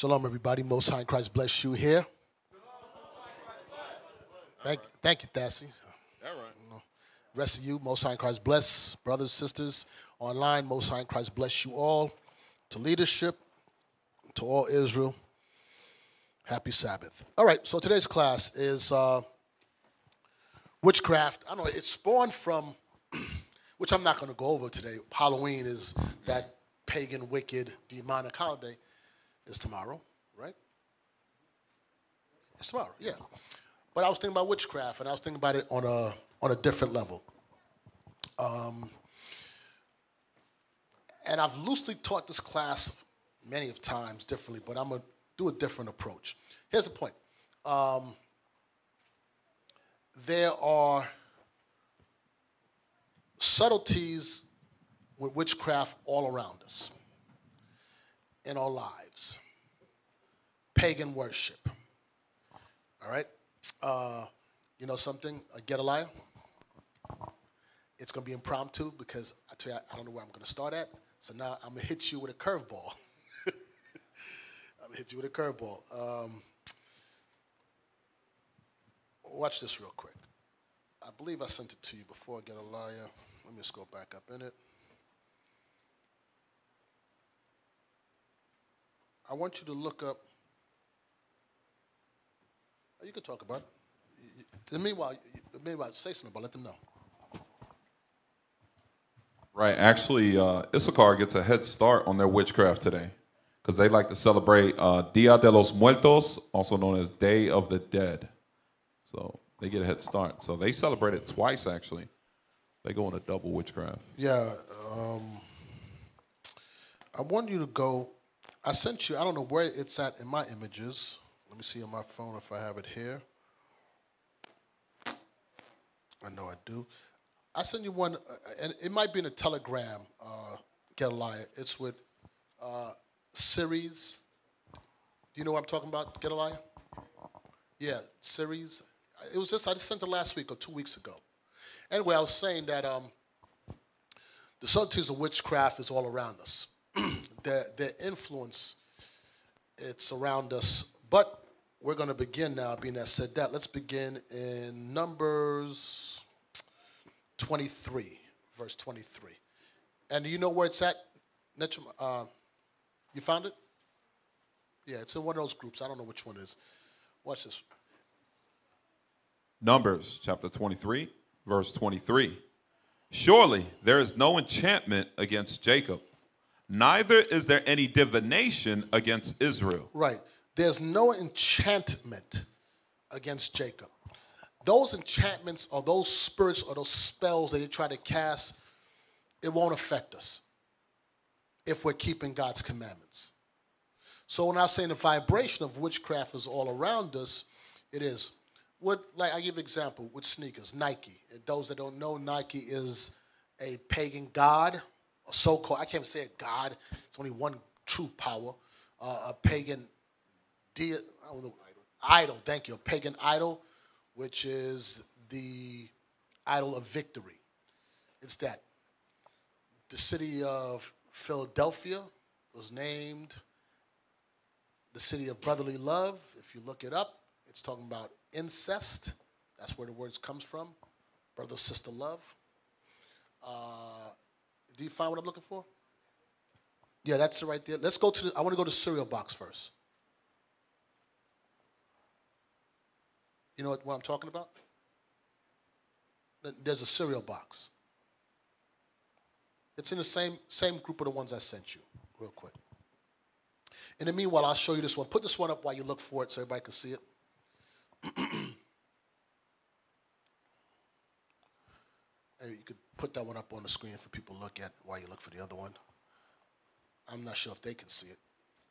Shalom, everybody. Most High in Christ bless you here. Thank you, Thassi. All right. Rest of you, Most High in Christ bless. Brothers, sisters, online, Most High in Christ bless you all. To leadership, to all Israel, happy Sabbath. All right, so today's class is witchcraft. I don't know, it's spawned from, which I'm not going to go over today. Halloween is that pagan, wicked, demonic holiday. Is tomorrow, right? It's tomorrow, yeah. But I was thinking about witchcraft, and I was thinking about it on a different level. And I've loosely taught this class many of times differently, but I'm going to do a different approach. Here's the point. There are subtleties with witchcraft all around us in our lives. Pagan worship. All right? You know something? Get a liar? It's going to be impromptu because I tell you, I don't know where I'm going to start at. So now I'm going to hit you with a curveball. Watch this real quick. I believe I sent it to you before I get a liar. Let me just go back up in it. I want you to look up. You can talk about it. Meanwhile, say something about it. Let them know. Right. Actually, Issachar gets a head start on their witchcraft today because they like to celebrate Dia de los Muertos, also known as Day of the Dead. So they get a head start. So they celebrate it twice, actually. They go on a double witchcraft. Yeah. I want you to go. I sent you, I don't know where it's at in my images. Let me see on my phone if I have it here. I know I do. I sent you one, and it might be in a Telegram, Get a Liar. It's with series. Do you know what I'm talking about, Get a Liar? Yeah, series. I just sent it last week or 2 weeks ago. Anyway, I was saying that the subtleties of witchcraft is all around us. Their influence, it's around us. But we're going to begin now, being that said that. Let's begin in Numbers 23, verse 23. And do you know where it's at? You found it? Yeah, it's in one of those groups. I don't know which one it is. Watch this. Numbers chapter 23, verse 23. Surely there is no enchantment against Jacob, neither is there any divination against Israel. Right. There's no enchantment against Jacob. Those enchantments or those spirits or those spells that they try to cast, it won't affect us if we're keeping God's commandments. So when I was saying the vibration of witchcraft is all around us, it is. Like I give an example with sneakers, Nike. And those that don't know, Nike is a pagan god, a so-called, I can't say a god, it's only one true power, a pagan idol, thank you, a pagan idol, which is the idol of victory. It's that. The city of Philadelphia was named the city of brotherly love. If you look it up, it's talking about incest. That's where the words comes from. Brother, sister love. Do you find what I'm looking for? Yeah, that's it right there. Let's go to I want to go to cereal box first. You know what I'm talking about? There's a cereal box. It's in the same group of the ones I sent you, real quick. In the meanwhile, I'll show you this one. Put this one up while you look for it so everybody can see it. And you could put that one up on the screen for people to look at while you look for the other one. I'm not sure if they can see it.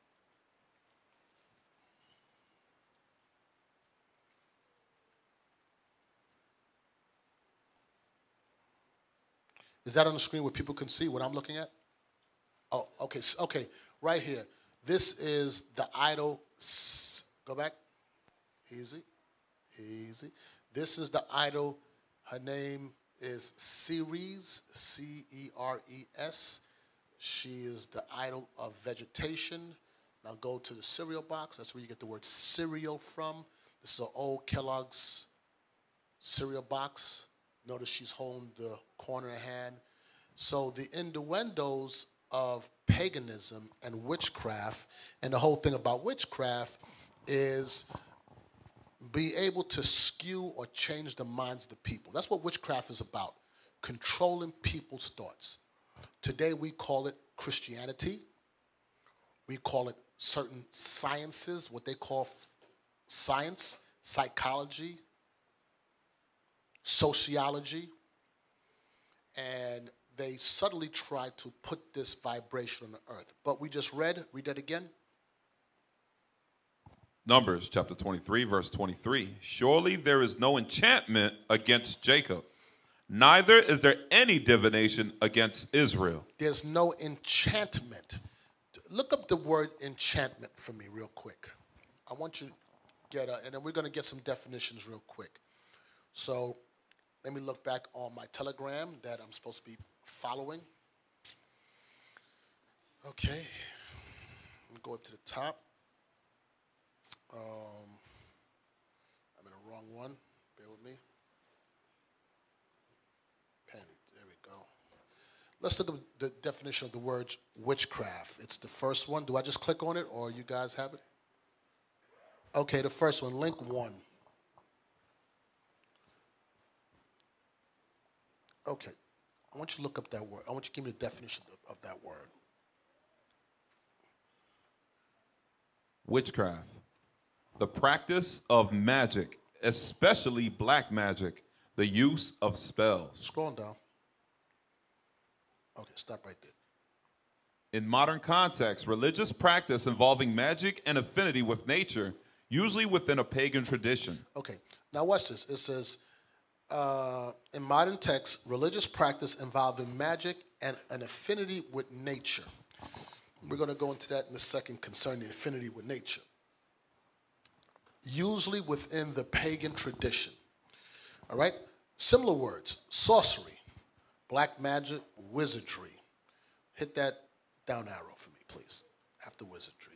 Is that on the screen where people can see what I'm looking at? Oh, okay. Okay, right here. This is the idol. Go back. Easy. This is the idol. Her name is Ceres, C-E-R-E-S. She is the idol of vegetation. Now go to the cereal box. That's where you get the word cereal from. This is an old Kellogg's cereal box. Notice she's holding the corn in her hand. So the innuendos of paganism and witchcraft, and the whole thing about witchcraft is be able to skew or change the minds of the people. That's what witchcraft is about, controlling people's thoughts. Today we call it Christianity. We call it certain sciences, what they call science, psychology, sociology, and they subtly try to put this vibration on the earth. But we just read that again. Numbers chapter 23, verse 23. Surely there is no enchantment against Jacob, neither is there any divination against Israel. There's no enchantment. Look up the word enchantment for me real quick. I want you to get and then we're going to get some definitions real quick. So let me look back on my telegram that I'm supposed to be following. Okay. Let me go up to the top. I'm in the wrong one. Bear with me. Pen. There we go. Let's look at the definition of the word witchcraft. It's the first one. Do I just click on it, or you guys have it? Okay, the first one, link 1. Okay. I want you to look up that word. I want you to give me the definition of that word. Witchcraft. The practice of magic, especially black magic, the use of spells. Scrolling down. Okay, stop right there. In modern context, religious practice involving magic and affinity with nature, usually within a pagan tradition. Okay, now watch this. It says, in modern text, religious practice involving magic and an affinity with nature. We're going to go into that in a second concerning the affinity with nature. Usually within the pagan tradition. All right? Similar words, sorcery, black magic, wizardry. Hit that down arrow for me, please, after wizardry.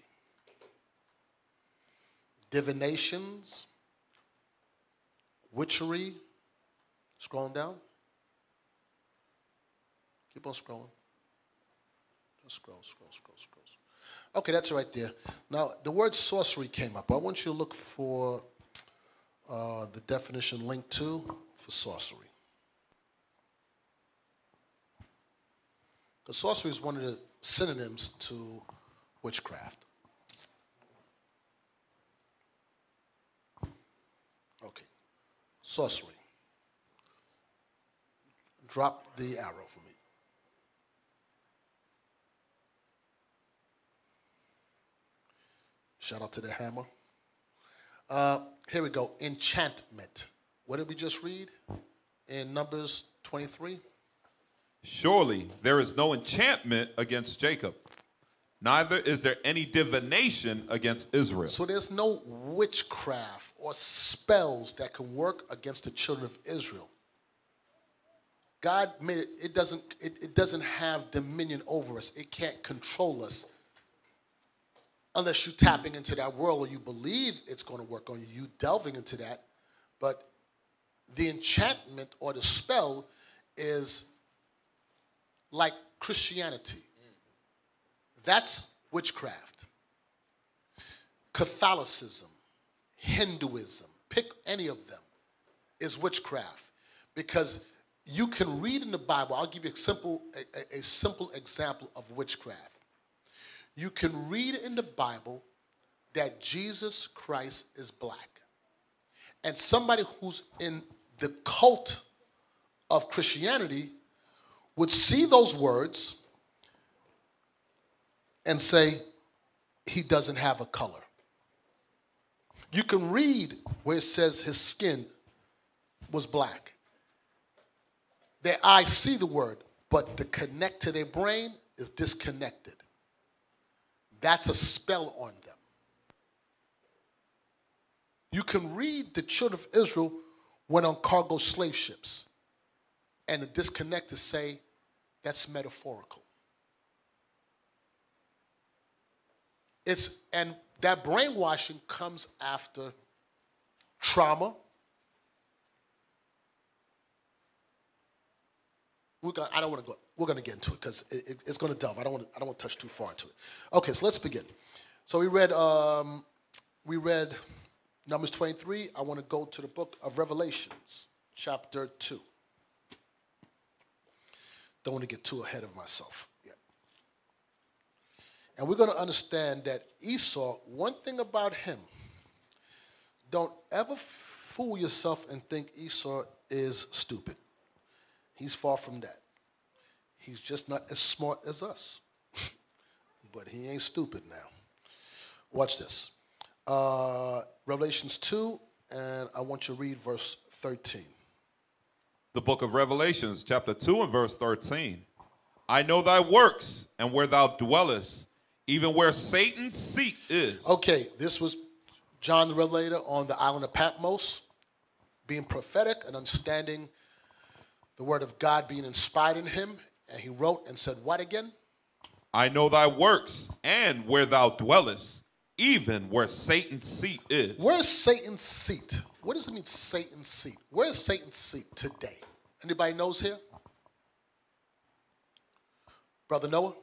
Divinations, witchery. Scrolling down. Keep on scrolling. Just scroll. Okay, that's right there. Now, the word sorcery came up. I want you to look for the definition link 2 for sorcery. Because sorcery is one of the synonyms to witchcraft. Okay, sorcery. Drop the arrow for me. Shout out to the hammer. Here we go. Enchantment. What did we just read in Numbers 23? Surely there is no enchantment against Jacob, neither is there any divination against Israel. So there's no witchcraft or spells that can work against the children of Israel. God made it, it doesn't have dominion over us. It can't control us unless you're tapping into that world or you believe it's going to work on you. You delving into that. But the enchantment or the spell is like Christianity. That's witchcraft. Catholicism, Hinduism, pick any of them, is witchcraft. Because you can read in the Bible, I'll give you a simple example of witchcraft. You can read in the Bible that Jesus Christ is black. And somebody who's in the cult of Christianity would see those words and say, he doesn't have a color. You can read where it says his skin was black. Their eyes see the word, but to connect to their brain is disconnected. That's a spell on them. You can read the children of Israel went on cargo slave ships, and the disconnected say that's metaphorical. And that brainwashing comes after trauma. I don't want to go. We're going to get into it because it's going to delve. I don't want to touch too far into it. Okay, so let's begin. So we read Numbers 23. I want to go to the book of Revelations, chapter 2. Don't want to get too ahead of myself yet. And we're going to understand that Esau, one thing about him, don't ever fool yourself and think Esau is stupid. He's far from that. He's just not as smart as us. But he ain't stupid now. Watch this. Revelations 2, and I want you to read verse 13. The book of Revelations, chapter 2 and verse 13. I know thy works and where thou dwellest, even where Satan's seat is. Okay, this was John the Revelator on the island of Patmos, being prophetic and understanding the word of God being inspired in him. And he wrote and said, what again? I know thy works and where thou dwellest, even where Satan's seat is. Where is Satan's seat? What does it mean, Satan's seat? Where is Satan's seat today? Anybody knows here? Brother Noah?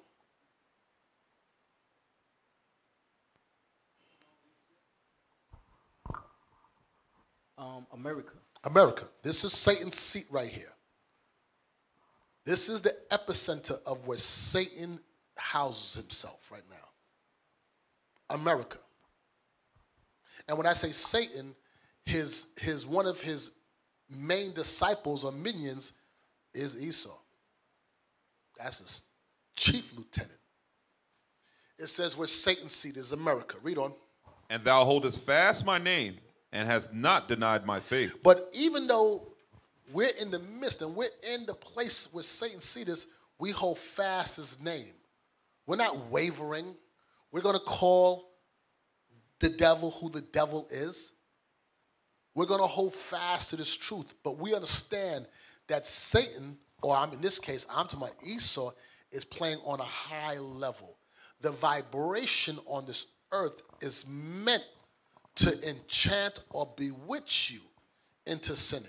America. America. This is Satan's seat right here. This is the epicenter of where Satan houses himself right now. America. And when I say Satan, his one of his main disciples or minions is Esau. That's his chief lieutenant. It says where Satan's seat is America. Read on. And thou holdest fast my name and hast not denied my faith. But even though we're in the midst and we're in the place where Satan's seat is, we hold fast his name. We're not wavering. We're going to call the devil who the devil is. We're going to hold fast to this truth. But we understand that Satan, or in this case, I'm talking about Esau, is playing on a high level. The vibration on this earth is meant to enchant or bewitch you into sinning.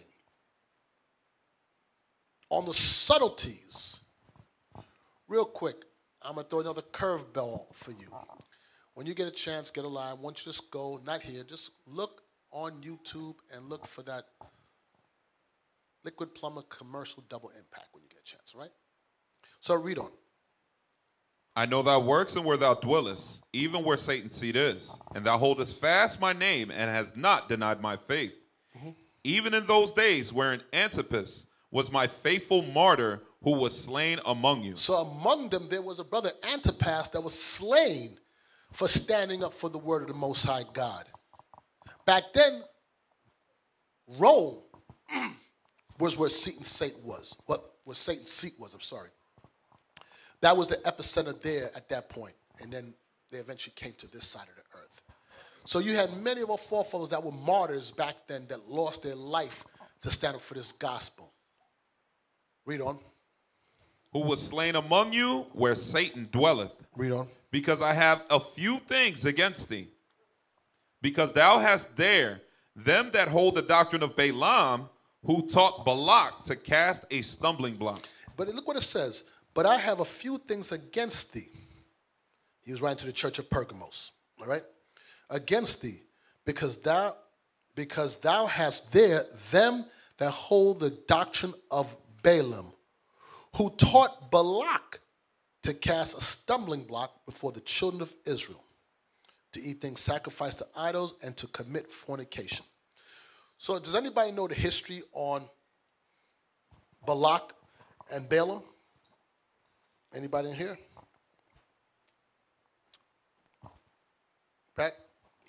On the subtleties, real quick, I'm going to throw another curveball for you. When you get a chance, get a line. I want you to just go, not here, just look on YouTube and look for that Liquid Plumber commercial double impact when you get a chance, all right? So read on. I know thy works and where thou dwellest, even where Satan's seat is. And thou holdest fast my name and hast not denied my faith. Even in those days wherein Antipas was my faithful martyr who was slain among you. So among them there was a brother Antipas that was slain for standing up for the word of the Most High God. Back then, Rome was where Satan's seat was. Where Satan's seat was, I'm sorry. That was the epicenter there at that point. And then they eventually came to this side of the earth. So you had many of our forefathers that were martyrs back then that lost their life to stand up for this gospel. Read on. Who was slain among you where Satan dwelleth. Read on. Because I have a few things against thee. Because thou hast there them that hold the doctrine of Balaam, who taught Balak to cast a stumbling block. But look what it says. But I have a few things against thee. He was writing to the church of Pergamos. All right? Against thee. Because thou hast there them that hold the doctrine of Balaam, who taught Balak to cast a stumbling block before the children of Israel, to eat things sacrificed to idols and to commit fornication. So does anybody know the history on Balak and Balaam? Anybody in here? Pat?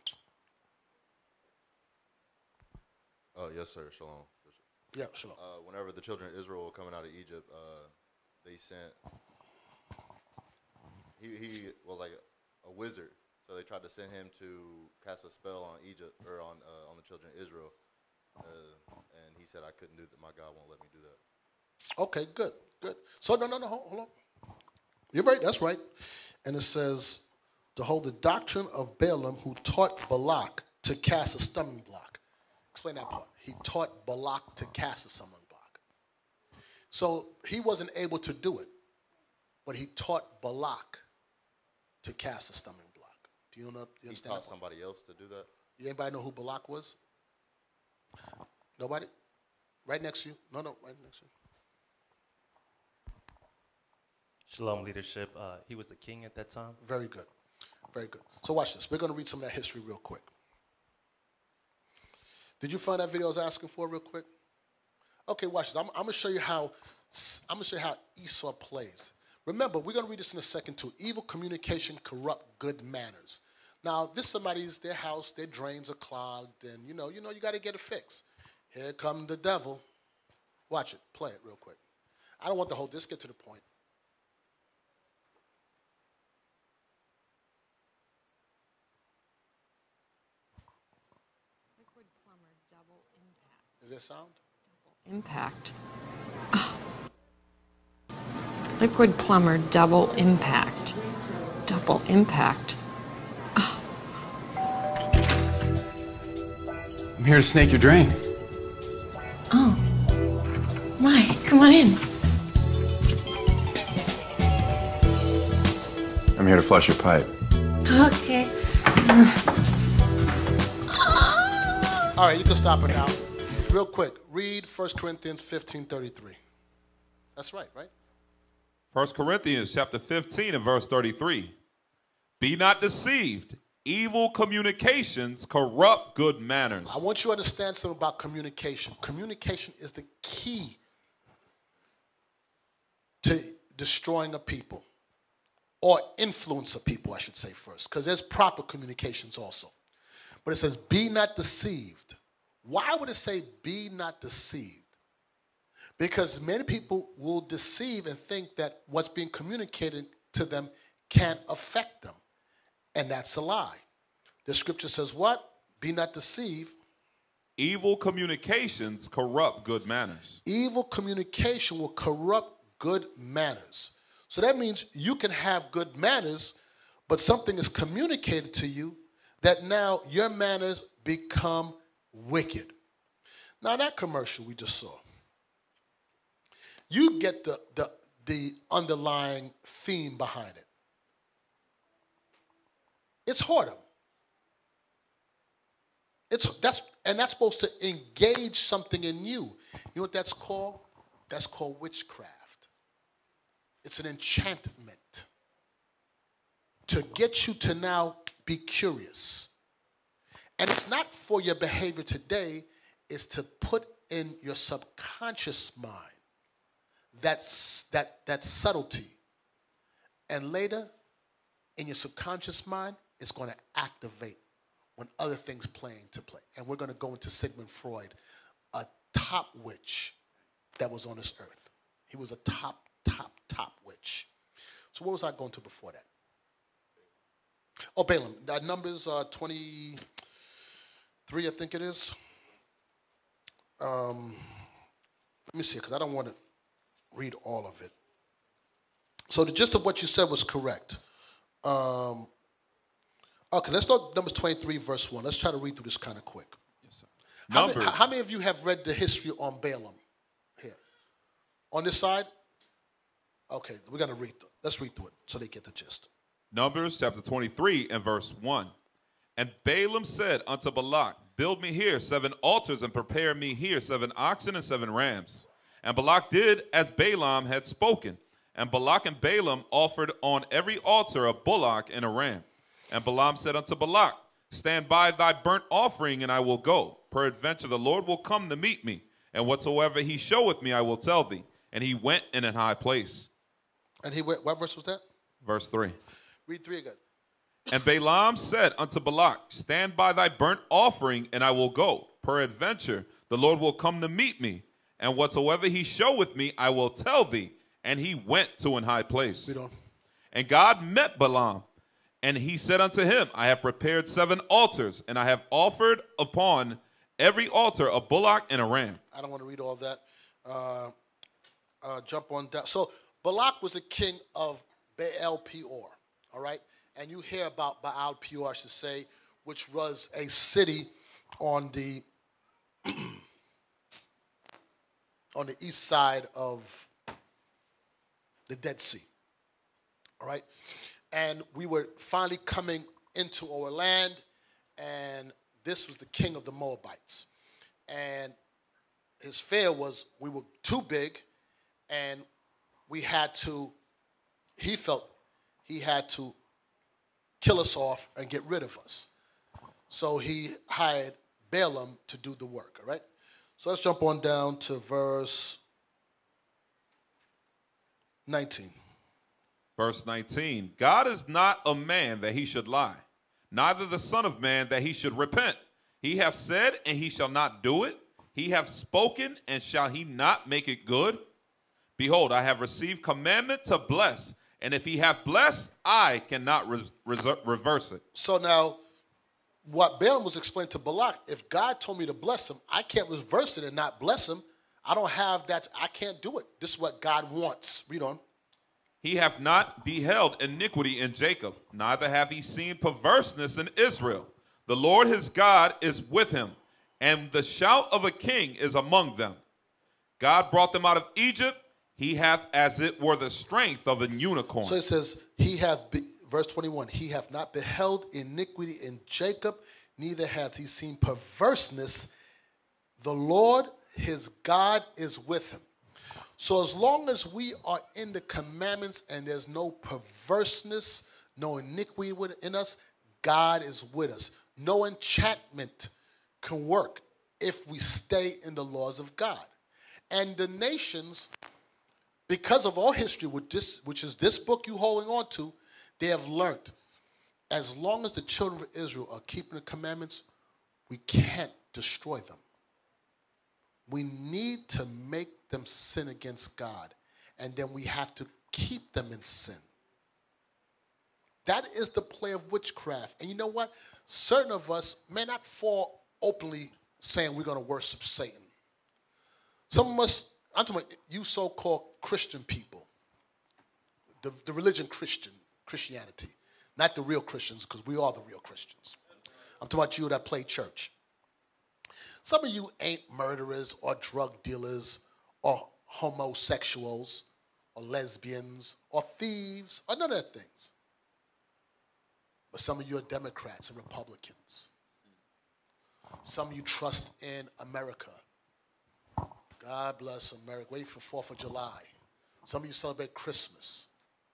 Yes, sir. Shalom. Yeah, sure. Whenever the children of Israel were coming out of Egypt, they sent. He was like a wizard, so they tried to send him to cast a spell on Egypt or on the children of Israel, and he said, "I couldn't do that. My God won't let me do that." Okay, good. So no, hold on. You're right. That's right. And it says, to hold the doctrine of Balaam, who taught Balak to cast a stumbling block. Explain that part. He taught Balak to cast a stumbling block. So he wasn't able to do it, but he taught Balak to cast a stumbling block. Do you know? You understand? He taught somebody else to do that. Anybody know who Balak was? Nobody? Right next to you? No, right next to you. Shalom leadership. He was the king at that time. Very good. Very good. So watch this. We're going to read some of that history real quick. Did you find that video I was asking for real quick? Okay, watch this. I'm going to show you how Esau plays. Remember, we're going to read this in a second too. Evil communication corrupt good manners. Now, this somebody's, their house, their drains are clogged, and you got to get it fixed. Here come the devil. Watch it. Play it real quick. I don't want the whole, just get to the point. Liquid plumber double impact. Is there sound? Double impact. Liquid plumber double impact. Double impact. I'm here to snake your drain. Oh. My, come on in. I'm here to flush your pipe. Okay. All right, you can stop it now. Real quick, read 1 Corinthians 15:33. That's right? 1 Corinthians chapter 15 and verse 33. Be not deceived. Evil communications corrupt good manners. I want you to understand something about communication. Communication is the key to destroying a people, or influence a people, I should say first, because there's proper communications also. But it says, be not deceived. Why would it say, be not deceived? Because many people will deceive and think that what's being communicated to them can't affect them. And that's a lie. The scripture says what? Be not deceived. Evil communications corrupt good manners. Evil communication will corrupt good manners. So that means you can have good manners, but something is communicated to you that now your manners become wicked. Now that commercial we just saw, you get the underlying theme behind it. It's whoredom. That's supposed to engage something in you. You know what that's called? That's called witchcraft. It's an enchantment to get you to now be curious. And it's not for your behavior today, it's to put in your subconscious mind that subtlety. And later, in your subconscious mind, it's going to activate when other things play into play. And we're going to go into Sigmund Freud, a top witch that was on this earth. He was a top witch. So what was I going to before that? Oh, Balaam. Numbers 23, I think it is. Let me see, because I don't want to read all of it. So the gist of what you said was correct. Okay, let's start Numbers 23, verse 1. Let's try to read through this kind of quick. Yes, sir. How many of you have read the history on Balaam? Here. On this side? Okay, we're going to read through it. Let's read through it so they get the gist. Numbers chapter 23 and verse 1. And Balaam said unto Balak, build me here 7 altars and prepare me here 7 oxen and 7 rams. And Balak did as Balaam had spoken. And Balak and Balaam offered on every altar a bullock and a ram. And Balaam said unto Balak, stand by thy burnt offering, and I will go. Peradventure the Lord will come to meet me, and whatsoever he showeth me I will tell thee. And he went in an high place. And he went, what verse was that? Verse 3. Read 3 again. And Balaam said unto Balak, stand by thy burnt offering, and I will go. Peradventure the Lord will come to meet me, and whatsoever he showeth me I will tell thee. And he went to an high place. Read on. And God met Balaam, and he said unto him, I have prepared 7 altars, and I have offered upon every altar a bullock and a ram. I don't want to read all that. Jump on down. So Balak was the king of Baal Peor, all right? and you hear about Baal Peor, I should say, which was a city on the on the east side of the Dead Sea. All right? And we were finally coming into our land, and this was the king of the Moabites. And his fear was we were too big, and he felt he had to kill us off and get rid of us. So he hired Balaam to do the work, all right? So let's jump on down to verse 19. Verse 19, God is not a man that he should lie, neither the son of man that he should repent. He hath said, and he shall not do it. He hath spoken, and shall he not make it good? Behold, I have received commandment to bless, and if he hath blessed, I cannot reverse it. So now, what Balaam was explaining to Balak, if God told me to bless him, I can't reverse it and not bless him. I don't have that. I can't do it. This is what God wants. Read on. He hath not beheld iniquity in Jacob, neither hath he seen perverseness in Israel. The Lord his God is with him, and the shout of a king is among them. God brought them out of Egypt. He hath as it were the strength of a unicorn. So it says, verse 21, he hath not beheld iniquity in Jacob, neither hath he seen perverseness. The Lord his God is with him. So as long as we are in the commandments and there's no perverseness, no iniquity within us, God is with us. No enchantment can work if we stay in the laws of God. And the nations, because of all history, which is this book you're holding on to, they have learned, as long as the children of Israel are keeping the commandments, we can't destroy them. We need to make them sin against God, and then we have to keep them in sin. That is the play of witchcraft. And you know what? Certain of us may not fall openly saying we're going to worship Satan. Some of us, I'm talking about you so-called Christian people, the religion Christianity, not the real Christians, because we are the real Christians. I'm talking about you that play church. Some of you ain't murderers or drug dealers or homosexuals or lesbians or thieves or none of that things. But some of you are Democrats and Republicans. Some of you trust in America. God bless America. Wait for 4th of July. Some of you celebrate Christmas.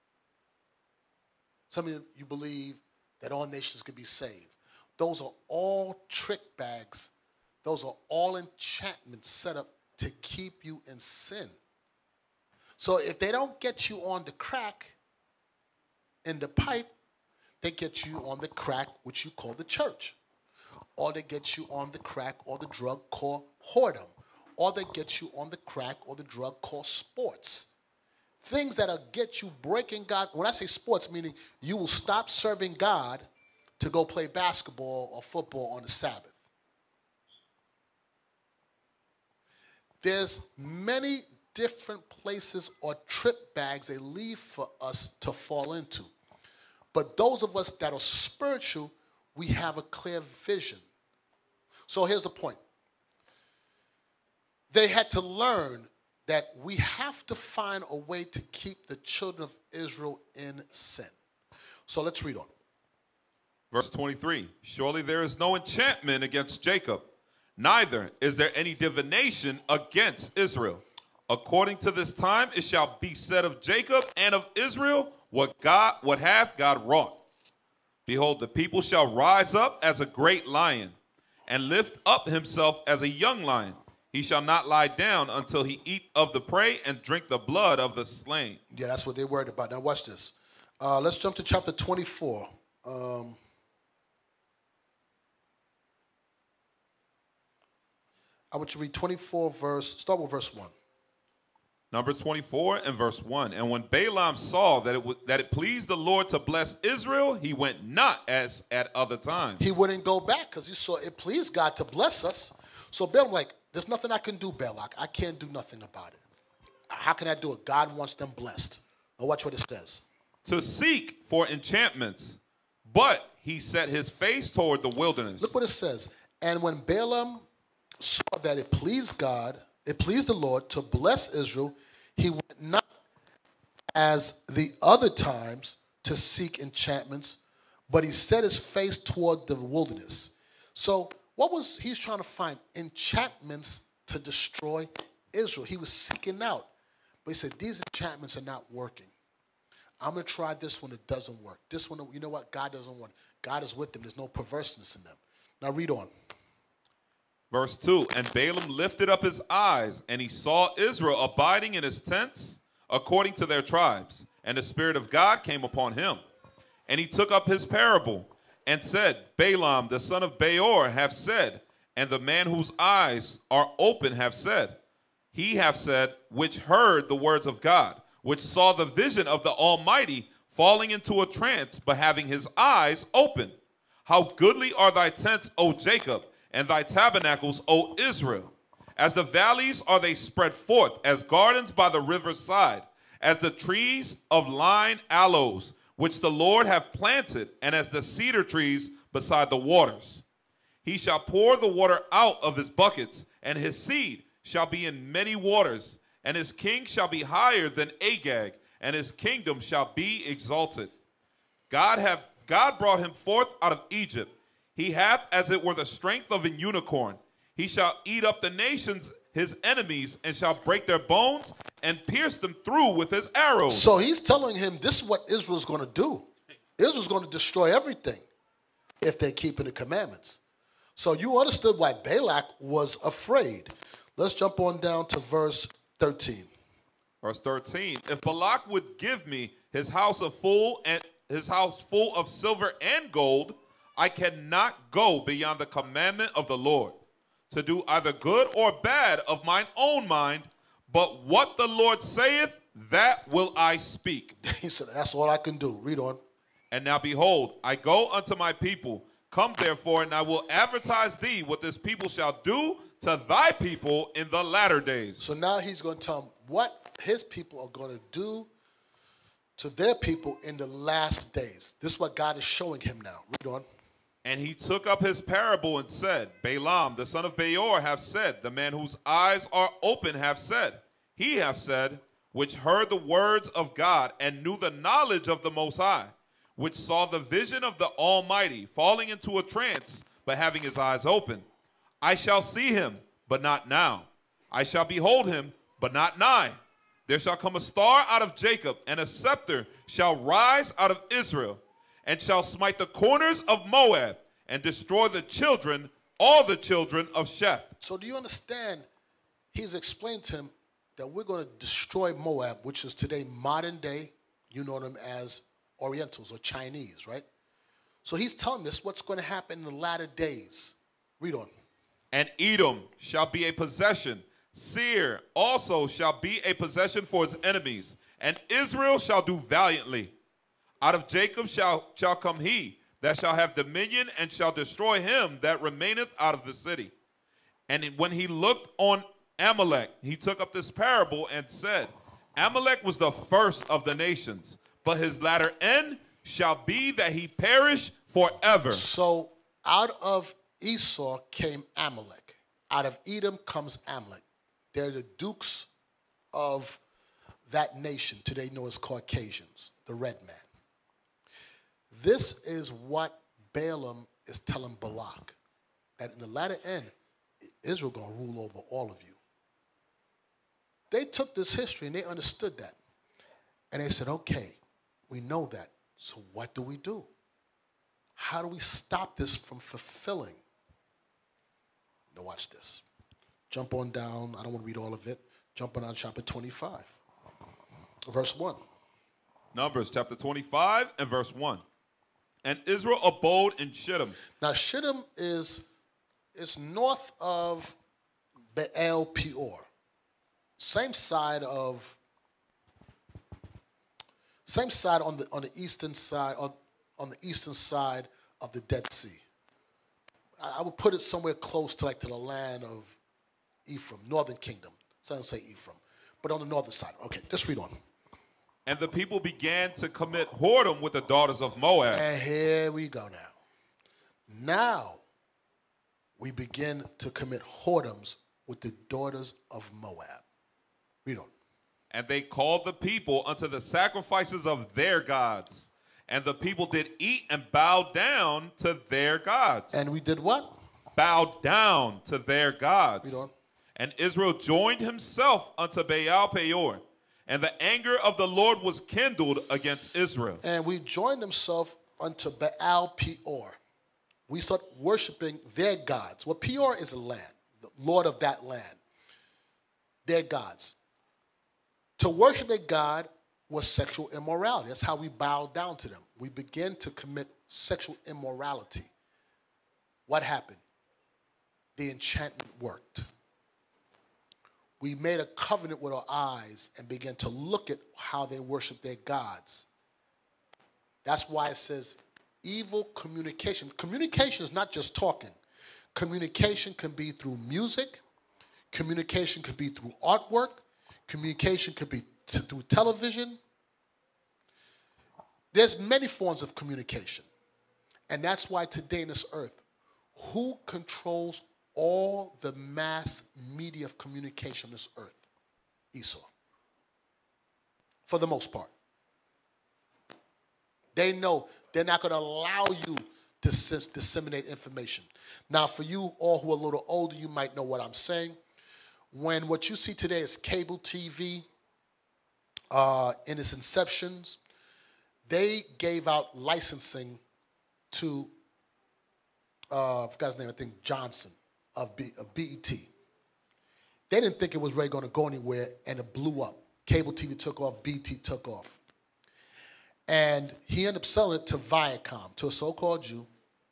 Some of you believe that all nations could be saved. Those are all trick bags. Those are all enchantments set up to keep you in sin. So if they don't get you on the crack in the pipe, they get you on the crack, which you call the church. Or they get you on the crack or the drug called whoredom. Or they get you on the crack or the drug called sports. Things that'll get you breaking God. When I say sports, meaning you will stop serving God to go play basketball or football on the Sabbath. There's many different places or trip bags they leave for us to fall into. But those of us that are spiritual, we have a clear vision. So here's the point. They had to learn that we have to find a way to keep the children of Israel in sin. So let's read on. Verse 23, surely there is no enchantment against Jacob, neither is there any divination against Israel. According to this time it shall be said of Jacob and of Israel, what hath God wrought. Behold, the people shall rise up as a great lion, and lift up himself as a young lion. He shall not lie down until he eat of the prey and drink the blood of the slain. Yeah, that's what they're worried about. Now watch this. Let's jump to chapter 24. I want you to read 24 start with verse 1. Numbers 24 and verse 1. And when Balaam saw that it pleased the Lord to bless Israel, he went not as at other times. He wouldn't go back because he saw it pleased God to bless us. So Balaam like, there's nothing I can do, Balak. I can't do nothing about it. How can I do it? God wants them blessed. Now watch what it says. To seek for enchantments, But he set his face toward the wilderness. Look what it says. And when Balaam saw that it pleased God, it pleased the Lord to bless Israel, he went not as the other times to seek enchantments, but he set his face toward the wilderness. So what was he's trying to find? Enchantments to destroy Israel. He was seeking out. But he said, these enchantments are not working. I'm going to try this one. It doesn't work. This one, you know what? God doesn't want. God is with them. There's no perverseness in them. Now read on. Verse 2, and Balaam lifted up his eyes, and he saw Israel abiding in his tents according to their tribes. And the Spirit of God came upon him. And he took up his parable and said, Balaam, the son of Beor, hath said, and the man whose eyes are open hath said, he hath said, which heard the words of God, which saw the vision of the Almighty, falling into a trance, but having his eyes open. How goodly are thy tents, O Jacob, and thy tabernacles, O Israel. As the valleys are they spread forth, as gardens by the river's side, as the trees of line aloes, which the Lord hath planted, and as the cedar trees beside the waters. He shall pour the water out of his buckets, and his seed shall be in many waters, and his king shall be higher than Agag, and his kingdom shall be exalted. God brought him forth out of Egypt. He hath as it were the strength of an unicorn. He shall eat up the nations, his enemies, and shall break their bones and pierce them through with his arrows. So he's telling him this is what Israel's going to do. Israel's going to destroy everything if they're keeping the commandments. So you understood why Balak was afraid. Let's jump on down to verse 13. Verse 13, if Balak would give me his house full of silver and gold, I cannot go beyond the commandment of the Lord, to do either good or bad of mine own mind, but what the Lord saith, that will I speak. He said, that's all I can do. Read on. And now behold, I go unto my people. Come therefore, and I will advertise thee what this people shall do to thy people in the latter days. So now he's going to tell them what his people are going to do to their people in the last days. This is what God is showing him now. Read on. And he took up his parable and said, Balaam, the son of Beor, hath said, the man whose eyes are open hath said, he hath said, which heard the words of God and knew the knowledge of the Most High, which saw the vision of the Almighty, falling into a trance, but having his eyes open. I shall see him, but not now. I shall behold him, but not nigh. There shall come a star out of Jacob, and a scepter shall rise out of Israel, and shall smite the corners of Moab, and destroy the children, all the children of Sheth. So do you understand? He's explained to him that we're going to destroy Moab, which is today modern day, you know them as Orientals or Chinese, right? So he's telling us what's going to happen in the latter days. Read on. And Edom shall be a possession. Seir also shall be a possession for his enemies. And Israel shall do valiantly. Out of Jacob shall come he that shall have dominion, and shall destroy him that remaineth out of the city. And when he looked on Amalek, he took up this parable and said, Amalek was the first of the nations, but his latter end shall be that he perish forever. So out of Esau came Amalek. Out of Edom comes Amalek. They're the dukes of that nation, today known as Caucasians, the red man. This is what Balaam is telling Balak, that in the latter end, Israel going to rule over all of you. They took this history and they understood that. And they said, okay, we know that. So what do we do? How do we stop this from fulfilling? Now watch this. Jump on down. I don't want to read all of it. Jump on down chapter 25, verse 1. Numbers chapter 25 and verse 1. And Israel abode in Shittim. Now Shittim is north of Baal Peor. Same side on the eastern side on the eastern side of the Dead Sea. I would put it somewhere close to the land of Ephraim, northern kingdom. So I don't say Ephraim, but on the northern side. Okay, just read on. And the people began to commit whoredom with the daughters of Moab. And here we go now. Now we begin to commit whoredoms with the daughters of Moab. Read on. And they called the people unto the sacrifices of their gods. And the people did eat and bow down to their gods. And we did what? Bowed down to their gods. Read on. And Israel joined himself unto Baal Peor. And the anger of the Lord was kindled against Israel. And we joined themselves unto Baal Peor. We start worshiping their gods. Well, Peor is a land, the Lord of that land. Their gods. To worship their God was sexual immorality. That's how we bowed down to them. We began to commit sexual immorality. What happened? The enchantment worked. We made a covenant with our eyes and began to look at how they worship their gods. That's why it says evil communication. Communication is not just talking. Communication can be through music. Communication could be through artwork. Communication could be through television. There's many forms of communication. And that's why today in this earth, who controls all the mass media of communication on this earth? Esau. For the most part. They know they're not going to allow you to disseminate information. Now, for you all who are a little older, you might know what I'm saying. When what you see today is cable TV, in its inceptions, they gave out licensing to, I forgot his name, I think Johnson of BET. They didn't think it was really going to go anywhere, and it blew up. Cable TV took off, BET took off. And he ended up selling it to Viacom, to a so-called Jew.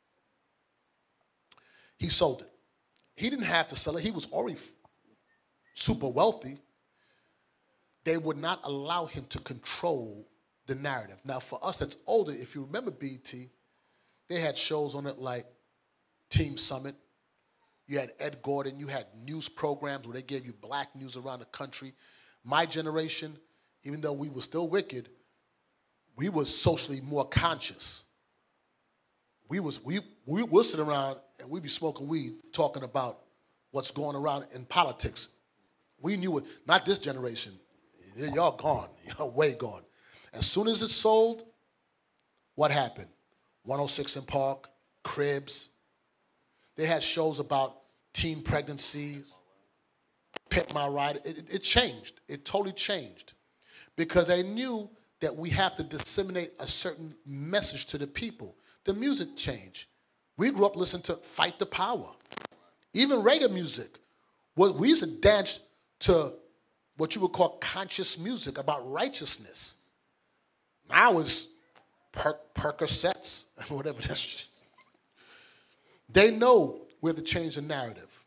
He sold it. He didn't have to sell it. He was already super wealthy. They would not allow him to control the narrative. Now, for us that's older, if you remember BET, they had shows on it like Team Summit. You had Ed Gordon. You had news programs where they gave you black news around the country. My generation, even though we were still wicked, we were socially more conscious. We would sit around and we'd be smoking weed, talking about what's going around in politics. We knew it, not this generation. Y'all gone, y'all way gone. As soon as it sold, what happened? 106 in Park, Cribs. They had shows about teen pregnancies, Pet My Ride. It changed. It totally changed. Because they knew that we have to disseminate a certain message to the people. The music changed. We grew up listening to Fight the Power. Even reggae music. We used to dance to what you would call conscious music about righteousness. Now it's Percocets, whatever that's. They know we have to change the narrative.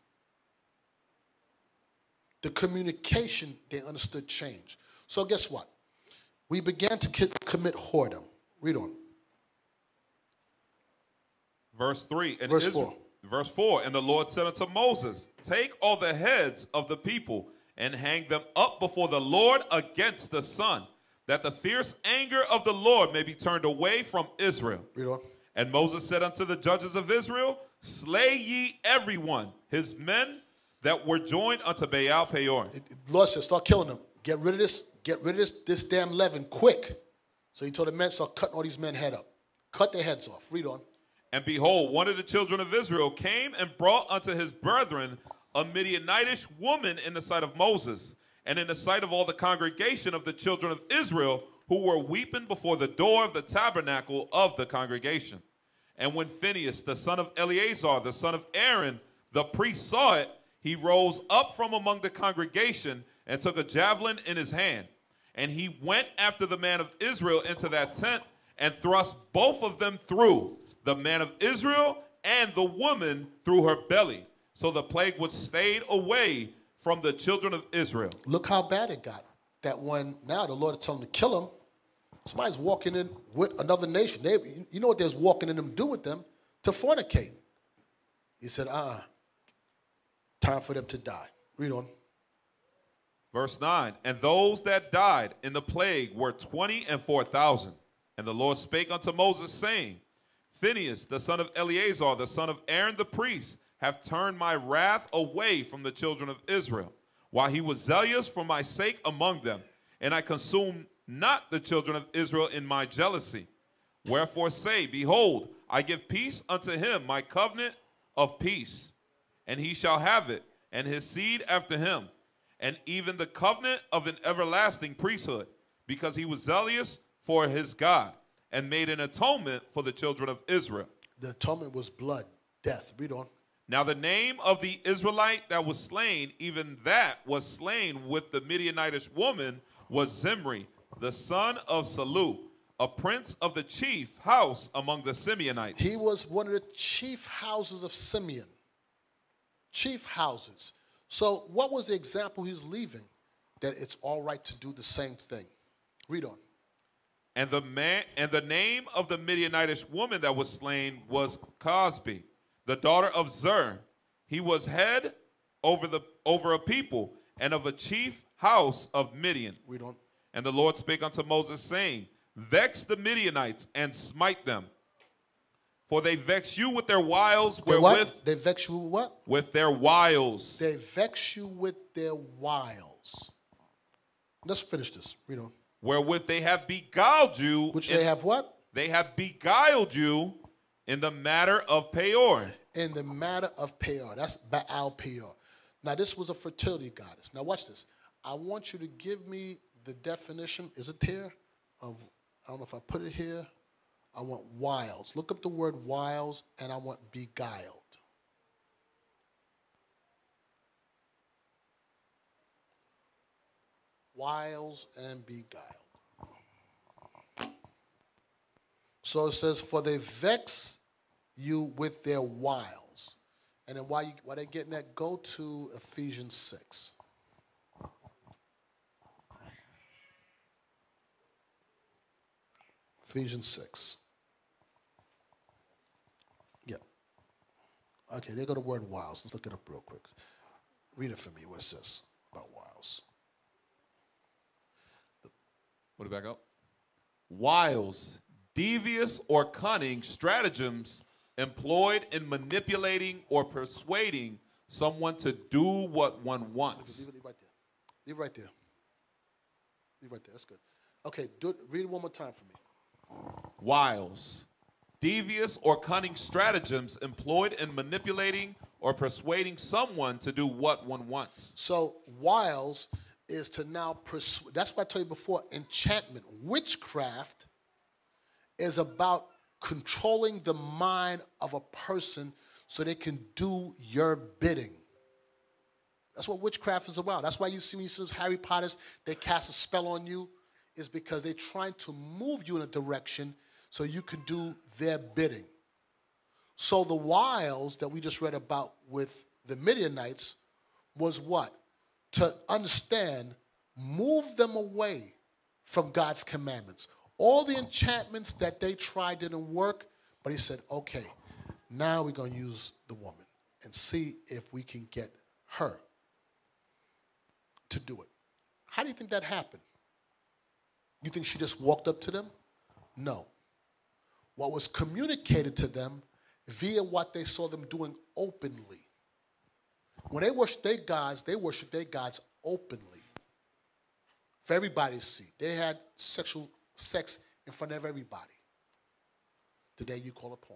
The communication, they understood change. So guess what? We began to commit whoredom. Read on. Verse 3. And Verse 4. Verse 4. And the Lord said unto Moses, take all the heads of the people and hang them up before the Lord against the sun, that the fierce anger of the Lord may be turned away from Israel. Read on. And Moses said unto the judges of Israel, slay ye everyone, his men that were joined unto Baal Peor. The Lord said, start killing them. Get rid of this damn leaven quick. So he told the men, start cutting all these men head up. Cut their heads off. Read on. And behold, one of the children of Israel came and brought unto his brethren a Midianitish woman in the sight of Moses, and in the sight of all the congregation of the children of Israel, who were weeping before the door of the tabernacle of the congregation. And when Phinehas, the son of Eleazar, the son of Aaron, the priest, saw it, he rose up from among the congregation and took a javelin in his hand. And he went after the man of Israel into that tent and thrust both of them through, the man of Israel and the woman through her belly. So the plague was stayed away from the children of Israel. Look how bad it got. That when now the Lord told them to kill them, somebody's walking in with another nation. You know what they're walking in them do with them? To fornicate. He said, time for them to die. Read on. Verse 9, and those that died in the plague were 24,000. And the Lord spake unto Moses, saying, Phinehas, the son of Eleazar, the son of Aaron the priest, have turned my wrath away from the children of Israel, while he was zealous for my sake among them. And I consumed not the children of Israel in my jealousy. Wherefore say, behold, I give peace unto him, my covenant of peace. And he shall have it, and his seed after him, and even the covenant of an everlasting priesthood, because he was zealous for his God, and made an atonement for the children of Israel. The atonement was blood, death. Read on. Now the name of the Israelite that was slain, even that was slain with the Midianitish woman, was Zimri, the son of Salu, a prince of the chief house among the Simeonites. He was one of the chief houses of Simeon. Chief houses. So what was the example he was leaving? That it's all right to do the same thing. Read on. And the name of the Midianitish woman that was slain was Cosbi, the daughter of Zer. He was head over a people and of a chief house of Midian. Read on. And the Lord spake unto Moses, saying, Vex the Midianites and smite them. For they vex you with their wiles, wherewith... They vex you with what? With their wiles. They vex you with their wiles. Let's finish this. Read on. Wherewith they have beguiled you. Which they have what? They have beguiled you in the matter of Peor. In the matter of Peor. That's Baal Peor. Now, this was a fertility goddess. Now, watch this. I want you to give me the definition. Is it here? I don't know if I put it here. I want wiles. Look up the word wiles, and I want beguiled. Wiles and beguiled. So it says, for they vex you with their wiles. And then while they're getting that, go to Ephesians 6. Ephesians 6. Yeah. Okay, they go to the word wiles. Let's look it up real quick. Read it for me, what it says about wiles. Put it back up. Wiles, devious or cunning stratagems employed in manipulating or persuading someone to do what one wants. Leave it right there. Leave it right there. Leave it right there. That's good. Okay, read it one more time for me. Wiles, devious or cunning stratagems employed in manipulating or persuading someone to do what one wants. So wiles is to now persuade. That's what I told you before. Enchantment, witchcraft is about controlling the mind of a person so they can do your bidding. That's what witchcraft is about. That's why you see when you see those Harry Potters, they cast a spell on you, is because they're trying to move you in a direction so you can do their bidding. So the wiles that we just read about with the Midianites was what? To understand, move them away from God's commandments. All the enchantments that they tried didn't work, but he said, okay, now we're going to use the woman and see if we can get her to do it. How do you think that happened? You think she just walked up to them? No. What was communicated to them via what they saw them doing openly. When they worship their gods openly. For everybody to see. They had sexual sex in front of everybody. Today you call it porn.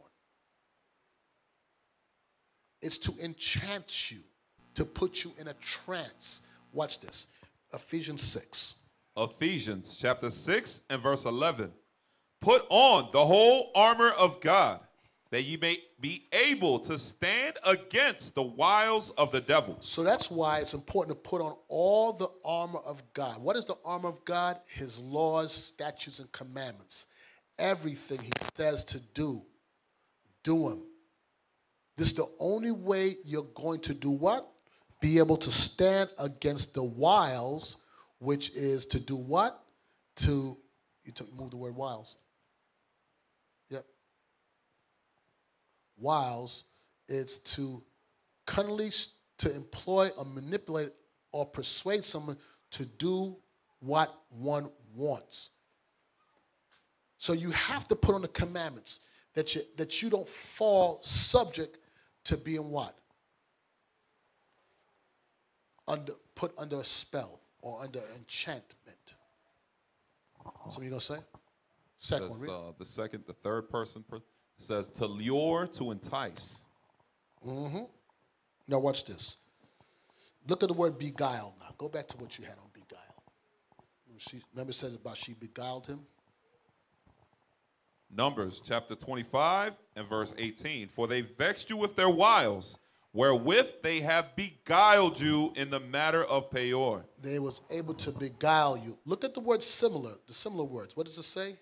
It's to enchant you, to put you in a trance. Watch this. Ephesians 6. Ephesians chapter 6 and verse 11. Put on the whole armor of God, that ye may be able to stand against the wiles of the devil. So that's why it's important to put on all the armor of God. What is the armor of God? His laws, statutes, and commandments. Everything he says to do, do them. This is the only way you're going to do what? Be able to stand against the wiles, which is to do what? You move the word wiles. Yep. Wiles is to cunningly to employ or manipulate or persuade someone to do what one wants. So you have to put on the commandments that you don't fall subject to being what? Put under a spell or under enchantment. Something you gonna say? Second one, read. The third person says to lure, to entice. Now watch this. Look at the word beguiled now. Go back to what you had on beguiled. Remember it said about she beguiled him? Numbers chapter 25 and verse 18. For they vexed you with their wiles, wherewith they have beguiled you in the matter of Peor. They was able to beguile you. Look at the word similar, the similar words. What does it say?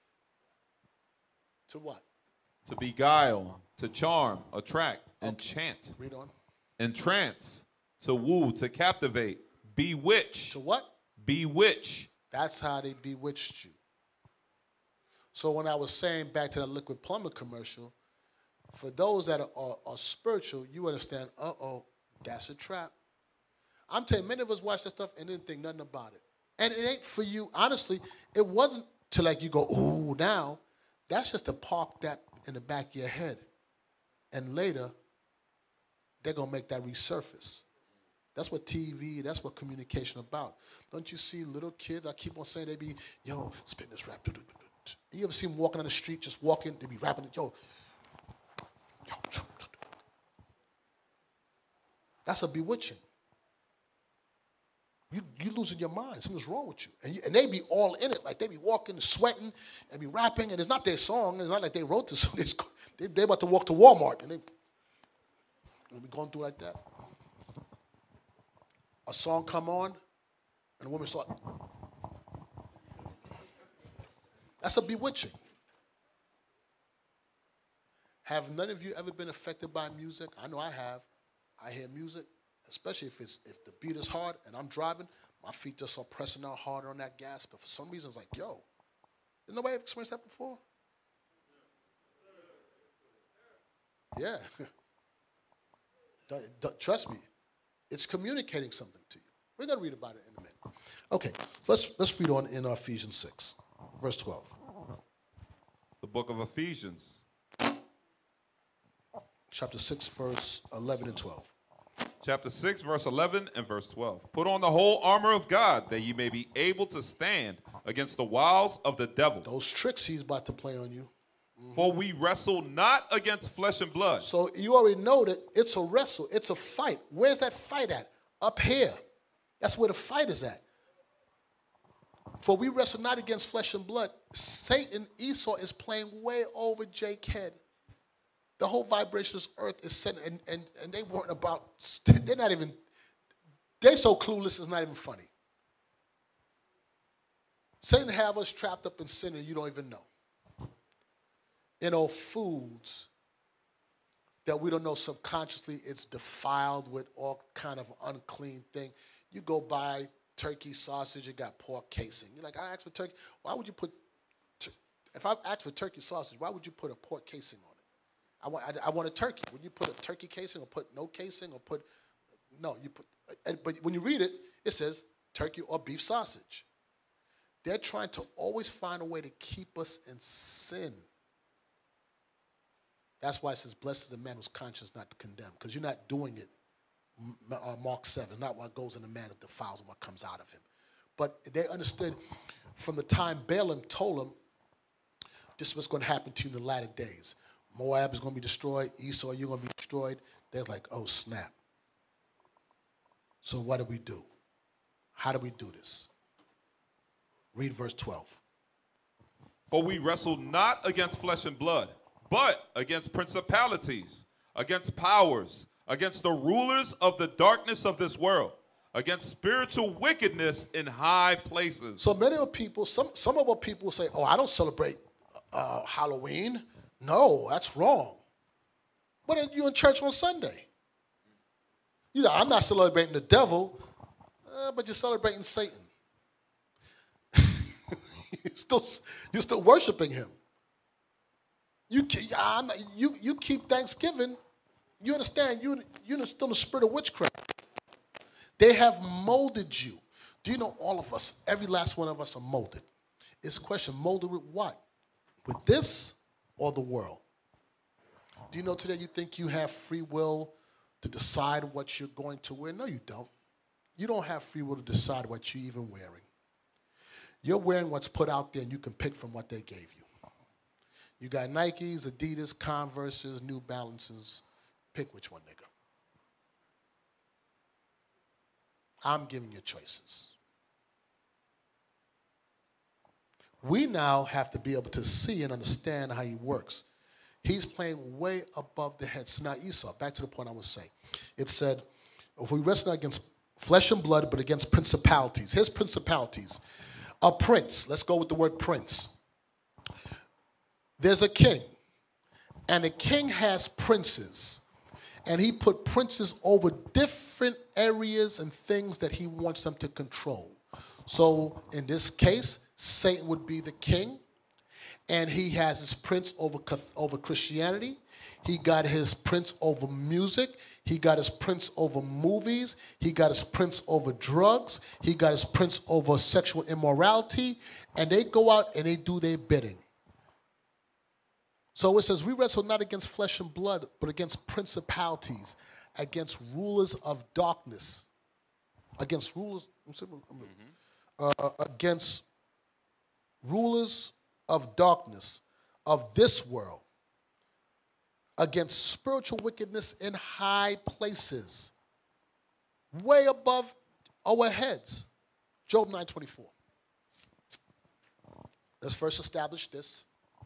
To what? To beguile, to charm, attract, enchant. Read on. Entrance, to woo, to captivate, bewitch. To what? Bewitch. That's how they bewitched you. So when I was saying back to the liquid plumber commercial, for those that are spiritual, you understand, that's a trap. I'm telling you, many of us watch that stuff and didn't think nothing about it. And it ain't for you. Honestly, it wasn't to like you go, ooh, now. That's just to park that in the back of your head. And later, they're going to make that resurface. That's what TV, that's what communication about. Don't you see little kids? I keep on saying they be, yo, spin this rap. You ever see them walking on the street, just walking, they be rapping, yo. That's a bewitching. You losing your mind. Something's wrong with you. And they be all in it. Like they be walking, sweating, and be rapping. And it's not their song. It's not like they wrote this song. They about to walk to Walmart. And be going through like that. A song come on, and the women start. That's a bewitching. Have none of you ever been affected by music? I know I have. I hear music, especially if the beat is hard and I'm driving, my feet just start pressing out harder on that gas. But for some reason, it's like, yo, did nobody ever experienced that before? Yeah. Trust me, it's communicating something to you. We're going to read about it in a minute. Okay, let's read on in Ephesians 6, verse 12. The book of Ephesians. Chapter 6, verse 11 and 12. Chapter 6, verse 11 and verse 12. Put on the whole armor of God, that you may be able to stand against the wiles of the devil. Those tricks he's about to play on you. For we wrestle not against flesh and blood. So you already know that it's a wrestle. It's a fight. Where's that fight at? Up here. That's where the fight is at. For we wrestle not against flesh and blood. Satan, Esau, is playing way over Jake's head. The whole vibration of this earth is set, and they weren't about, they're not even, they're so clueless it's not even funny. Satan have us trapped up in sin and you don't even know. Foods that we don't know subconsciously it's defiled with all kind of unclean thing. You go buy turkey sausage, it got pork casing. You're like, I asked for turkey. Why would you put, if I asked for turkey sausage, why would you put a pork casing on it? I want a turkey. Would you put a turkey casing or put no casing or put, no, you put, but when you read it, it says turkey or beef sausage. They're trying to always find a way to keep us in sin. That's why it says, blessed is the man whose conscience not to condemn, because you're not doing it. Mark 7, not what goes in the man that defiles and what comes out of him. But they understood from the time Balaam told them, this is what's going to happen to you in the latter days. Moab is going to be destroyed. Esau, you're going to be destroyed. They're like, oh, snap. So what do we do? How do we do this? Read verse 12. For we wrestle not against flesh and blood, but against principalities, against powers, against the rulers of the darkness of this world, against spiritual wickedness in high places. So many of people, some of our people say, oh, I don't celebrate Halloween. No, that's wrong. But you're in church on Sunday. You know, I'm not celebrating the devil, but you're celebrating Satan. You're still worshiping him. You keep Thanksgiving. You understand? You're still in the spirit of witchcraft. They have molded you. Do you know all of us, every last one of us are molded? It's a question, molded with what? With this or the world? Do you know today you think you have free will to decide what you're going to wear? No, you don't. You don't have free will to decide what you're even wearing. You're wearing what's put out there, and you can pick from what they gave you. You got Nikes, Adidas, Converses, New Balances. Pick which one, nigga. I'm giving you choices. We now have to be able to see and understand how he works. He's playing way above the head. So now Esau, back to the point I was saying. It said, if we wrestle not against flesh and blood, but against principalities. Here's principalities. A prince. Let's go with the word prince. There's a king. And the king has princes. And he put princes over different areas and things that he wants them to control. So in this case, Satan would be the king. And he has his prince over Christianity. He got his prince over music. He got his prince over movies. He got his prince over drugs. He got his prince over sexual immorality. And they go out and they do their bidding. So it says, we wrestle not against flesh and blood, but against principalities, against rulers of darkness. Against rulers, against rulers of darkness of this world, against spiritual wickedness in high places, way above our heads. Job 9:24. Let's first establish this.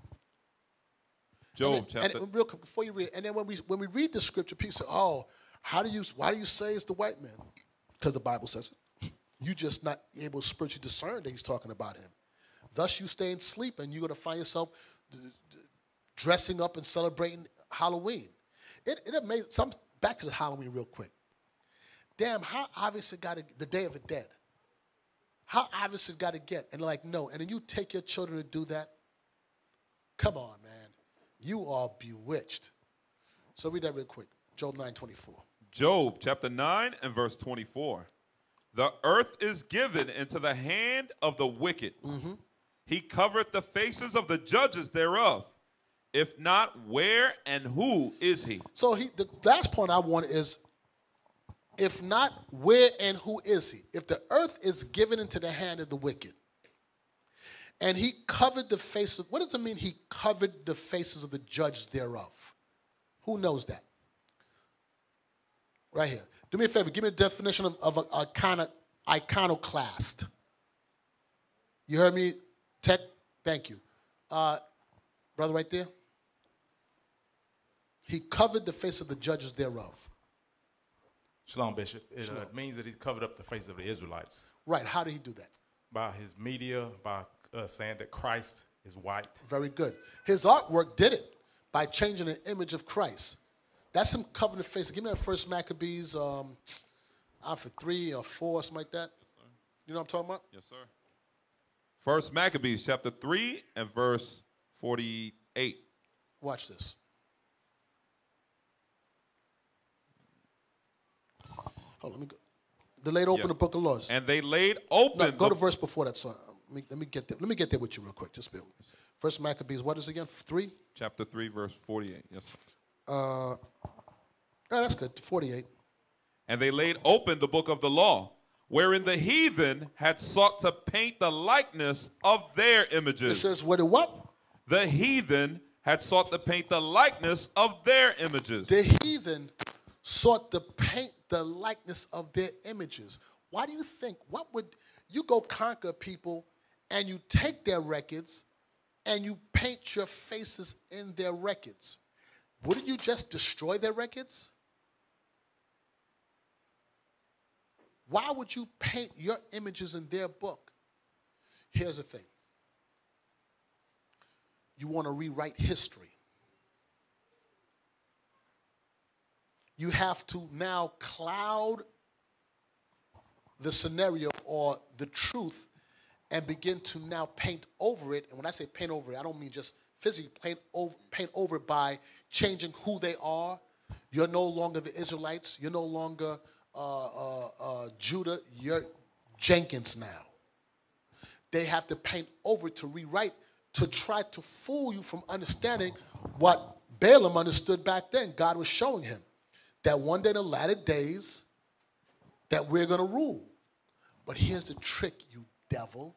Job and real quick before you read it, and then when we read the scripture, people say, "Oh, why do you say it's the white man?" Because the Bible says it. You just not able to spiritually discern that he's talking about him. Thus, you stay in sleep, and you're going to find yourself dressing up and celebrating Halloween. It amazes. Back to the Halloween real quick. Damn, how obvious it got to, the Day of the Dead. How obvious it got to get. And like, no. And then you take your children to do that? Come on, man. You are bewitched. So read that real quick. Job 9:24. Job chapter 9 and verse 24. The earth is given into the hand of the wicked. Mm-hmm. He covered the faces of the judges thereof. If not, where and who is he? So the last point I want is, if not, where and who is he? If the earth is given into the hand of the wicked, and he covered the faces, what does it mean he covered the faces of the judges thereof? Who knows that? Right here. Do me a favor, give me a definition of a kind of iconoclast. You heard me, Tech? Thank you. Brother right there. He covered the face of the judges thereof. Shalom, Bishop. It means that he's covered up the face of the Israelites. Right. How did he do that? By his media, by saying that Christ is white. Very good. His artwork did it by changing the image of Christ. That's him covering the face. Give me that First Maccabees, for 3 or 4, something like that. Yes, sir. You know what I'm talking about? Yes, sir. First Maccabees chapter 3 and verse 48. Watch this. Hold on, let me go. They laid open the book of laws. And they laid open. No, go to verse before that. So let me get there. Let me get there with you real quick. Just bear with me. First Maccabees, what is it again? 3? Chapter 3, verse 48. Yes, sir. Oh, that's good. 48. And they laid open the book of the law, wherein the heathen had sought to paint the likeness of their images. It says, what? The heathen had sought to paint the likeness of their images. The heathen sought to paint the likeness of their images. Why do you think, you go conquer people and you take their records and you paint your faces in their records? Wouldn't you just destroy their records? Why would you paint your images in their book? Here's the thing. You want to rewrite history. You have to now cloud the scenario or the truth and begin to now paint over it. And when I say paint over it, I don't mean just physically paint over it by changing who they are. You're no longer the Israelites. You're no longer Judah. You're Jenkins now. They have to paint over to rewrite to try to fool you from understanding what Balaam understood back then. God was showing him that one day in the latter days that we're going to rule. But here's the trick, you devil.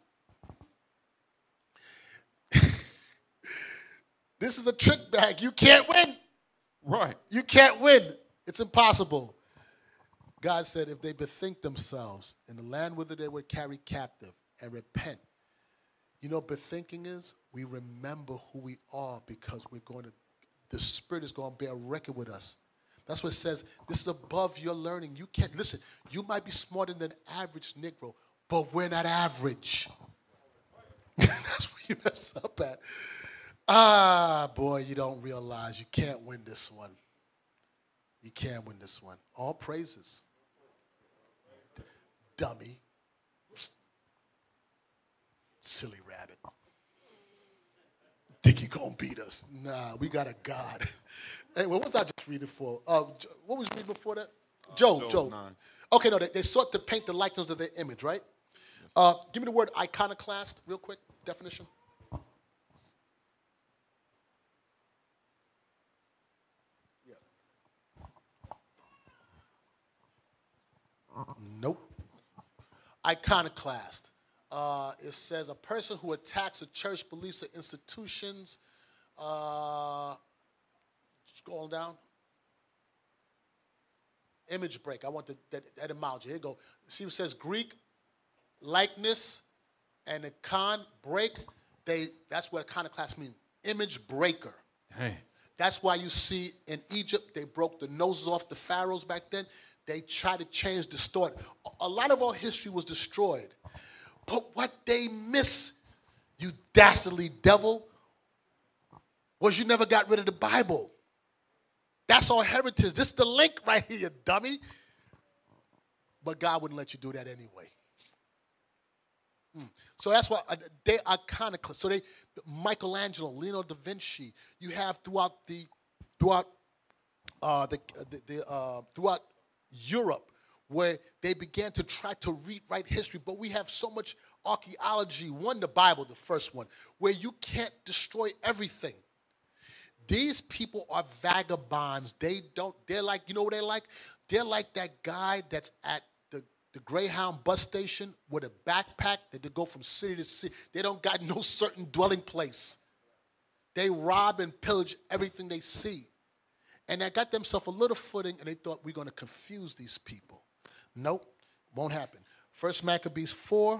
This is a trick bag. You can't win. Right. You can't win. It's impossible. God said if they bethink themselves in the land whither they were carried captive and repent. You know what bethinking is? We remember who we are because the Spirit is going to bear record with us. That's what it says. This is above your learning. You can't, listen, you might be smarter than average Negro, but we're not average. That's where you mess up at. Ah, boy, you don't realize you can't win this one. You can't win this one. All praises. Dummy. Silly rabbit. Think you gonna beat us? Nah, we got a God. Hey, what was I just reading for? What was you reading before that? Job. 9. Okay, no, they sought to paint the likeness of their image, right? Give me the word iconoclast, real quick, definition. Yeah. Nope. Iconoclast. It says a person who attacks a church, beliefs, or institutions. Scrolling down. Image break. I want that etymology. Here you go. See what it says Greek likeness and icon break. That's what iconoclast means. Image breaker. Hey. That's why you see in Egypt they broke the noses off the pharaohs back then. They tried to change, distort. A lot of our history was destroyed. But what they miss, you dastardly devil, was you never got rid of the Bible. That's our heritage. This is the link right here, you dummy. But God wouldn't let you do that anyway. So that's why they are iconoclasts. So Michelangelo, Leonardo da Vinci, you have throughout Europe, where they began to try to rewrite history. But we have so much archaeology, the Bible, the first one, where you can't destroy everything. These people are vagabonds. They're like, you know what they're like? They're like that guy that's at the Greyhound bus station with a backpack that they go from city to city. They don't got no certain dwelling place. They rob and pillage everything they see. And they got themselves a little footing, and they thought we're going to confuse these people. Nope, won't happen. First Maccabees 4.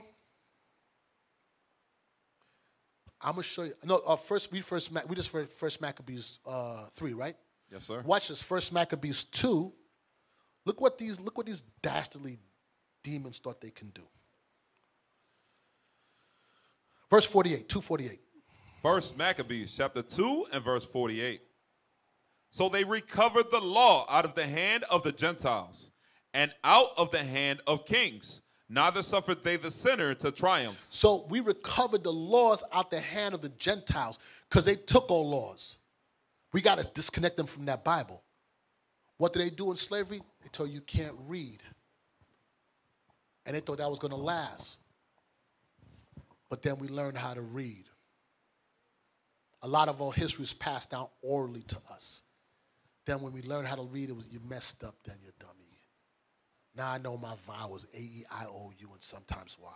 I'm going to show you. No, we just read First Maccabees 3, right? Yes, sir. Watch this. First Maccabees 2. Look what these dastardly demons thought they can do. Verse 48, 2:48. First Maccabees chapter 2 and verse 48. So they recovered the law out of the hand of the Gentiles and out of the hand of kings. Neither suffered they the sinner to triumph. So we recovered the laws out the hand of the Gentiles because they took all laws. We got to disconnect them from that Bible. What did they do in slavery? They told you can't read. And they thought that was going to last. But then we learned how to read. A lot of our history is passed down orally to us. Then when we learned how to read, it was you messed up, then you dummy. Now I know my vowels, A-E-I-O-U, and sometimes Y.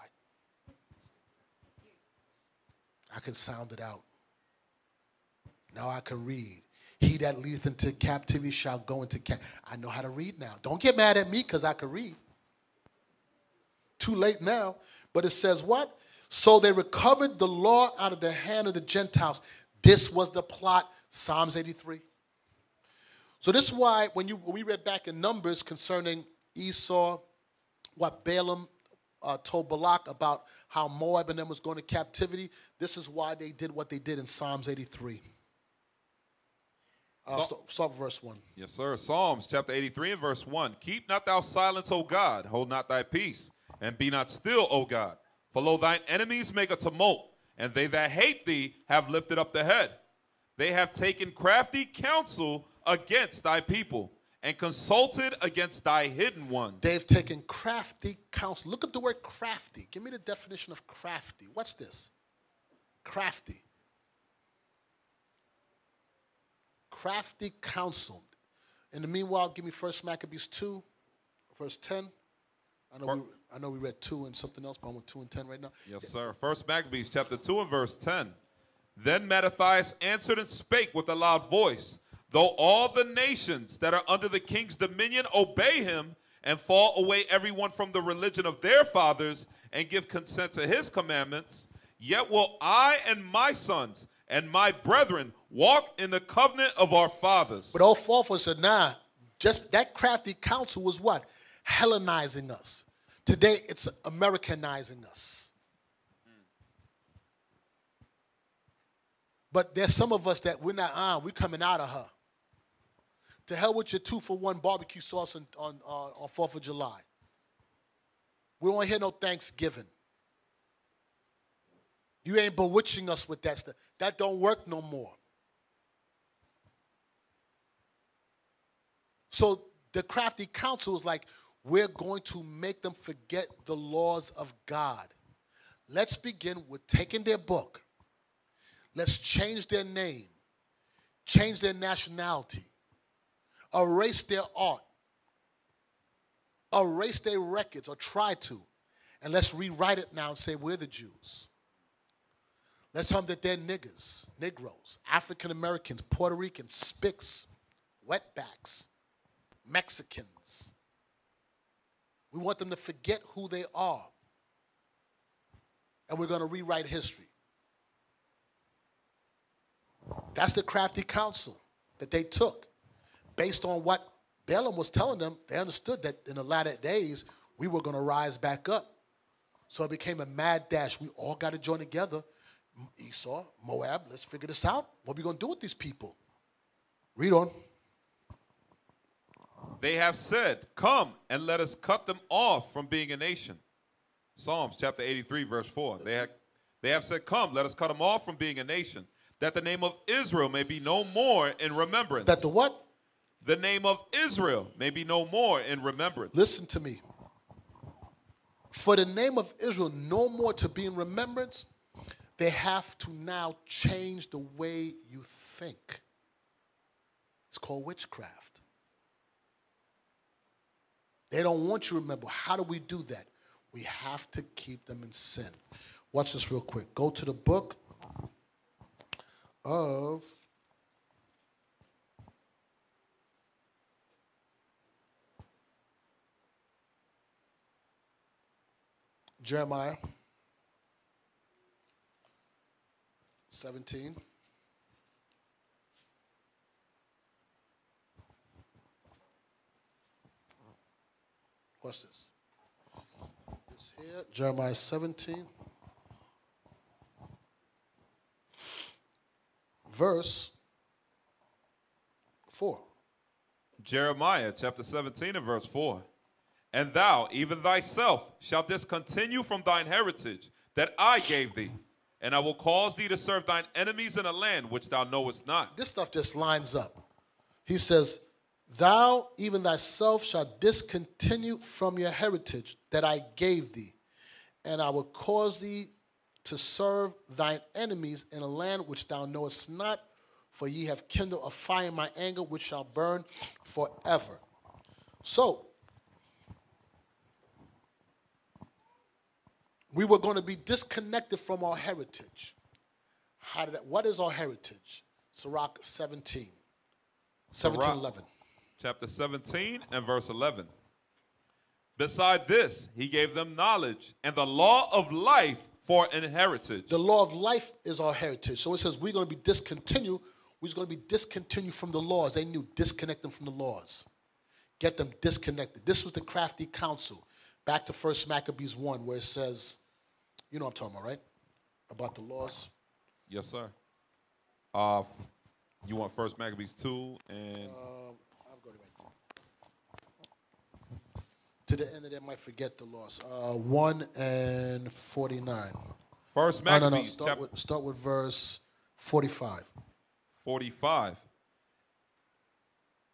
I can sound it out. Now I can read. He that leadeth into captivity shall go into captivity. I know how to read now. Don't get mad at me because I can read. Too late now. But it says what? So they recovered the law out of the hand of the Gentiles. This was the plot, Psalms 83. So this is why when we read back in Numbers concerning Esau, what Balaam told Balak about how Moab and them was going to captivity, this is why they did what they did in Psalms 83. Start verse 1. Yes, sir. Psalms chapter 83 and verse 1. Keep not thou silence, O God. Hold not thy peace, and be not still, O God. For lo, thine enemies make a tumult, and they that hate thee have lifted up the head. They have taken crafty counsel against thy people, and consulted against thy hidden ones. They've taken crafty counsel. Look at the word crafty. Give me the definition of crafty. What's this? Crafty. Crafty counsel. In the meanwhile, give me 1 Maccabees 2, verse 10. I know we read 2 and something else, but I want 2 and 10 right now. Yes, sir. 1 Maccabees chapter 2 and verse 10. Then Mattathias answered and spake with a loud voice, though all the nations that are under the king's dominion obey him and fall away everyone from the religion of their fathers and give consent to his commandments, yet will I and my sons and my brethren walk in the covenant of our fathers. But old forefathers said, nah, just that crafty counsel was what? Hellenizing us. Today, it's Americanizing us. But there's some of us that we're not on. We're coming out of her. To hell with your 2-for-1 barbecue sauce on 4th of July. We don't want to hear no Thanksgiving. You ain't bewitching us with that stuff. That don't work no more. So the crafty counsel is like, we're going to make them forget the laws of God. Let's begin with taking their book. Let's change their name, change their nationality, erase their art, erase their records, or try to, and let's rewrite it now and say we're the Jews. Let's tell them that they're niggers, Negroes, African Americans, Puerto Ricans, Spics, wetbacks, Mexicans. We want them to forget who they are. And we're going to rewrite history. That's the crafty counsel that they took. Based on what Balaam was telling them, they understood that in the latter days, we were going to rise back up. So it became a mad dash. We all got to join together. Esau, Moab, let's figure this out. What are we going to do with these people? Read on. They have said, come and let us cut them off from being a nation. Psalms chapter 83, verse 4. They have said, come, let us cut them off from being a nation, that the name of Israel may be no more in remembrance. That the what? The name of Israel may be no more in remembrance. Listen to me. For the name of Israel no more to be in remembrance, they have to now change the way you think. It's called witchcraft. They don't want you to remember. How do we do that? We have to keep them in sin. Watch this real quick. Go to the book of Jeremiah 17. Watch this. This here, Jeremiah 17, verse 4. Jeremiah chapter 17 and verse 4. And thou, even thyself, shalt discontinue from thine heritage that I gave thee, and I will cause thee to serve thine enemies in a land which thou knowest not. This stuff just lines up. He says, thou, even thyself, shalt discontinue from your heritage that I gave thee, and I will cause thee to serve thine enemies in a land which thou knowest not, for ye have kindled a fire in my anger, which shall burn forever. So, we were going to be disconnected from our heritage. What is our heritage? Sirach 17. 17:11. Chapter 17 and verse 11. Beside this, he gave them knowledge and the law of life for an heritage. The law of life is our heritage. So it says we're going to be discontinued. We're going to be discontinued from the laws. They knew, disconnect them from the laws. Get them disconnected. This was the crafty counsel. Back to 1 Maccabees 1, where it says, you know what I'm talking about, right? About the laws. Yes, sir. You want 1 Maccabees 2 and... I'll go right there. To the end of that, might forget the laws. 1 and 49. 1 Maccabees. Start with verse 45. 45.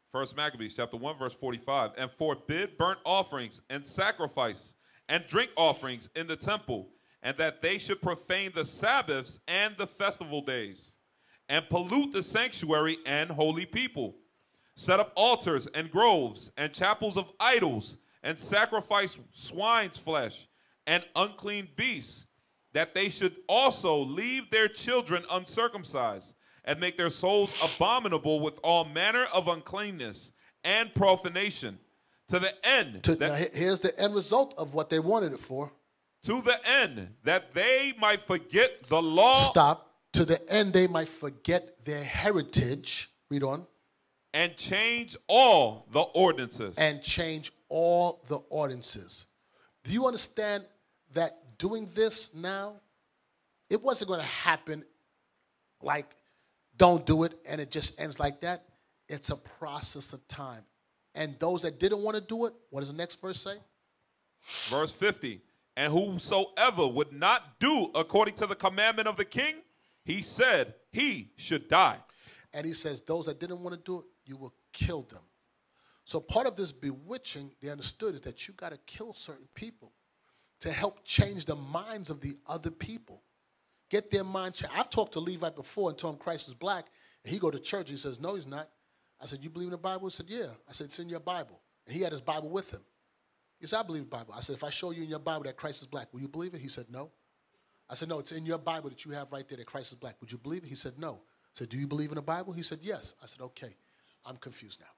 First Maccabees chapter 1, verse 45. And forbid burnt offerings and sacrifice and drink offerings in the temple, and that they should profane the Sabbaths and the festival days, and pollute the sanctuary and holy people. Set up altars and groves and chapels of idols, and sacrifice swine's flesh and unclean beasts, that they should also leave their children uncircumcised, and make their souls abominable with all manner of uncleanness and profanation, to the end. Now, here's the end result of what they wanted it for. To the end that they might forget the law. Stop. To the end they might forget their heritage. Read on. And change all the ordinances. And change all the ordinances. Do you understand that doing this now, it wasn't going to happen like, don't do it, and it just ends like that. It's a process of time. And those that didn't want to do it, what does the next verse say? Verse 50. And whosoever would not do according to the commandment of the king, he said he should die. And he says those that didn't want to do it, you will kill them. So part of this bewitching, they understood, is that you got to kill certain people to help change the minds of the other people. Get their mind changed. I've talked to Levi before and told him Christ is black, and he go to church. He says, no, he's not. I said, you believe in the Bible? He said, yeah. I said, it's in your Bible. And he had his Bible with him. He said, I believe in the Bible. I said, if I show you in your Bible that Christ is black, will you believe it? He said, no. I said, no, it's in your Bible that you have right there that Christ is black. Would you believe it? He said, no. I said, do you believe in the Bible? He said, yes. I said, okay. I'm confused now.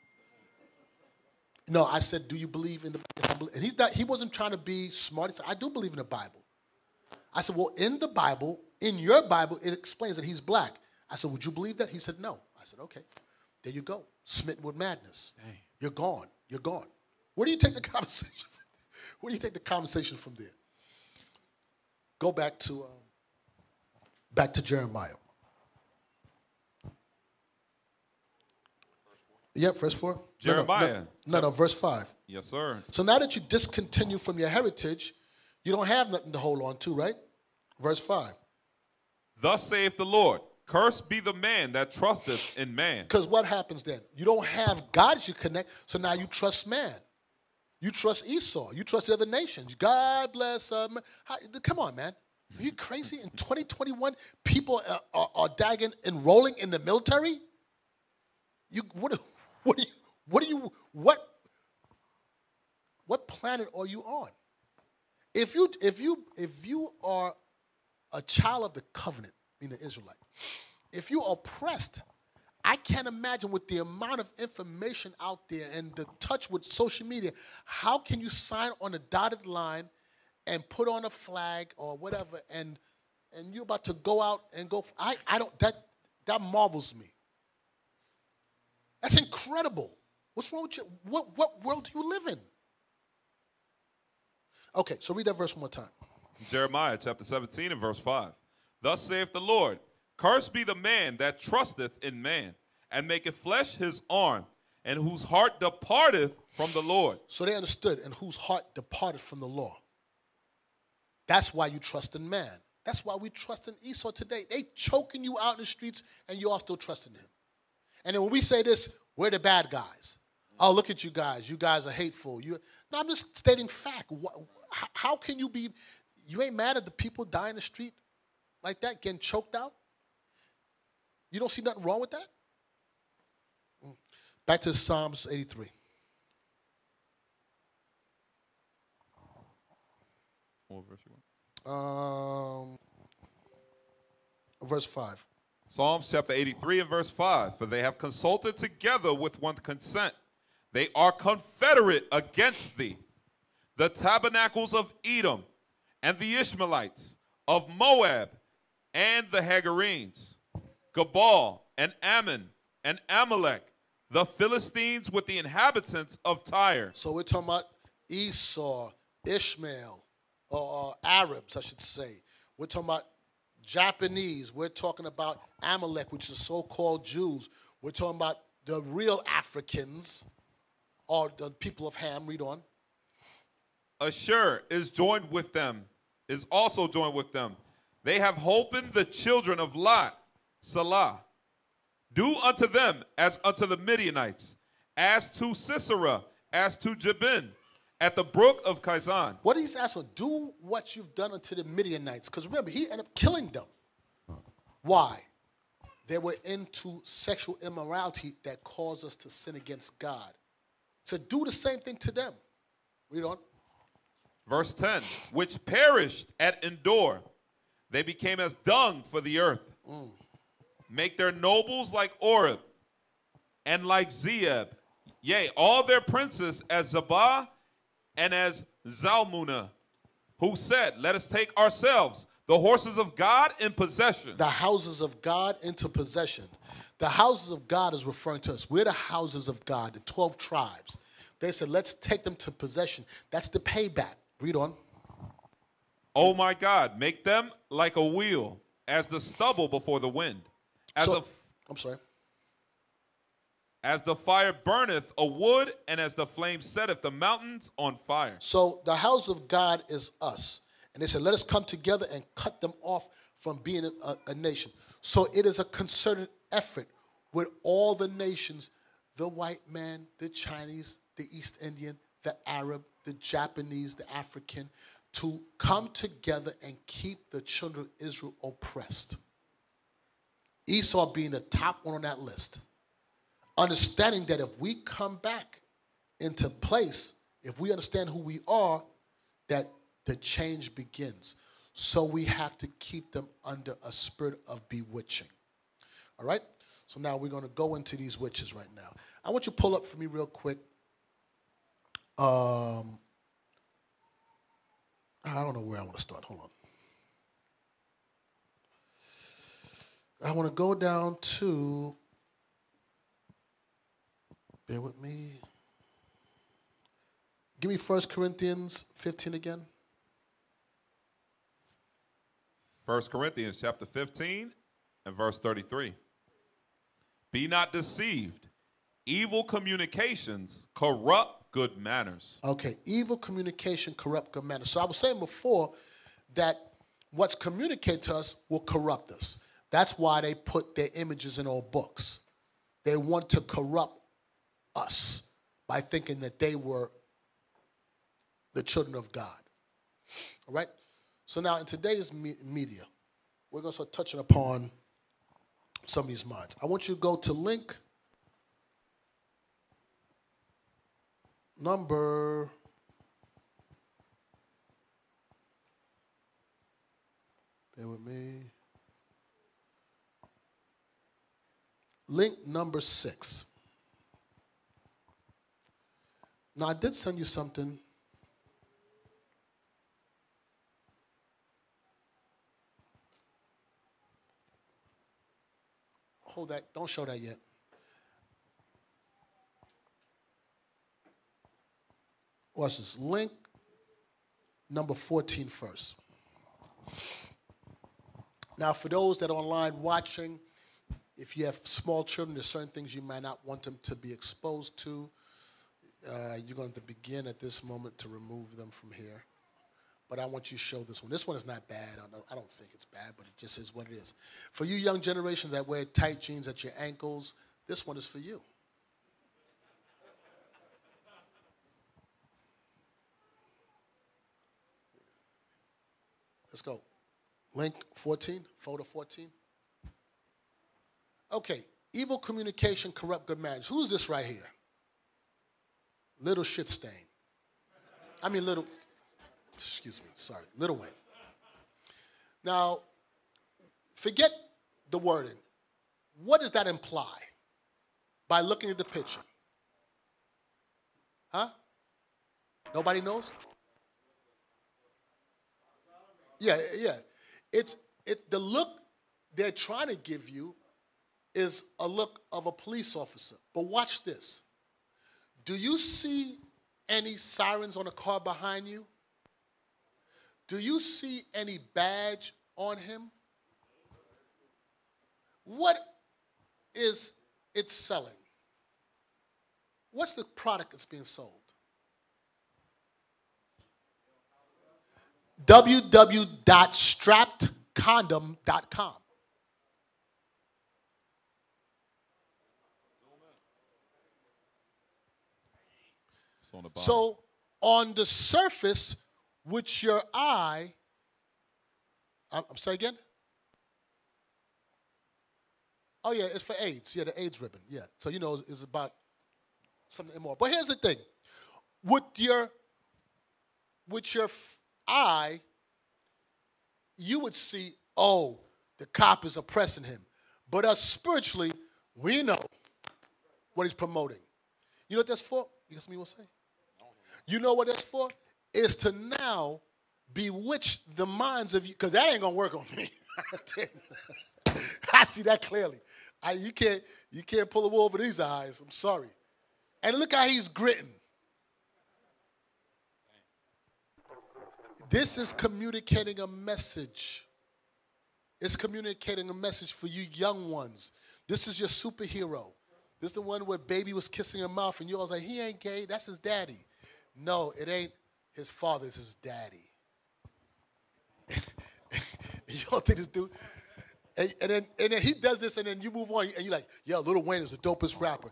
No, I said, do you believe in the Bible? And he wasn't trying to be smart. He said, I do believe in the Bible. I said, well, in the Bible, in your Bible, it explains that he's black. I said, would you believe that? He said, no. I said, okay. There you go. Smitten with madness. Dang. You're gone. You're gone. Where do you take the conversation from? Where do you take the conversation from there? Go back to Jeremiah. Yep, verse 4. Jeremiah. No, verse 5. Yes, sir. So now that you discontinue from your heritage, you don't have nothing to hold on to, right? Verse 5. Thus saith the Lord, cursed be the man that trusteth in man. Because what happens then? You don't have God you connect, so now you trust man. You trust Esau. You trust the other nations. God bless them. Come on, man. Are you crazy? In 2021, people are dagging enrolling in the military? What planet are you on? If you are a child of the covenant, meaning Israelite, if you're oppressed, I can't imagine with the amount of information out there and the touch with social media, how can you sign on a dotted line and put on a flag or whatever and you're about to go out and go? That marvels me. That's incredible. What's wrong with you? What world do you live in? Okay, so read that verse one more time. Jeremiah chapter 17 and verse 5. Thus saith the Lord, cursed be the man that trusteth in man, and maketh flesh his arm, and whose heart departeth from the Lord. So they understood, and whose heart departed from the law. That's why you trust in man. That's why we trust in Esau today. They choking you out in the streets, and you are still trusting him. And then when we say this, we're the bad guys. Oh, look at you guys. You guys are hateful. No, I'm just stating fact. How can you be? You ain't mad at the people dying in the street like that, getting choked out? You don't see nothing wrong with that? Back to Psalms 83. What verse you want? Verse 5. Psalms chapter 83 and verse 5. For they have consulted together with one consent. They are confederate against thee. The tabernacles of Edom and the Ishmaelites, of Moab and the Hagarenes, Gabal and Ammon and Amalek, the Philistines with the inhabitants of Tyre. So we're talking about Esau, Ishmael, or Arabs, I should say. We're talking about Japanese. We're talking about Amalek, which is so-called Jews. We're talking about the real Africans, or the people of Ham. Read on. Ashur is joined with them, is also joined with them. They have holpen the children of Lot, Salah. Do unto them as unto the Midianites, as to Sisera, as to Jabin, at the brook of Kizan. What he's asking, do what you've done unto the Midianites. Because remember, he ended up killing them. Why? They were into sexual immorality that caused us to sin against God. So do the same thing to them. Read on. Verse 10, which perished at Endor. They became as dung for the earth. Make their nobles like Oreb and like Zeeb. Yea, all their princes as Zabah and as Zalmunna, who said, let us take ourselves the horses of God in possession. The houses of God into possession. The houses of God is referring to us. We're the houses of God, the 12 tribes. They said, let's take them to possession. That's the payback. Read on. Oh my God, make them like a wheel, as the stubble before the wind. I'm sorry. As the fire burneth a wood, and as the flame setteth the mountains on fire. So the house of God is us. And they said, let us come together and cut them off from being a nation. So it is a concerted effort with all the nations, the white man, the Chinese, the East Indian, the Arab, the Japanese, the African, to come together and keep the children of Israel oppressed. Esau being the top one on that list. Understanding that if we come back into place, if we understand who we are, that the change begins. So we have to keep them under a spirit of bewitching. All right? So now we're going to go into these witches right now. I want you to pull up for me real quick. I don't know where I want to start. Hold on. I want to go down to, bear with me. Give me 1 Corinthians 15 again. 1 Corinthians chapter 15 and verse 33. Be not deceived. Evil communications corrupt good manners. Okay, evil communication corrupt good manners. So I was saying before that what's communicated to us will corrupt us. That's why they put their images in all books. They want to corrupt us by thinking that they were the children of God. All right? So now in today's media, we're going to start touching upon some of these minds. I want you to go to link number bear with me. Link number 6. Now I did send you something. Hold that, don't show that yet. Watch this. Link number 14 first. Now, for those that are online watching, if you have small children, there's certain things you might not want them to be exposed to. You're going to begin at this moment to remove them from here. But I want you to show this one. This one is not bad. I don't think it's bad, but it just is what it is. For you young generations that wear tight jeans at your ankles, this one is for you. Let's go. Link 14, photo 14. Okay, evil communication, corrupt good manners. Who's this right here? Little shit stain. I mean little, excuse me, sorry, Little Wayne. Now, forget the wording. What does that imply by looking at the picture? Huh? Nobody knows? Yeah. The look they're trying to give you is a look of a police officer. But watch this. Do you see any sirens on a car behind you? Do you see any badge on him? What is it selling? What's the product that's being sold? www.strappedcondom.com. It's on the bottom. So on the surface, with your eye, I'm sorry again? Oh, yeah, it's for AIDS. Yeah, the AIDS ribbon. Yeah. So, you know, it's about something more. But here's the thing. With your eye, you would see, oh, the cop is oppressing him. But us spiritually, we know what he's promoting. You know what that's for? You got something you want to say? You know what that's for? It's to now bewitch the minds of you, because that ain't going to work on me. I see that clearly. You can't pull the wool over these eyes. I'm sorry. And look how he's gritting. This is communicating a message. It's communicating a message for you young ones. This is your superhero. This is the one where baby was kissing her mouth and you all like, he ain't gay, that's his daddy. No, it ain't his father, it's his daddy. You don't think this dude? And then he does this, and then you move on, and you're like, yeah, Lil Wayne is the dopest rapper.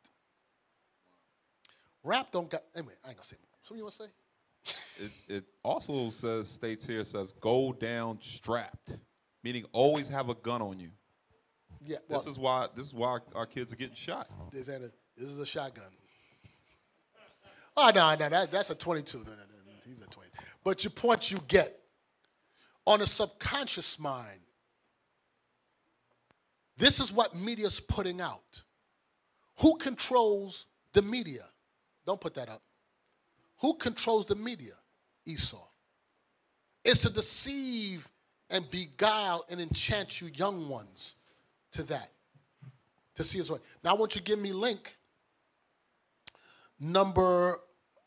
Rap don't got, anyway, I ain't gonna say more. Something you want to say? It also states here, says, go down strapped, meaning always have a gun on you. Yeah. Well, This is why our kids are getting shot. this is a shotgun. Oh, no, that's a 22. No, he's a 20. But your point you get, on a subconscious mind, this is what media's putting out. Who controls the media? Don't put that up. Who controls the media? Esau. It's to deceive and beguile and enchant you young ones to that. To see his way. Now I want you to give me link number,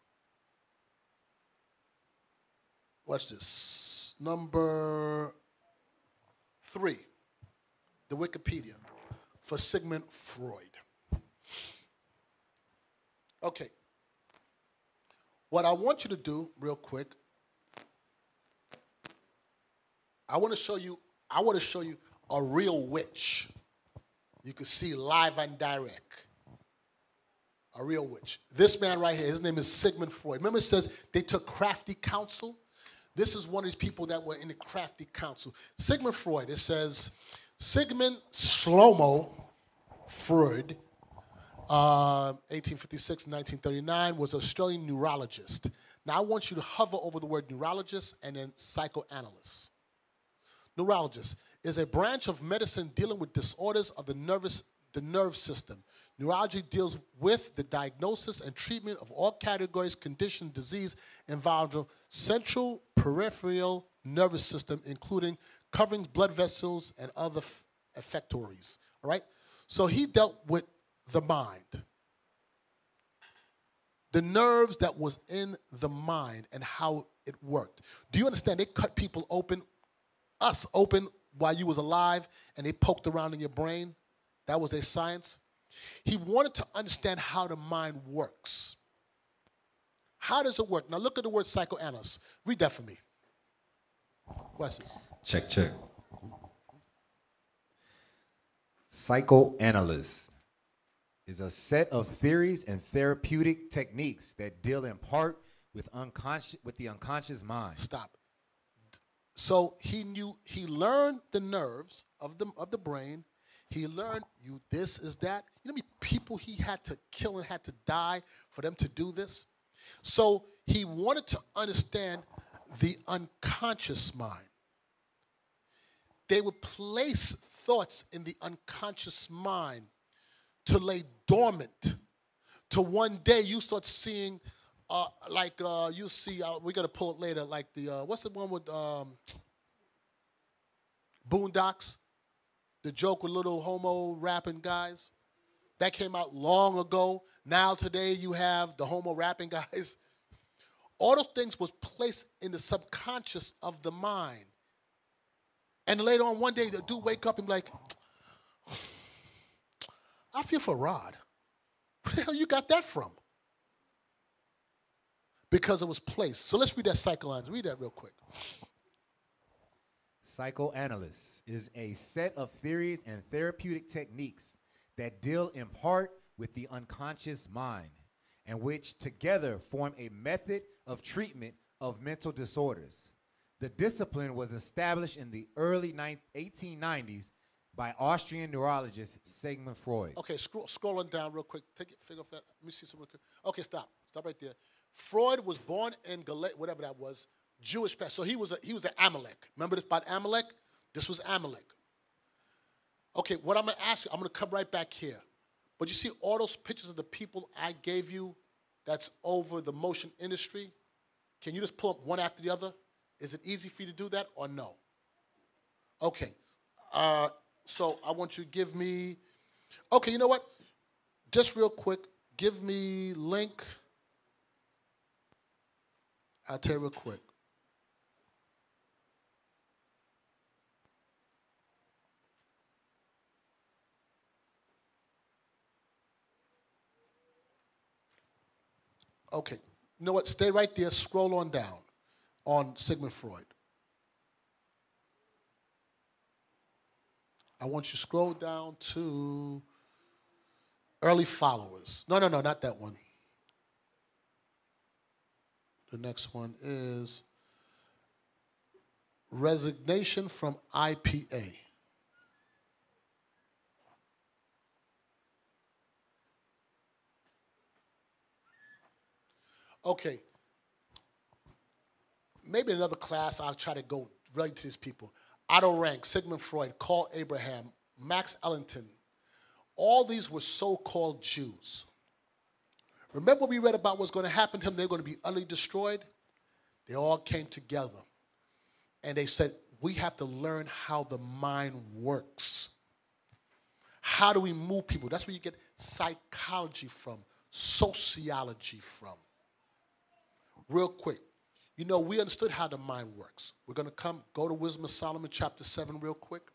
what's this? Number 3. The Wikipedia for Sigmund Freud. Okay. What I want you to do real quick, I want to show you a real witch. You can see live and direct. A real witch. This man right here, his name is Sigmund Freud. Remember it says they took crafty counsel? This is one of these people that were in the crafty counsel. Sigmund Freud, it says Sigmund Shlomo Freud, 1856 1939, was an Australian neurologist. Now I want you to hover over the word neurologist and then psychoanalyst. Neurologist is a branch of medicine dealing with disorders of the nerve system. Neurology deals with the diagnosis and treatment of all categories, condition, disease involving central peripheral nervous system, including coverings, blood vessels, and other effectories. All right? So he dealt with the mind. The nerves that was in the mind and how it worked. Do you understand? They cut people open, us open, while you was alive, and they poked around in your brain. That was their science. He wanted to understand how the mind works. How does it work? Now look at the word psychoanalyst. Read that for me. What's this? Check. Psychoanalyst is a set of theories and therapeutic techniques that deal in part with the unconscious mind. Stop. So he learned the nerves of the brain. He learned this is that. You know how many people he had to kill and had to die for them to do this? So he wanted to understand the unconscious mind. They would place thoughts in the unconscious mind to lay dormant, to one day you start seeing, you see, we're going to pull it later, like what's the one with Boondocks? The joke with little homo rapping guys? That came out long ago. Now today you have the homo rapping guys. All those things was placed in the subconscious of the mind. And later on one day the dude wake up and be like, I feel for Rod. Where the hell you got that from? Because it was placed. So let's read that psychoanalyst. Read that real quick. Psychoanalyst is a set of theories and therapeutic techniques that deal in part with the unconscious mind and which together form a method of treatment of mental disorders. The discipline was established in the early 1890s by Austrian neurologist Sigmund Freud. Okay, scrolling down real quick. Take your finger off that. Let me see some real quick. Okay, stop. Stop right there. Freud was born in whatever that was, Jewish past. So he was an Amalek. Remember this about Amalek? This was Amalek. Okay, what I'm gonna ask you, I'm gonna come right back here. But you see all those pictures of the people I gave you that's over the motion industry? Can you just pull up one after the other? Is it easy for you to do that or no? Okay. So I want you to give me, okay, you know what? Just real quick, give me link. I'll tell you real quick. Okay, you know what? Stay right there. Scroll on down on Sigmund Freud. I want you to scroll down to early followers. No, not that one. The next one is resignation from IPA. Okay. Maybe in another class I'll try to go right to these people. Otto Rank, Sigmund Freud, Carl Abraham, Max Ellington. All these were so-called Jews. Remember what we read about what's going to happen to them? They're going to be utterly destroyed. They all came together. And they said, we have to learn how the mind works. How do we move people? That's where you get psychology from, sociology from. Real quick. You know, we understood how the mind works. We're going to go to Wisdom of Solomon, chapter 7, real quick.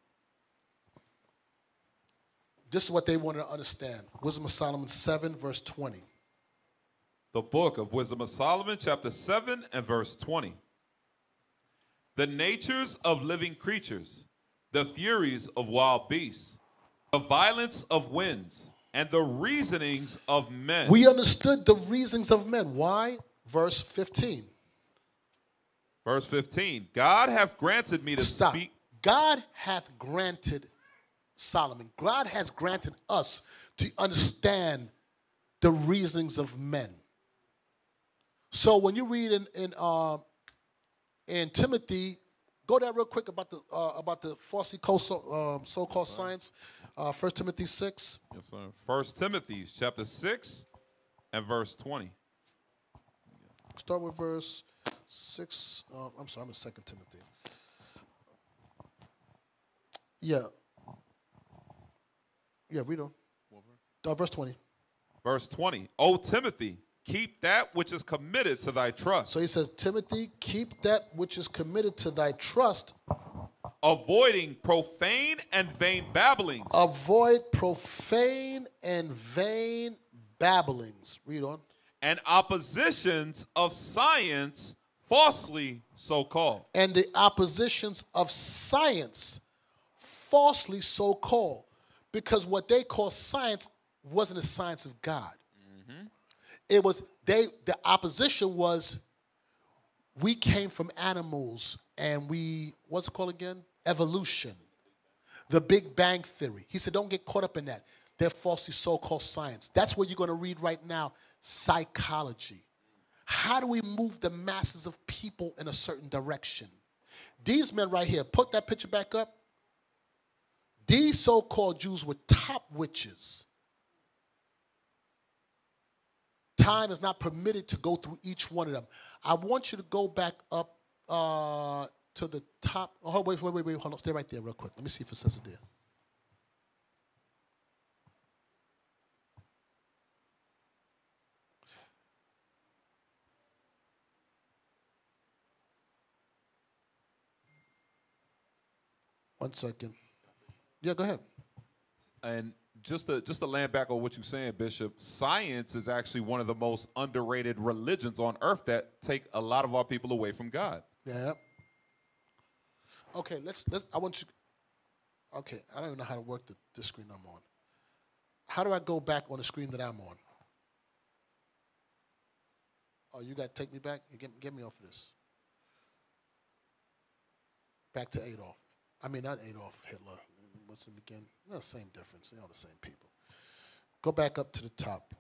This is what they wanted to understand. Wisdom of Solomon 7, verse 20. The book of Wisdom of Solomon, chapter 7 and verse 20. The natures of living creatures, the furies of wild beasts, the violence of winds, and the reasonings of men. We understood the reasonings of men. Why? Verse 15. Verse 15, God hath granted me to speak. God hath granted Solomon. God has granted us to understand the reasonings of men. So when you read in Timothy, go there real quick about the falsely so-called science. 1 Timothy 6. Yes, sir. 1 Timothy chapter 6 and verse 20. Start with verse 6. I'm sorry, I'm in 2 Timothy. Yeah, read on. Verse 20. Verse 20. O Timothy, keep that which is committed to thy trust. So he says, Timothy, keep that which is committed to thy trust. Avoiding profane and vain babblings. Avoid profane and vain babblings. Read on. And oppositions of science, falsely so called. And the oppositions of science, falsely so called. Because what they call science wasn't the science of God. Mm-hmm. It was, the opposition was, we came from animals and what's it called again? Evolution. The Big Bang Theory. He said, don't get caught up in that. They're falsely so-called science. That's what you're going to read right now, psychology. How do we move the masses of people in a certain direction? These men right here, put that picture back up. These so-called Jews were top witches. Time is not permitted to go through each one of them. I want you to go back up to the top. Oh, wait, hold on. Stay right there real quick. Let me see if it says it there. One second. Yeah, go ahead. And just to land back on what you're saying, Bishop, science is actually one of the most underrated religions on earth that take a lot of our people away from God. Yeah. Okay, I want you. Okay, I don't even know how to work this screen I'm on. How do I go back on the screen that I'm on? Oh, you got to take me back? Get me off of this. Back to Adolf. I mean, not Adolf Hitler. What's him again? No, same difference. They're all the same people. Go back up to the top.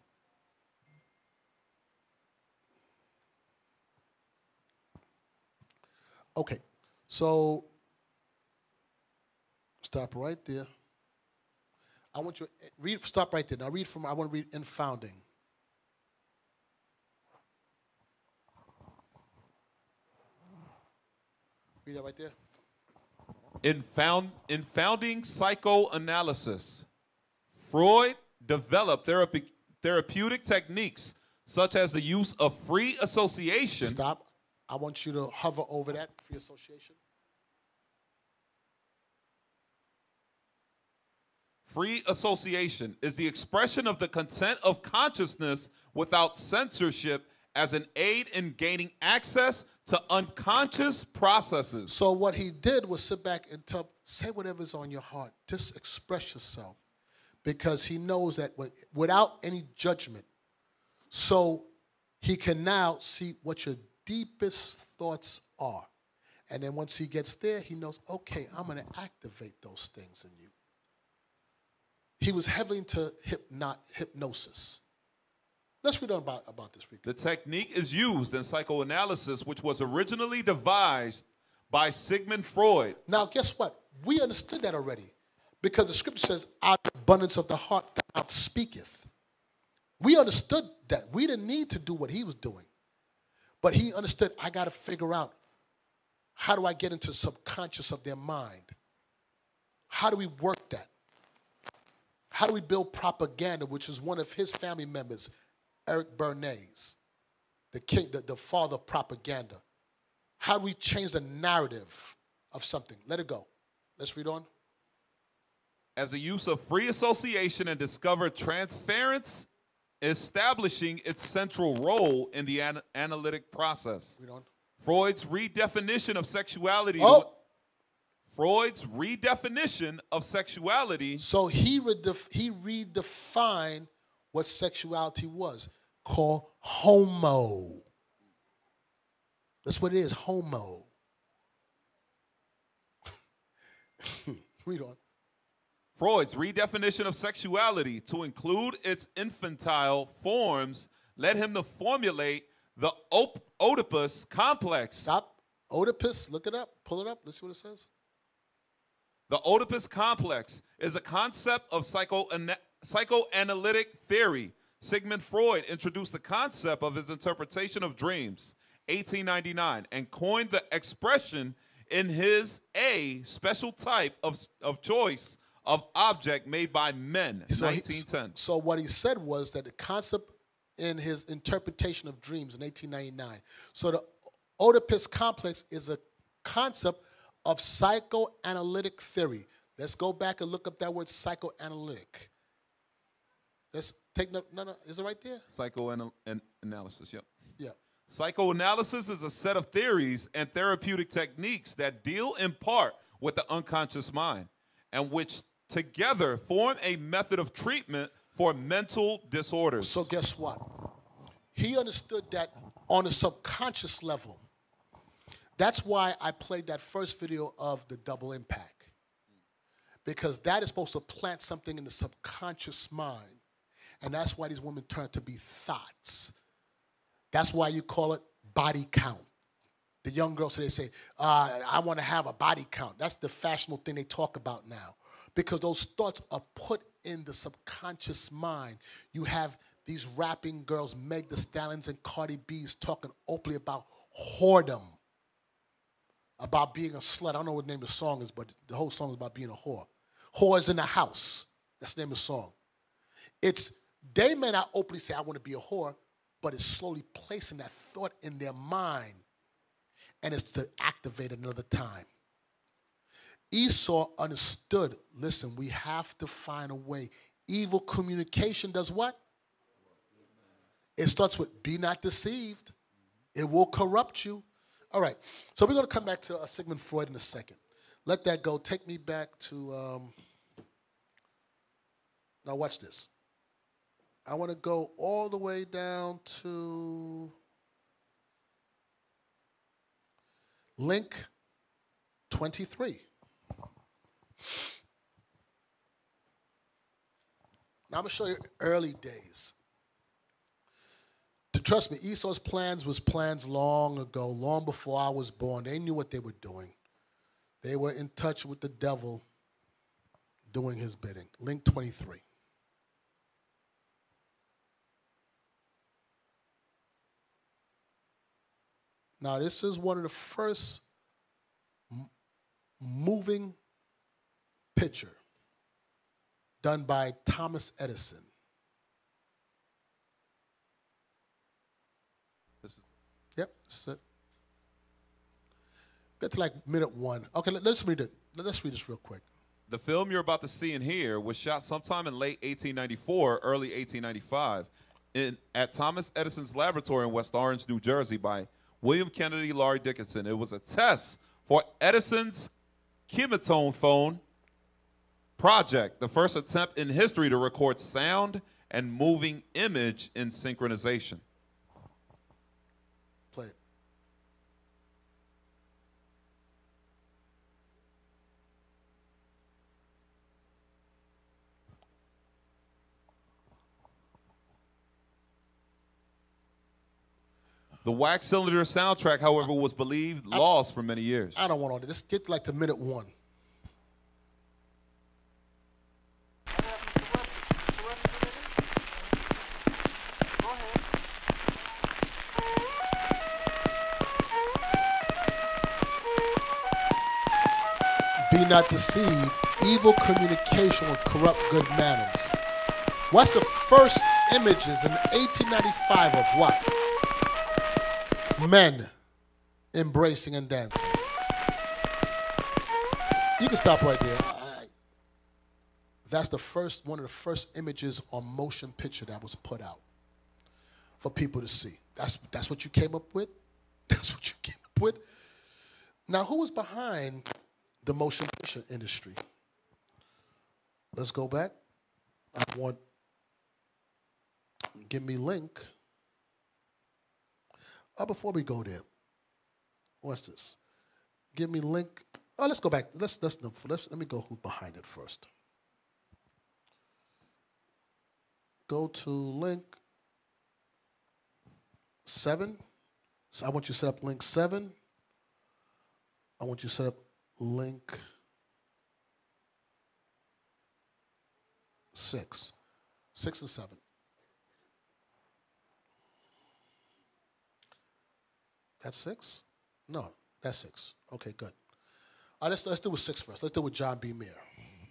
Okay, so stop right there. I want you to read. Stop right there. Now read from. I want to read in founding. Read that right there. In founding psychoanalysis, Freud developed therapeutic techniques such as the use of free association. Stop. I want you to hover over that free association. Free association is the expression of the content of consciousness without censorship as an aid in gaining access to unconscious processes. So what he did was sit back and say whatever's on your heart. Just express yourself. Because he knows that without any judgment, so he can now see what your deepest thoughts are. And then once he gets there, he knows, okay, I'm going to activate those things in you. He was heavily into hypnosis. Let's read on about this. The technique is used in psychoanalysis, which was originally devised by Sigmund Freud. Now, guess what? We understood that already. Because the scripture says, out of the abundance of the heart, the mouth speaketh. We understood that. We didn't need to do what he was doing. But he understood, I got to figure out, how do I get into the subconscious of their mind? How do we work that? How do we build propaganda, which is one of his family members, Eric Bernays, the father of propaganda? How do we change the narrative of something? Let it go. Let's read on. As a use of free association and discovered transference, establishing its central role in the analytic process. Read on. Freud's redefinition of sexuality. Freud's redefinition of sexuality. So he redefined what sexuality was, called homo. That's what it is, homo. Read on. Freud's redefinition of sexuality to include its infantile forms led him to formulate the Oedipus complex. Stop. Oedipus, look it up. Pull it up. Let's see what it says. The Oedipus complex is a concept of psychoanalytic theory. Sigmund Freud introduced the concept of his interpretation of dreams, 1899, and coined the expression in his A special type of choice of object made by men, 1910. So what he said was that the concept in his interpretation of dreams in 1899. So the Oedipus complex is a concept of psychoanalytic theory. Let's go back and look up that word psychoanalytic. Let's take no, is it right there? Psychoanalysis, yep. Yeah. Psychoanalysis is a set of theories and therapeutic techniques that deal in part with the unconscious mind and which together form a method of treatment for mental disorders. So guess what? He understood that on a subconscious level. That's why I played that first video of the double impact. Because that is supposed to plant something in the subconscious mind. And that's why these women turn to be thoughts. That's why you call it body count. The young girls today say, I want to have a body count. That's the fashionable thing they talk about now. Because those thoughts are put in the subconscious mind. You have these rapping girls, Meg Thee Stallions and Cardi B's, talking openly about whoredom, about being a slut. I don't know what the name of the song is, but the whole song is about being a whore. Whores in the house. That's the name of the song. They may not openly say, I want to be a whore, but it's slowly placing that thought in their mind, and it's to activate another time. Esau understood, listen, we have to find a way. Evil communication does what? It starts with be not deceived. It will corrupt you. All right, so we're going to come back to Sigmund Freud in a second. Let that go. Take me back to, now watch this. I want to go all the way down to, Link 23. Now I'm going to show you early days. Trust me, Esau's plans was plans long ago, long before I was born. They knew what they were doing. They were in touch with the devil doing his bidding. Link 23. Now, this is one of the first moving picture done by Thomas Edison. Yep, that's it. Get to like minute 1. Okay, let's read it. Let's read this real quick. The film you're about to see and hear was shot sometime in late 1894, early 1895, at Thomas Edison's laboratory in West Orange, New Jersey, by William Kennedy Laurie Dickinson. It was a test for Edison's chematone phone project, the first attempt in history to record sound and moving image in synchronization. Play it. The wax cylinder soundtrack, however, was believed lost for many years. I don't want all this. Just get like to minute 1. Be not deceived. Evil communication will corrupt good manners. What's the first images in 1895 of what? Men embracing and dancing. You can stop right there. That's the first, one of the first images on motion picture that was put out for people to see. That's what you came up with? That's what you came up with? Now, who was behind the motion picture industry? Let's go back. Give me link. Before we go there, what's this? Give me link. Oh, let's go back. Let me go who's behind it first. Go to link 7. So I want you to set up link 7. I want you to set up link 6. 6 and 7. That's 6? No, that's 6. Okay, good. Let's do with 6 first. Let's do with John B. Mayer.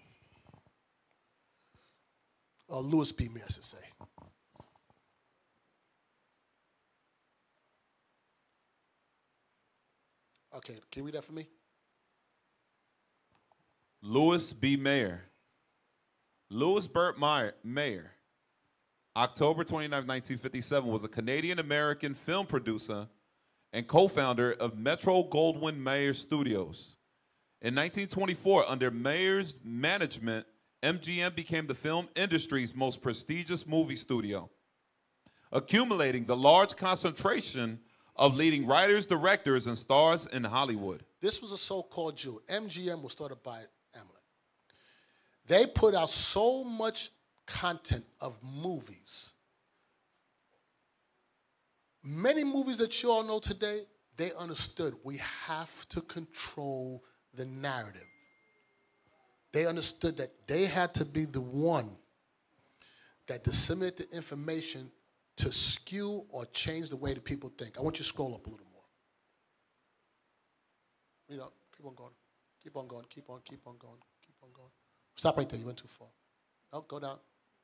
Or Louis B. Mayer, I should say. Okay, can you read that for me? Louis B. Mayer. Louis Burt Mayer, October 29, 1957, was a Canadian-American film producer and co-founder of Metro-Goldwyn-Mayer Studios. In 1924, under Mayer's management, MGM became the film industry's most prestigious movie studio, accumulating the large concentration of leading writers, directors, and stars in Hollywood. This was a so-called Jew. MGM was started by Amalek. They put out so much content of movies. Many movies that you all know today, they understood we have to control the narrative. They understood that they had to be the one that disseminated the information to skew or change the way that people think. I want you to scroll up a little more. You know, keep on going. Keep on going. Keep on going. Keep on going. Stop right there. You went too far. No, go down.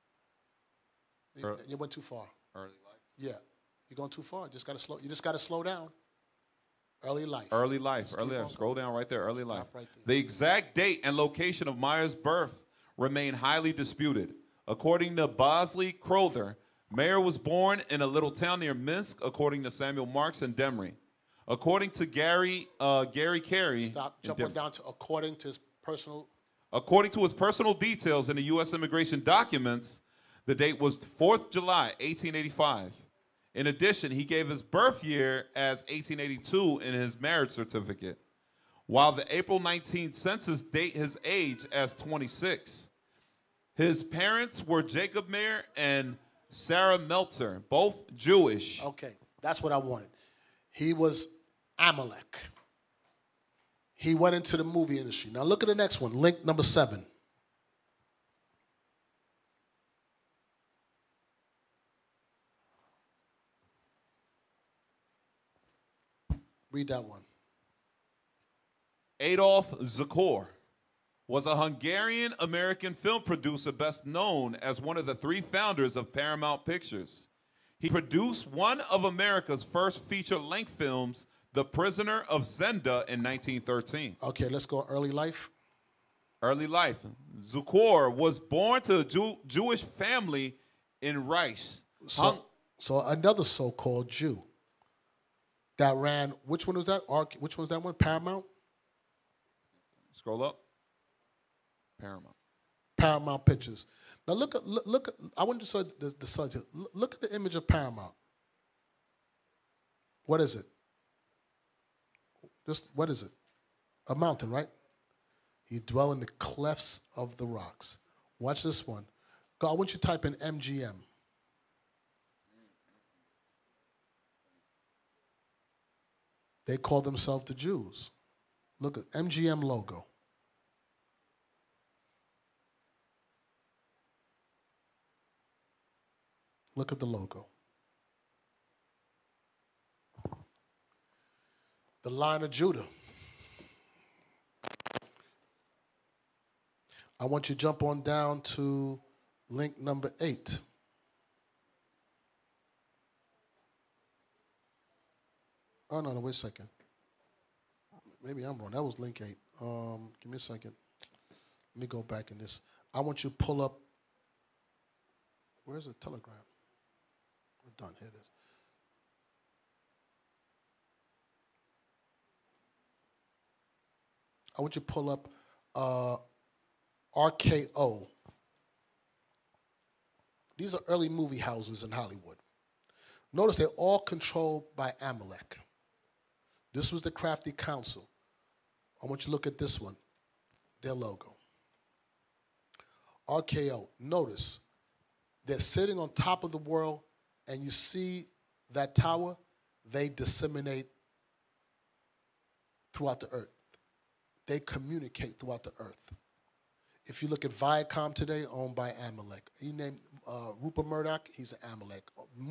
You went too far. Early life. Yeah. You're going too far. You just gotta slow down. Early life. Early life. Early life. Scroll down right there. Early life. Right there. The exact date and location of Mayer's birth remain highly disputed. According to Bosley Crowther, Mayer was born in a little town near Minsk, according to Samuel Marks and Demery. According to Gary Carey. Stop. Jump on down to according to his personal. According to his personal details in the U.S. immigration documents, the date was 4th July, 1885. In addition, he gave his birth year as 1882 in his marriage certificate, while the April 19th census date his age as 26. His parents were Jacob Meir and Sarah Meltzer, both Jewish. Okay, that's what I wanted. He was Amalek. He went into the movie industry. Now look at the next one, link number 7. Read that one. Adolf Zukor was a Hungarian-American film producer best known as one of the 3 founders of Paramount Pictures. He produced one of America's first feature-length films, The Prisoner of Zenda, in 1913. Okay, let's go early life. Early life. Zukor was born to a Jewish family in Rice. So another so-called Jew that ran, which one was that? Which one was that one? Paramount? Scroll up. Paramount. Paramount Pictures. Now look at, I want you to see the subject. Look at the image of Paramount. What is it? What is it? A mountain, right? You dwell in the clefts of the rocks. Watch this one. Go, I want you to type in MGM. They call themselves the Jews. Look at MGM logo. Look at the logo. The Lion of Judah. I want you to jump on down to link number 8. Oh, no, wait a second. Maybe I'm wrong. That was link 8. Give me a second. Let me go back in this. I want you to pull up. Where's the telegram? We're done. Here it is. I want you to pull up RKO. These are early movie houses in Hollywood. Notice they're all controlled by Amalek. This was the Crafty Council. I want you to look at this one, their logo. RKO. Notice they're sitting on top of the world, and you see that tower, they disseminate throughout the earth. They communicate throughout the earth. If you look at Viacom today, owned by Amalek. You name Rupert Murdoch, he's an Amalek.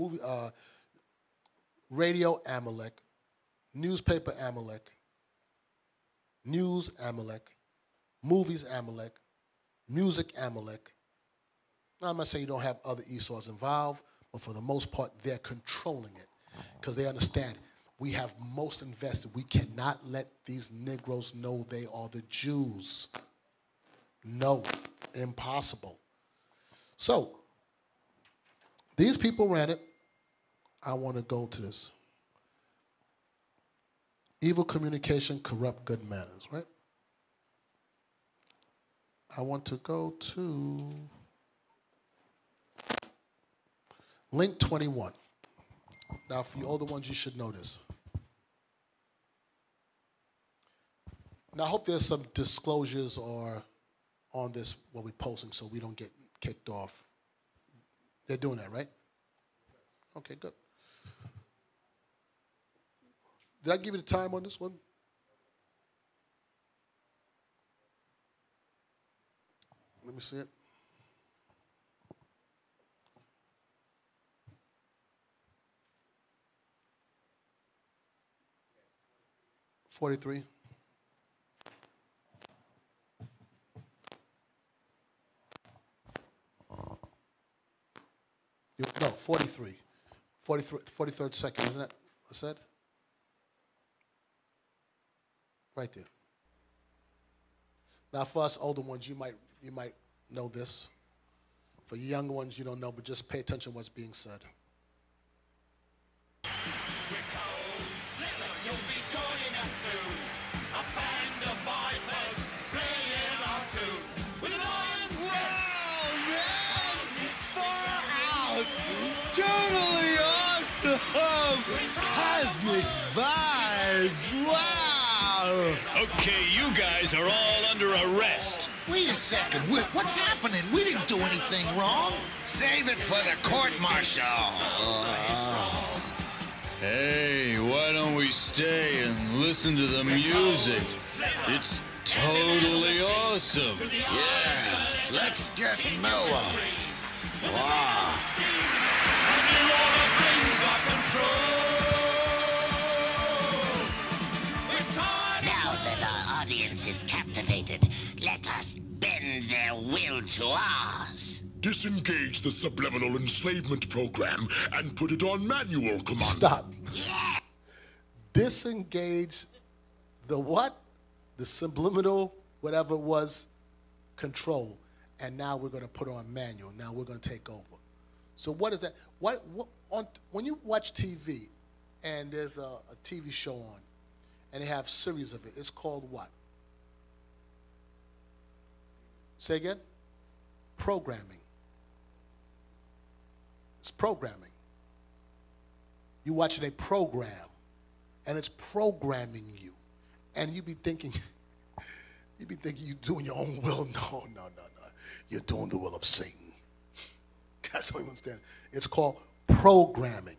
Radio, Amalek. Newspaper, Amalek. News, Amalek. Movies, Amalek. Music, Amalek. Now, I'm not saying you don't have other Esau's involved, but for the most part, they're controlling it because they understand we have most invested. We cannot let these Negroes know they are the Jews. No, impossible. So, these people ran it. I want to go to this. Evil communication, corrupt good manners, right? I want to go to link 21. Now, for you older ones, you should know this. Now, I hope there's some disclosures or on this, what we're posting, so we don't get kicked off. They're doing that, right? Okay, good. Did I give you the time on this one? Let me see it. $43. No, 43. 43rd second, isn't that what I said? Right there. Now, for us older ones, you might know this. For you younger ones, you don't know, but just pay attention to what's being said. Totally awesome! cosmic vibes. Wow. Okay, you guys are all under arrest. Wait a second. What's happening? We didn't do anything wrong. Save it for the court-martial. Hey, why don't we stay and listen to the music? It's totally awesome. Yeah, let's get mellow. Wow. Now that our audience is captivated, let us bend their will to ours. Disengage the subliminal enslavement program and put it on manual, Commander. Stop. Disengage the what? The subliminal, whatever it was, control. And now we're going to put on manual. Now we're going to take over. So what is that? When you watch TV and there's a TV show on and they have series of it, it's called what? Say again? Programming. It's programming. You're watching a program, and it's programming you. And you be thinking you're doing your own will. No. You're doing the will of Satan. Guys don't understand. It's called programming.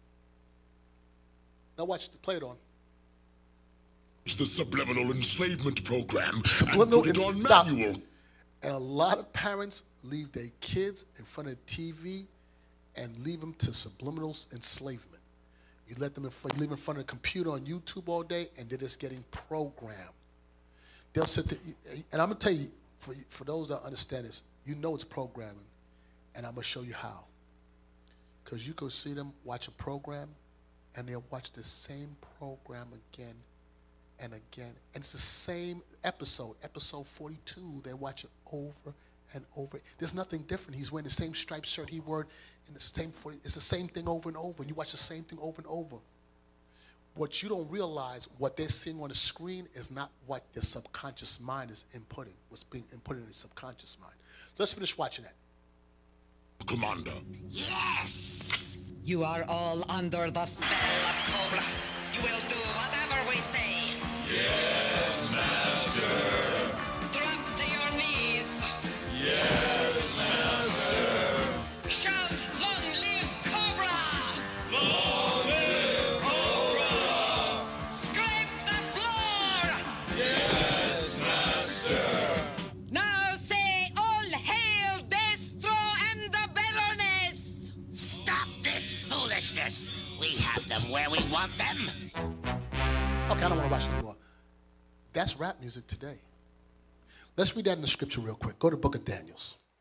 Now watch, play it on. It's the subliminal enslavement program Subliminal and put it on stop. manual. And a lot of parents leave their kids in front of TV and leave them to subliminal enslavement. You let them leave in front of the computer on YouTube all day, and they're just getting programmed. They'll sit there, and I'm gonna tell you, for those that understand this, you know it's programming, and I'm gonna show you how. Because you go see them watch a program, and they'll watch the same program again and again, and it's the same episode 42. They watch it over and over. There's nothing different. He's wearing the same striped shirt he wore in the same 40. It's the same thing over and over, and you watch the same thing over and over. What you don't realize, what they're seeing on the screen is not what their subconscious mind is inputting, what's being inputted in the subconscious mind. So let's finish watching that. Commander. Yes! You are all under the spell of Cobra. You will do whatever we say. Yes, Master. Drop to your knees. Yes, Master. Shout, long live Cobra! Long live Cobra. Scrape the floor! Yes, Master. Now say, all hail Destro and the Baroness! Stop this foolishness. We have them where we want them. Okay, I don't want to watch it anymore. That's rap music today. Let's read that in the scripture real quick. Go to the book of Daniel.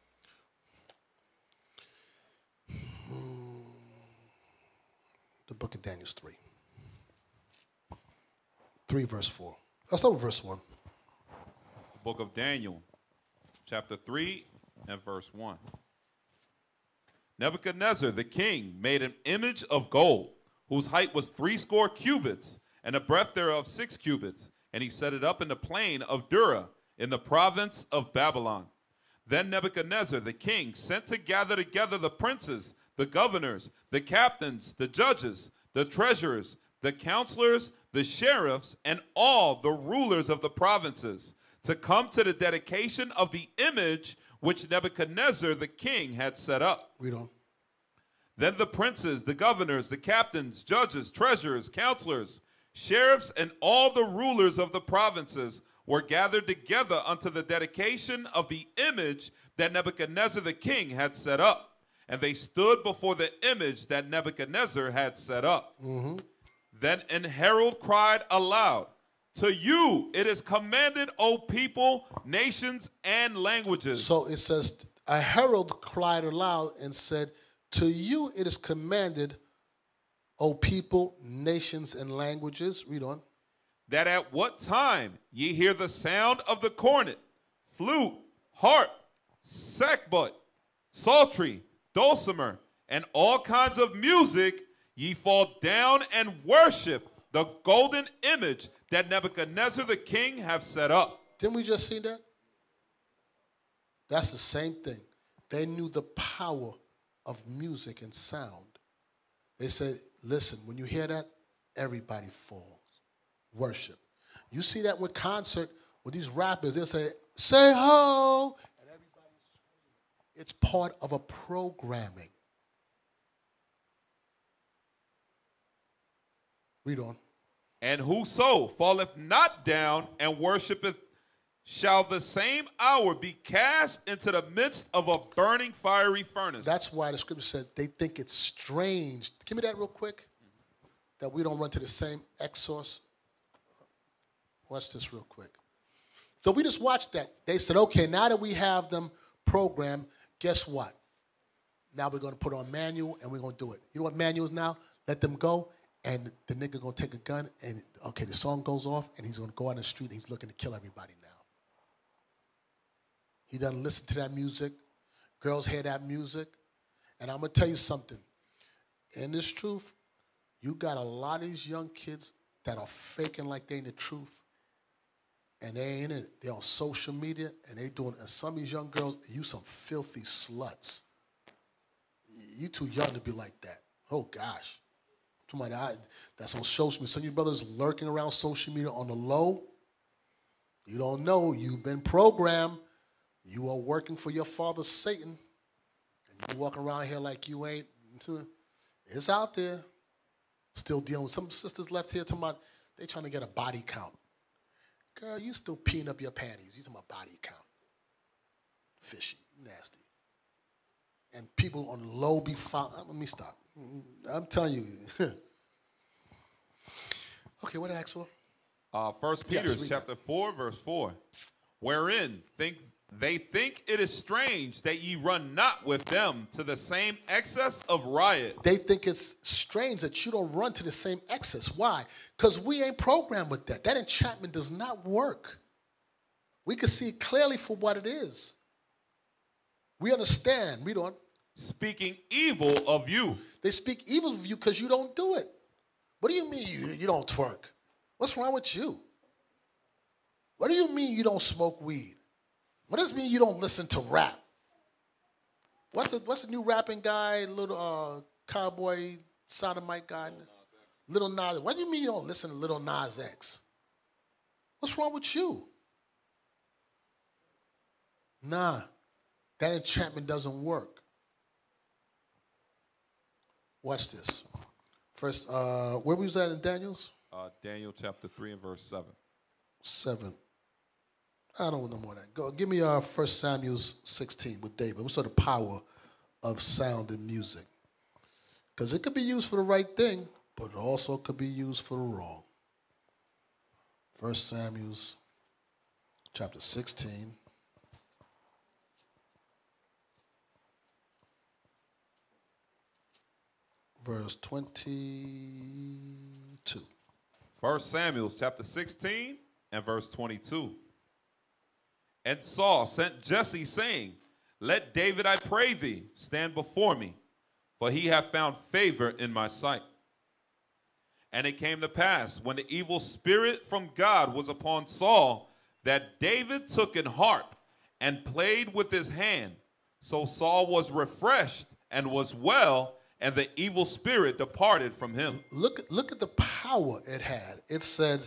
The book of Daniel 3. 3 verse 4. Let's start with verse 1. The book of Daniel, chapter 3 and verse 1. Nebuchadnezzar the king made an image of gold, whose height was 80 cubits, and the breadth thereof 6 cubits. And he set it up in the plain of Dura, in the province of Babylon. Then Nebuchadnezzar the king sent to gather together the princes, the governors, the captains, the judges, the treasurers, the counselors, the sheriffs, and all the rulers of the provinces, to come to the dedication of the image which Nebuchadnezzar the king had set up. Read on. Then the princes, the governors, the captains, judges, treasurers, counselors, sheriffs, and all the rulers of the provinces were gathered together unto the dedication of the image that Nebuchadnezzar the king had set up. And they stood before the image that Nebuchadnezzar had set up. Mm-hmm. Then an herald cried aloud, "To you it is commanded, O people, nations, and languages." So it says, a herald cried aloud and said, "To you it is commanded, O people, nations, and languages." Read on. "That at what time ye hear the sound of the cornet, flute, harp, sackbut, psaltery, dulcimer, and all kinds of music, ye fall down and worship the golden image that Nebuchadnezzar the king hath set up." Didn't we just see that? That's the same thing. They knew the power of music and sound. They said, listen, when you hear that, everybody falls. Worship. You see that with concert, with these rappers, they'll say ho, and everybody's screaming. It's part of a programming. Read on. And whoso falleth not down and worshipeth shall the same hour be cast into the midst of a burning fiery furnace. That's why the scripture said they think it's strange. Give me that real quick. That we don't run to the same X source. Watch this real quick. So we just watched that. They said, okay, now that we have them programmed, guess what? Now we're going to put on manual and we're going to do it. You know what manual is now? Let them go. And the nigga going to take a gun and, okay, the song goes off and he's going to go out in the street and he's looking to kill everybody now. He doesn't listen to that music. Girls hear that music. And I'm going to tell you something. In this truth, you got a lot of these young kids that are faking like they in the truth. And they ain't in it. They're on social media and they doing, and some of these young girls, you some filthy sluts. You too young to be like that. Oh, gosh. Somebody that's on social media. Some of you brothers lurking around social media on the low. You don't know. You've been programmed. You are working for your father, Satan. And you walking around here like you ain't. It's out there. Still dealing with some sisters left here talking about they trying to get a body count. Girl, you still peeing up your panties. You talking about body count. Fishy, nasty. And people on the low be found. Let me stop. I'm telling you. Okay, what did I ask for? 1 Peter chapter 4, verse 4. Wherein they think it is strange that ye run not with them to the same excess of riot. They think it's strange that you don't run to the same excess. Why? Because we ain't programmed with that. That enchantment does not work. We can see it clearly for what it is. We understand. Read on. Speaking evil of you. They speak evil of you because you don't do it. What do you mean you don't twerk? What's wrong with you? What do you mean you don't smoke weed? What does it mean you don't listen to rap? What's the new rapping guy, little cowboy sodomite guy? Little Nas. What do you mean you don't listen to Little Nas X? What's wrong with you? Nah, that enchantment doesn't work. Watch this. First, where was that in Daniel's? Daniel chapter 3 and verse 7. 7. I don't know more of that. Go, give me 1 Samuel 16 with David. What's the power of sound and music? Because it could be used for the right thing, but it also could be used for the wrong. 1 Samuel chapter 16. Verse 22. 1 Samuel chapter 16 and verse 22. And Saul sent Jesse, saying, Let David, I pray thee, stand before me, for he hath found favor in my sight. And it came to pass, when the evil spirit from God was upon Saul, that David took an harp and played with his hand. So Saul was refreshed and was well, and the evil spirit departed from him. Look at the power it had. It said,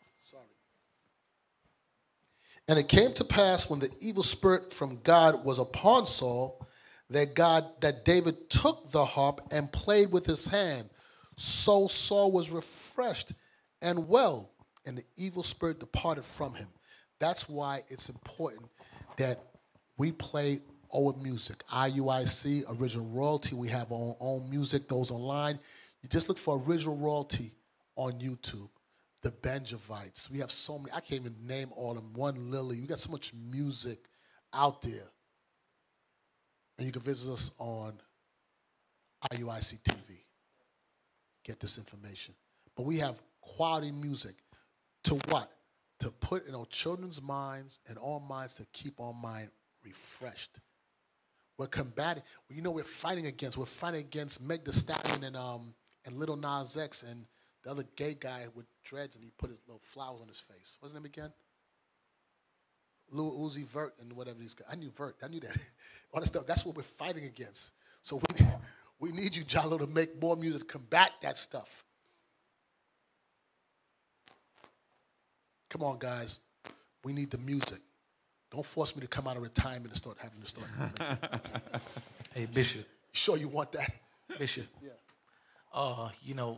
and it came to pass when the evil spirit from God was upon Saul, that David took the harp and played with his hand. So Saul was refreshed and well, and the evil spirit departed from him. That's why it's important that we play old music, IUIC, original royalty. We have our own music, those online. You just look for original royalty on YouTube. The Benjavites. We have so many. I can't even name all of them. One Lily. We got so much music out there. And you can visit us on IUIC TV. Get this information. But we have quality music to what? To put in our children's minds and our minds to keep our mind refreshed. We're combating. You know, we're fighting against Meg Thee Stallion and Little Nas X and the other gay guy with dreads, and he put his little flowers on his face. What's his name again? Lil Uzi Vert and whatever these guys. I knew Vert. I knew that. All that stuff. That's what we're fighting against. So we need you, Jalo, to make more music to combat that stuff. Come on, guys. We need the music. Don't force me to come out of retirement and start having to start. Hey, Bishop. Sure you want that? Bishop. Yeah. You know,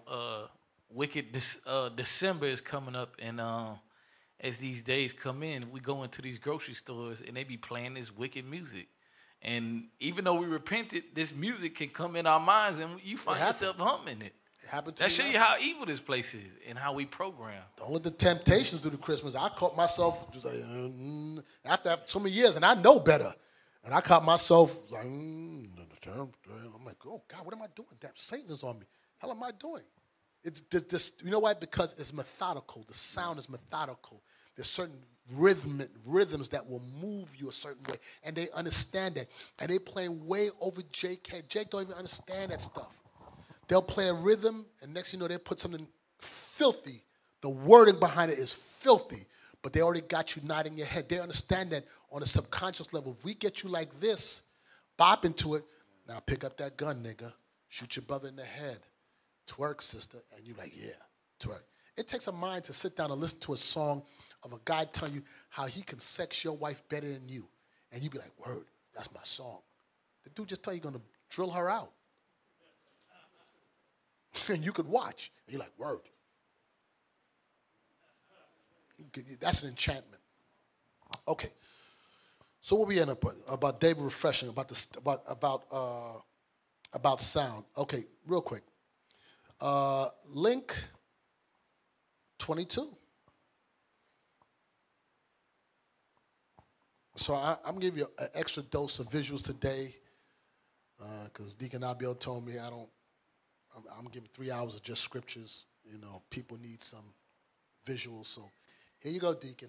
December is coming up, and as these days come in, we go into these grocery stores, and they be playing this wicked music. And even though we repented, this music can come in our minds, and you find yourself humming it. It happened to That me show you now. how evil this place is and how we program. Don't let the temptations do the Christmas. I caught myself just like, after so many years, and I know better. And I caught myself like, I'm like, oh God, what am I doing? Damn, Satan is on me. Hell am I doing? It's this, you know why? Because it's methodical. The sound is methodical. There's certain rhythms that will move you a certain way, and they understand that. And they playing way over JK. Jake don't even understand that stuff. They'll play a rhythm, and next thing you know, they put something filthy. The wording behind it is filthy, but they already got you nodding your head. They understand that on a subconscious level. If we get you like this, bop into it, now pick up that gun, nigga. Shoot your brother in the head. Twerk, sister. And you're like, yeah, twerk. It takes a mind to sit down and listen to a song of a guy telling you how he can sex your wife better than you. And you be like, word, that's my song. The dude just tell you going to drill her out. And you could watch. And you're like, word. That's an enchantment. Okay. So what we end up with about David refreshing, about sound. Okay, real quick. Link 22. So I'm gonna give you an extra dose of visuals today, because Deacon Abiel told me I'm giving 3 hours of just scriptures. You know, people need some visuals. So here you go, Deacon.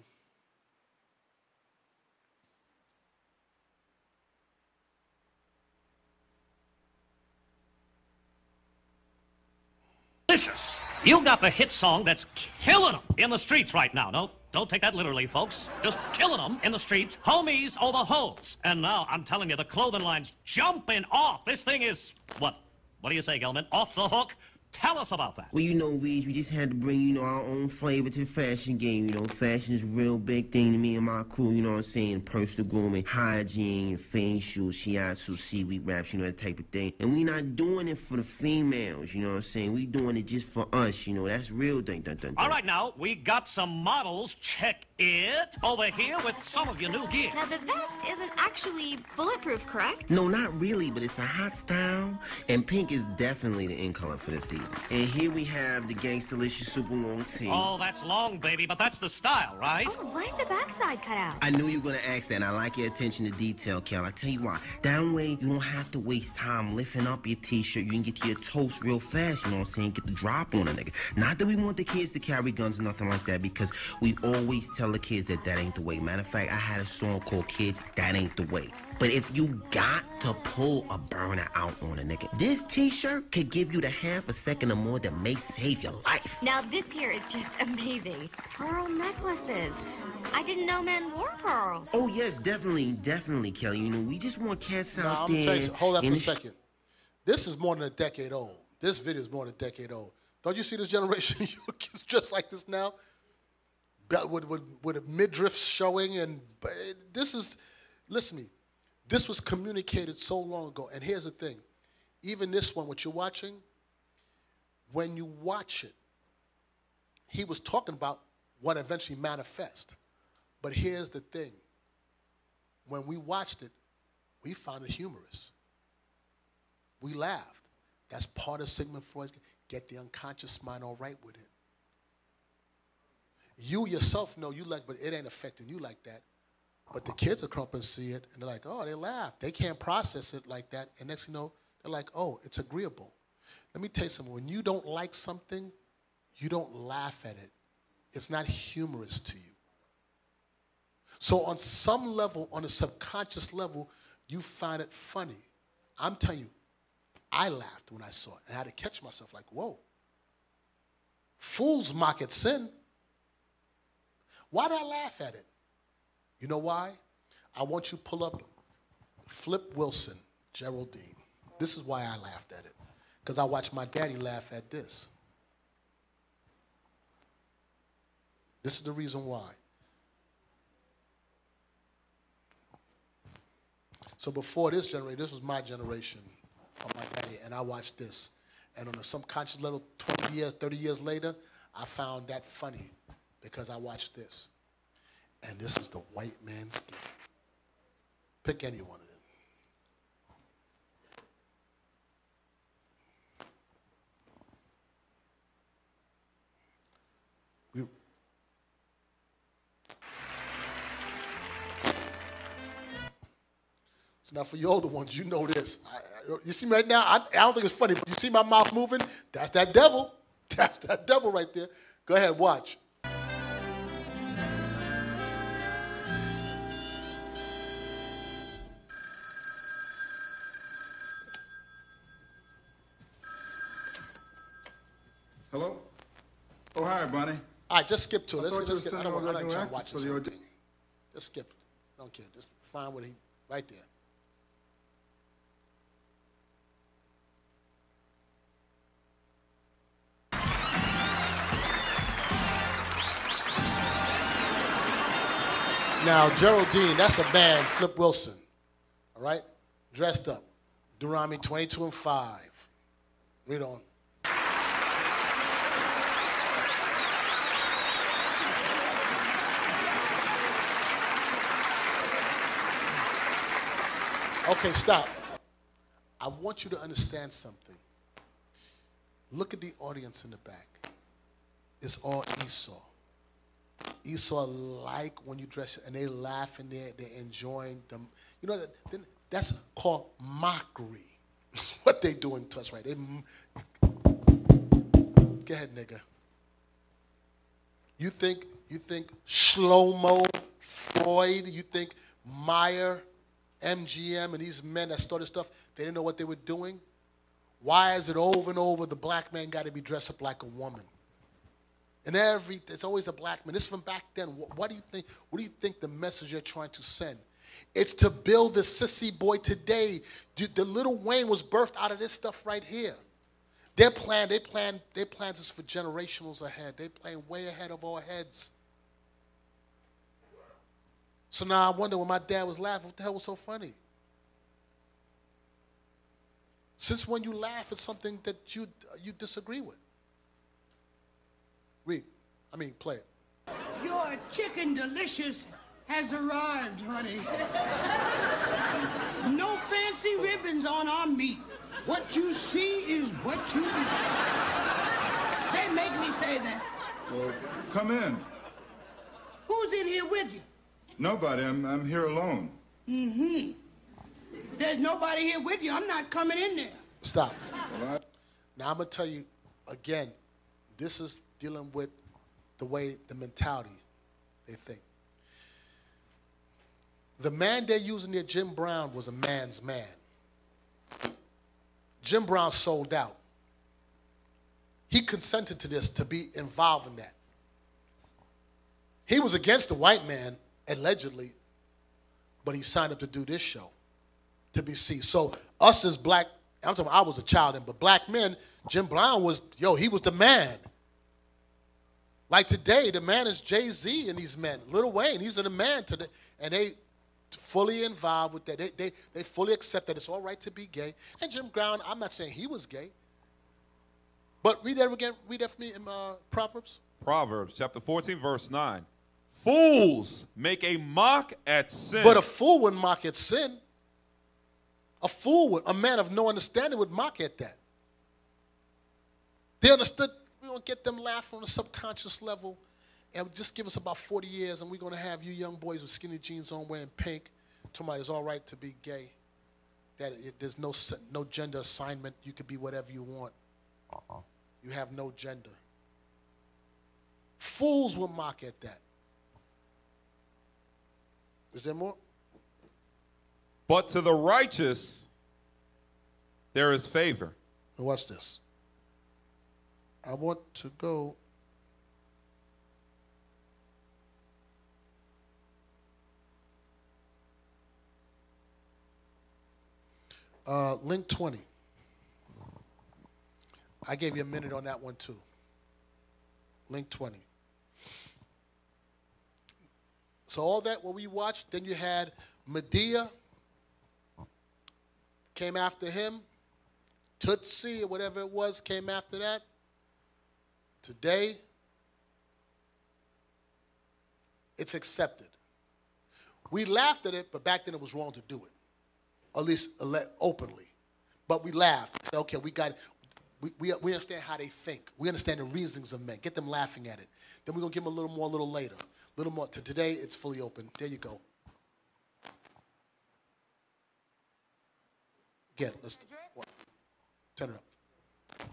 Delicious. You got the hit song that's killing them in the streets right now. No, don't take that literally, folks. Just killing them in the streets. Homies over hoes. And now I'm telling you, the clothing line's jumping off. This thing is, what? What do you say, Gelman? Off the hook? Tell us about that. Well, you know, Reed, we just had to bring, our own flavor to the fashion game. Fashion is a real big thing to me and my crew, you know what I'm saying? Personal grooming, hygiene, facial, shiatsu, seaweed wraps, that type of thing. And we not doing it for the females, you know what I'm saying? We doing it just for us, that's real thing. All right, now, we got some models. Check it. Over here with some of your new gear. Now, the vest isn't actually bulletproof, correct? No, not really, but it's a hot style. And pink is definitely the in color for the season. And here we have the Gangstalicious super long tee. Oh, that's long, baby, but that's the style, right? Oh, why is the backside cut out? I knew you were going to ask that, and I like your attention to detail, Kel. I tell you why. That way, you don't have to waste time lifting up your T-shirt. You can get to your toast real fast, you know what I'm saying? Get the drop on a nigga. Not that we want the kids to carry guns or nothing like that, because we always tell the kids that ain't the way. Matter of fact, I had a song called Kids, That Ain't the Way. But if you got to pull a burner out on a nigga, this T-shirt could give you the half a second or more that may save your life. Now, this here is just amazing. Pearl necklaces. I didn't know men wore pearls. Oh, yes, definitely, Kelly. We just want cats out there. Tell you, hold that for a second. This is more than a decade old. This video is more than a decade old. Don't you see this generation of kids dressed like this now? With a midriff showing, and this is, listen to me. This was communicated so long ago. And here's the thing. Even this one, what you're watching, when you watch it, he was talking about what eventually manifests. But here's the thing. When we watched it, we found it humorous. We laughed. That's part of Sigmund Freud's get the unconscious mind all right with it. You yourself know you like, but it ain't affecting you like that. But the kids will come up and see it, and they're like, oh, they laugh. They can't process it like that. And next thing you know, they're like, oh, it's agreeable. Let me tell you something. When you don't like something, you don't laugh at it. It's not humorous to you. So on some level, on a subconscious level, you find it funny. I'm telling you, I laughed when I saw it. And I had to catch myself like, whoa. Fools mock at sin. Why did I laugh at it? You know why? I want you to pull up Flip Wilson, Geraldine. This is why I laughed at it. Because I watched my daddy laugh at this. This is the reason why. So before this generation, this was my generation of my daddy, and I watched this. And on a subconscious level, 20 years, 30 years later, I found that funny because I watched this. And this is the white man's game. Pick any one of them. So now for you older ones, you know this. You see me right now? I don't think it's funny, but you see my mouth moving? That's that devil. That's that devil right there. Go ahead, watch. Hello? Oh, hi, Bonnie. All right, just skip to it. Let's thought you skip. were I sending don't all want that to new watch actors this for the whole thing. Just skip it. Don't care. Just find what he, right there. Now, Geraldine, that's a band, Flip Wilson, all right? Dressed up. Deuteronomy 22 and 5. Read on. Okay, stop. I want you to understand something. Look at the audience in the back. It's all Esau. Esau like when you dress, and they laugh and they're enjoying them. You know, that's called mockery. That's what they doing to us, right? Go ahead, nigga. You think Shlomo, Freud, you think Meyer, MGM, and these men that started stuff, they didn't know what they were doing? Why is it over and over the black man got to be dressed up like a woman? And it's always a black man. This is from back then. What do you think? What do you think the message you're trying to send? It's to build the sissy boy today. The Little Wayne was birthed out of this stuff right here. Their plans is for generationals ahead. They plan way ahead of our heads. So now I wonder when my dad was laughing, what the hell was so funny? Since when you laugh at something that you disagree with? Play it. Your chicken delicious has arrived, honey. No fancy ribbons on our meat. What you see is what you eat. They make me say that. Well, come in. Who's in here with you? Nobody. I'm here alone. Mm-hmm. There's nobody here with you. I'm not coming in there. Stop. Now I'm going to tell you again, this is dealing with the way, the mentality they think. The man they're using there, Jim Brown, was a man's man. Jim Brown sold out. He consented to this, to be involved in that. He was against the white man, allegedly, but he signed up to do this show, to be seen. So us as black, I'm talking about I was a child then, but black men, Jim Brown was, he was the man. Like today, the man is Jay-Z and these men. Lil Wayne, he's the man today. And they fully involved with that. They fully accept that it's all right to be gay. And Jim Brown, I'm not saying he was gay. But read that again. Read that for me in Proverbs. Proverbs chapter 14, verse 9. Fools make a mock at sin. But a fool wouldn't mock at sin. A man of no understanding would mock at that. They understood. We're going to get them laughing on a subconscious level, and just give us about 40 years, and we're going to have you young boys with skinny jeans on wearing pink. Somebody, it's all right to be gay. There's no gender assignment. You could be whatever you want. You have no gender. Fools will mock at that. Is there more? But to the righteous, there is favor. Now watch this. I want to go. Link 20. I gave you a minute on that one too. Link 20. So all that, what we watched, then you had Medea, came after him. Tootsie, or whatever it was, came after that. Today, it's accepted. We laughed at it, but back then it was wrong to do it, or at least openly. But we laughed. Said, okay, we got it. We understand how they think. We understand the reasonings of men. Get them laughing at it. Then we're going to give them a little more a little later. A little more. Today, it's fully open. There you go. Again, let's turn it up.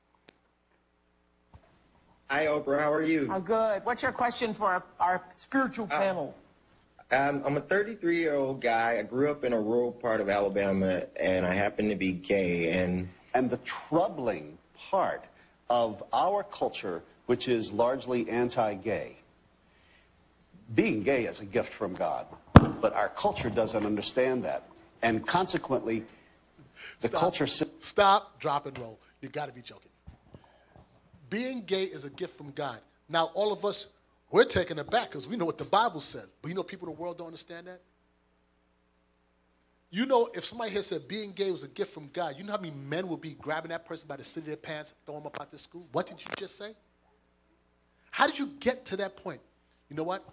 Hi, Oprah. How are you? Oh, good. What's your question for our spiritual panel? I'm a 33-year-old guy. I grew up in a rural part of Alabama, and I happen to be gay. And the troubling part of our culture, which is largely anti-gay, being gay is a gift from God, but our culture doesn't understand that. And consequently, the culture... Stop, drop, and roll. You got to be joking. Being gay is a gift from God. Now, all of us, we're taken aback because we know what the Bible says. But you know people in the world don't understand that? You know, if somebody here said being gay was a gift from God, you know how many men will be grabbing that person by the seat of their pants, throwing them up out the school? What did you just say? How did you get to that point? You know what?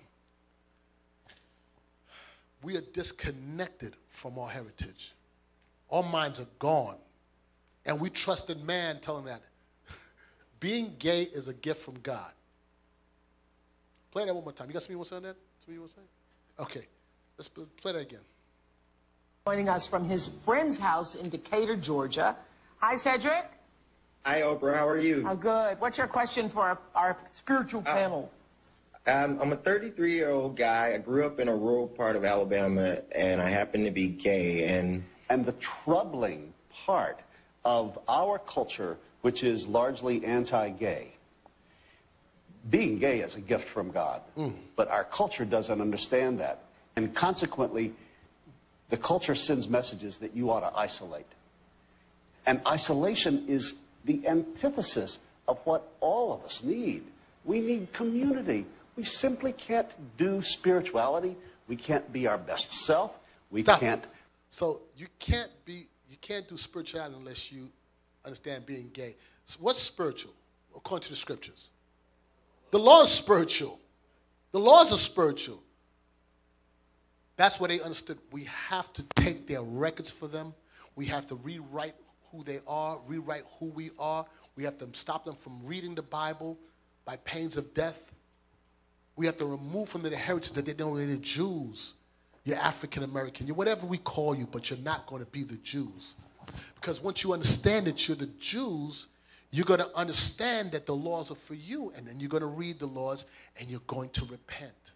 We are disconnected from our heritage. Our minds are gone. And we trusted man telling that. Being gay is a gift from God. Play that one more time. You got something you want to say on that? Something you want to say? Okay. Let's play that again. Joining us from his friend's house in Decatur, Georgia. Hi, Cedric. Hi, Oprah. How are you? Oh, good. What's your question for our spiritual panel? I'm a 33-year-old guy. I grew up in a rural part of Alabama, and I happen to be gay. And the troubling part of our culture, which is largely anti-gay, being gay is a gift from God, but our culture doesn't understand that. And consequently, the culture sends messages that you ought to isolate. And isolation is the antithesis of what all of us need. We need community. We simply can't do spirituality. We can't be our best self. We can't. So you can't do spirituality unless you understand being gay. So what's spiritual according to the scriptures? The law is spiritual. The laws are spiritual. That's what they understood. We have to take their records for them. We have to rewrite who they are, rewrite who we are. We have to stop them from reading the Bible by pains of death. We have to remove from their heritage that they know they're the Jews. You're African American. You're whatever we call you, but you're not going to be the Jews. Because once you understand that you're the Jews, you're going to understand that the laws are for you, and then you're going to read the laws, and you're going to repent.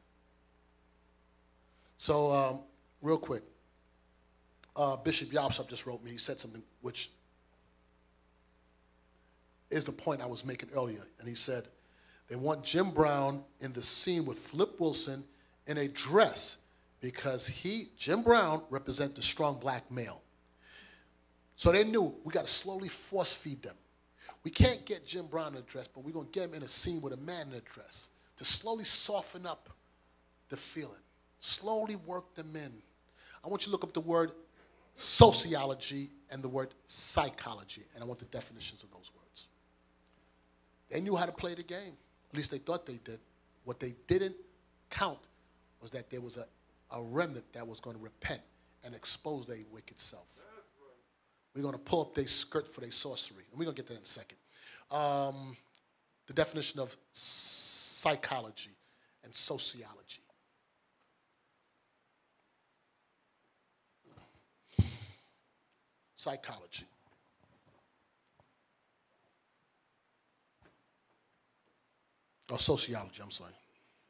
So, real quick, Bishop Yalshap just wrote me. He said something which is the point I was making earlier. And he said, they want Jim Brown in the scene with Flip Wilson in a dress because Jim Brown, represents the strong black male. So they knew we got to slowly force feed them. We can't get Jim Brown in a dress, but we're going to get him in a scene with a man in a dress to slowly soften up the feeling. Slowly work them in. I want you to look up the word sociology and the word psychology, and I want the definitions of those words. They knew how to play the game. At least they thought they did. What they didn't count was that there was a remnant that was going to repent and expose their wicked self. We're going to pull up their skirt for their sorcery, and we're going to get that in a second. The definition of psychology and sociology. Psychology. Or sociology, I'm sorry.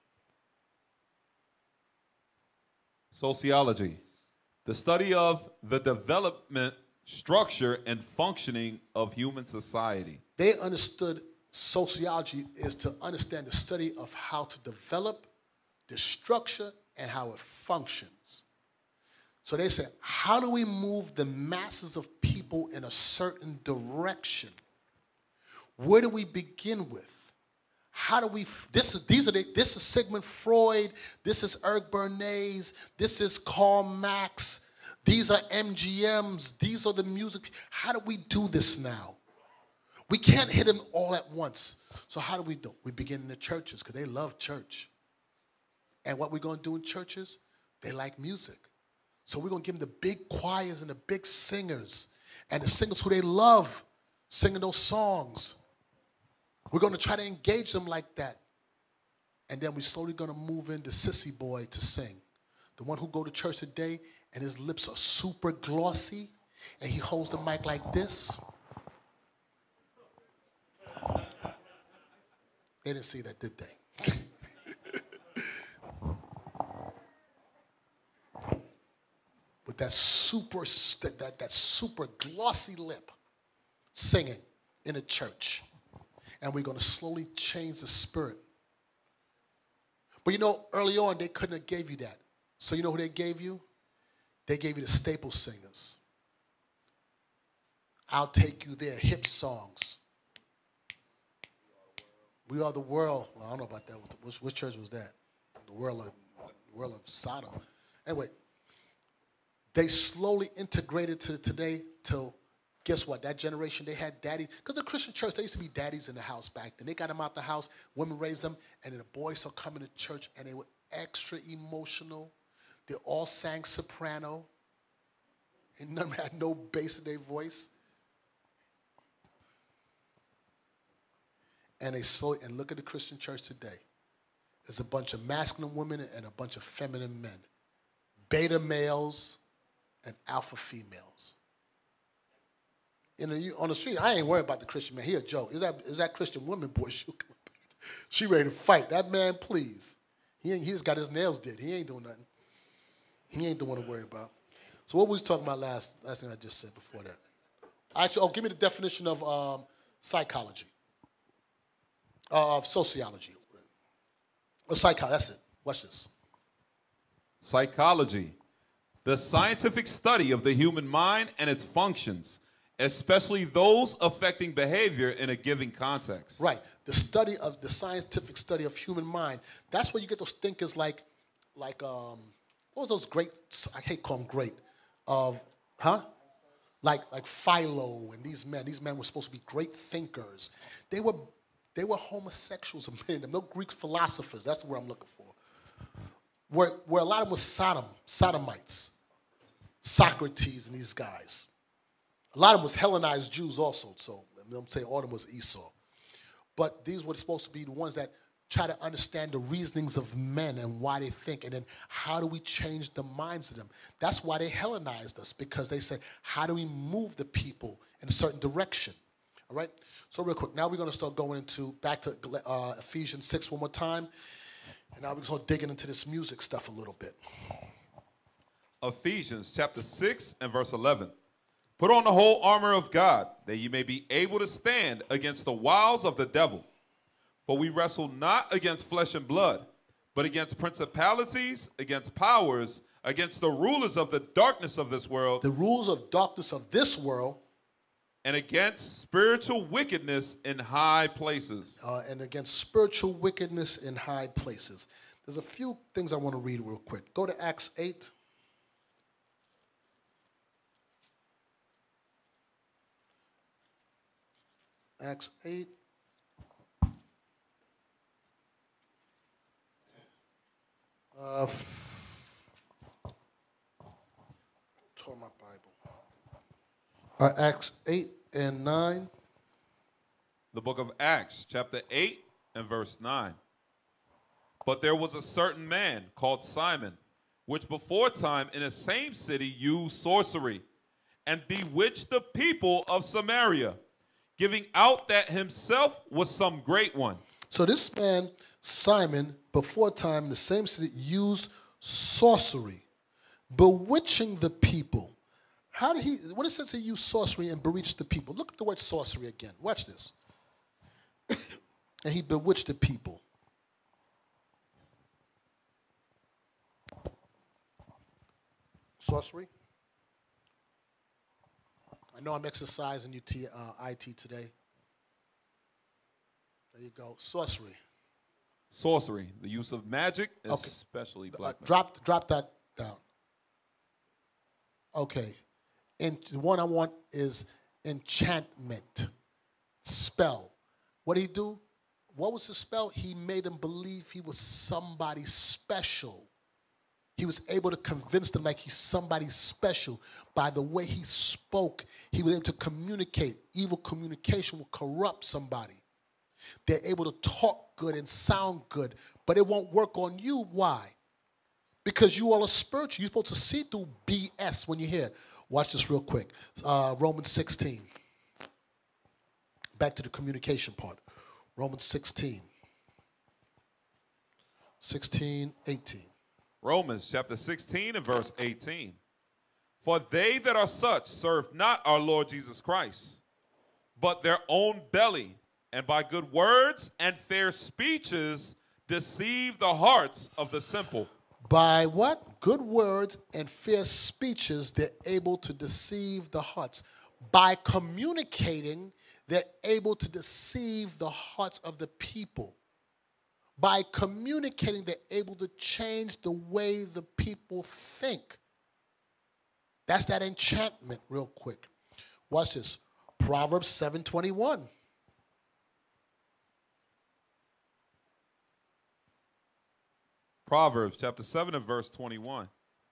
Sociology, the study of the development, structure, and functioning of human society. They understood sociology is to understand the study of how to develop the structure and how it functions. So they said, how do we move the masses of people in a certain direction? Where do we begin with? How do we? This is Sigmund Freud. This is Eric Bernays. This is Karl Marx. These are MGMs. These are the music. How do we do this now? We can't hit them all at once. So how do we do? We begin in the churches because they love church. And what we're going to do in churches, they like music. So we're going to give them the big choirs and the big singers and the singers who they love singing those songs. We're going to try to engage them like that. And then we're slowly going to move in the sissy boy to sing. The one who go to church today and his lips are super glossy and he holds the mic like this. They didn't see that, did they? With that super glossy lip singing in a church. And we're going to slowly change the spirit. But you know, early on, they couldn't have gave you that. So you know who they gave you? They gave you the staple singers. I'll Take You There, hip songs. We Are the World. Well, I don't know about that. Which church was that? The world of Sodom. Anyway, they slowly integrated to today till, guess what? That generation, they had daddies. Because the Christian church, there used to be daddies in the house back then. They got them out the house, women raised them, and then the boys started coming to church, and they were extra emotional. They all sang soprano. And none of them had no bass in their voice. And they slowly, and look at the Christian church today. There's a bunch of masculine women and a bunch of feminine men. Beta males and alpha females. On the street, I ain't worried about the Christian man. He a joke. Is that Christian woman, boy? She ready to fight. That man, please. He just got his nails did. He ain't doing nothing. He ain't the one to worry about. So what was we talking about last thing I just said before that? Actually, give me the definition of psychology. Of sociology. Or psychology, that's it. Watch this. Psychology, the scientific study of the human mind and its functions, especially those affecting behavior in a given context. Right. The scientific study of human mind. That's where you get those thinkers like what was those great, I hate calling them great, like Philo and these men. These men were supposed to be great thinkers. They were homosexuals, many of them. No Greek philosophers. That's the word I'm looking for. Where a lot of them was sodomites, Socrates and these guys. A lot of them was Hellenized Jews also, so I'm saying all of them was Esau. But these were supposed to be the ones that try to understand the reasonings of men and why they think, and then how do we change the minds of them. That's why they Hellenized us, because they said, how do we move the people in a certain direction? All right? So real quick, now we're going to start going back to Ephesians 6 one more time. And now we're going to start digging into this music stuff a little bit. Ephesians chapter 6 and verse 11. Put on the whole armor of God, that you may be able to stand against the wiles of the devil. For we wrestle not against flesh and blood, but against principalities, against powers, against the rulers of the darkness of this world. The rulers of darkness of this world. And against spiritual wickedness in high places. And against spiritual wickedness in high places. There's a few things I want to read real quick. Go to Acts 8. Acts 8. Tore my Bible. Acts 8 and 9. The book of Acts, chapter 8 and verse 9. But there was a certain man called Simon, which before time in the same city used sorcery, and bewitched the people of Samaria, giving out that himself was some great one. So this man, Simon, before time in the same city used sorcery, bewitching the people. How did he, what it says he used sorcery and bewitched the people? Look at the word sorcery again. Watch this. And he bewitched the people. Sorcery. I know I'm exercising IT today. There you go. Sorcery. Sorcery, the use of magic, especially black magic. Drop that down. Okay. And the one I want is enchantment. Spell. What did he do? What was the spell? He made him believe he was somebody special. He was able to convince them like he's somebody special. By the way he spoke, he was able to communicate. Evil communication will corrupt somebody. They're able to talk good and sound good, but it won't work on you. Why? Because you all are spiritual. You're supposed to see through BS when you hear it. Watch this real quick. Romans 16. Back to the communication part. Romans 16. 16, 18. Romans chapter 16 and verse 18. For they that are such serve not our Lord Jesus Christ, but their own belly, and by good words and fair speeches deceive the hearts of the simple. By what? Good words and fair speeches, they're able to deceive the hearts. By communicating, they're able to deceive the hearts of the people. By communicating, they're able to change the way the people think. That's that enchantment, real quick. Watch this. Proverbs 7:21. Proverbs chapter 7 and verse 21.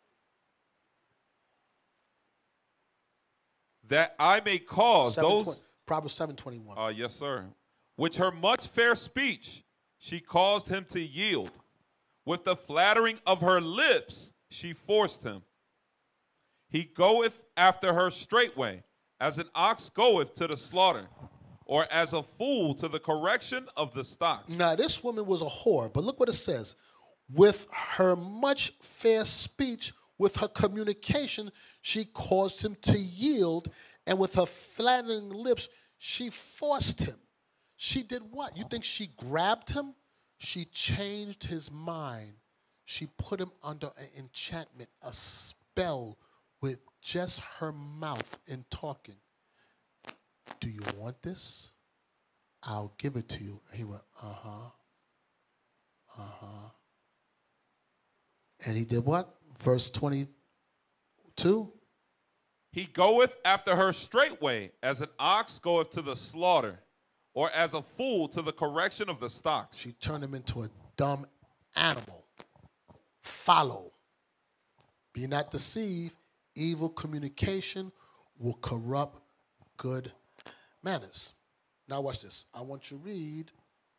That I may cause those... Proverbs 7:21. Yes, sir. Which her much fair speech she caused him to yield. With the flattering of her lips she forced him. He goeth after her straightway, as an ox goeth to the slaughter, or as a fool to the correction of the stocks. Now, this woman was a whore, but look what it says. With her much fair speech, with her communication, she caused him to yield, and with her flattering lips, she forced him. She did what? You think she grabbed him? She changed his mind. She put him under an enchantment, a spell with just her mouth in talking. Do you want this? I'll give it to you. He went, uh-huh. Uh-huh. And he did what? Verse 22. He goeth after her straightway, as an ox goeth to the slaughter, or as a fool to the correction of the stocks. She turned him into a dumb animal. Follow. Be not deceived. Evil communication will corrupt good manners. Now watch this. I want you to read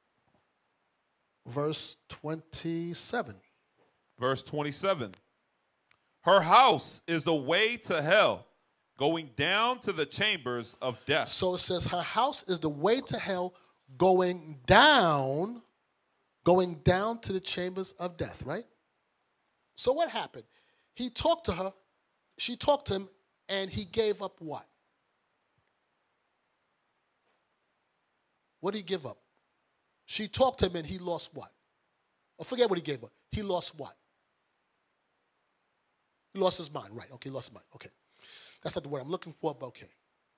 verse 27. Verse 27. Her house is the way to hell, going down to the chambers of death. So it says her house is the way to hell, going down to the chambers of death, right? So what happened? He talked to her, she talked to him, and he gave up what? What did he give up? She talked to him and he lost what? Oh, forget what he gave up. He lost what? He lost his mind, right? Okay, he lost his mind. Okay. That's not the word I'm looking for, but okay.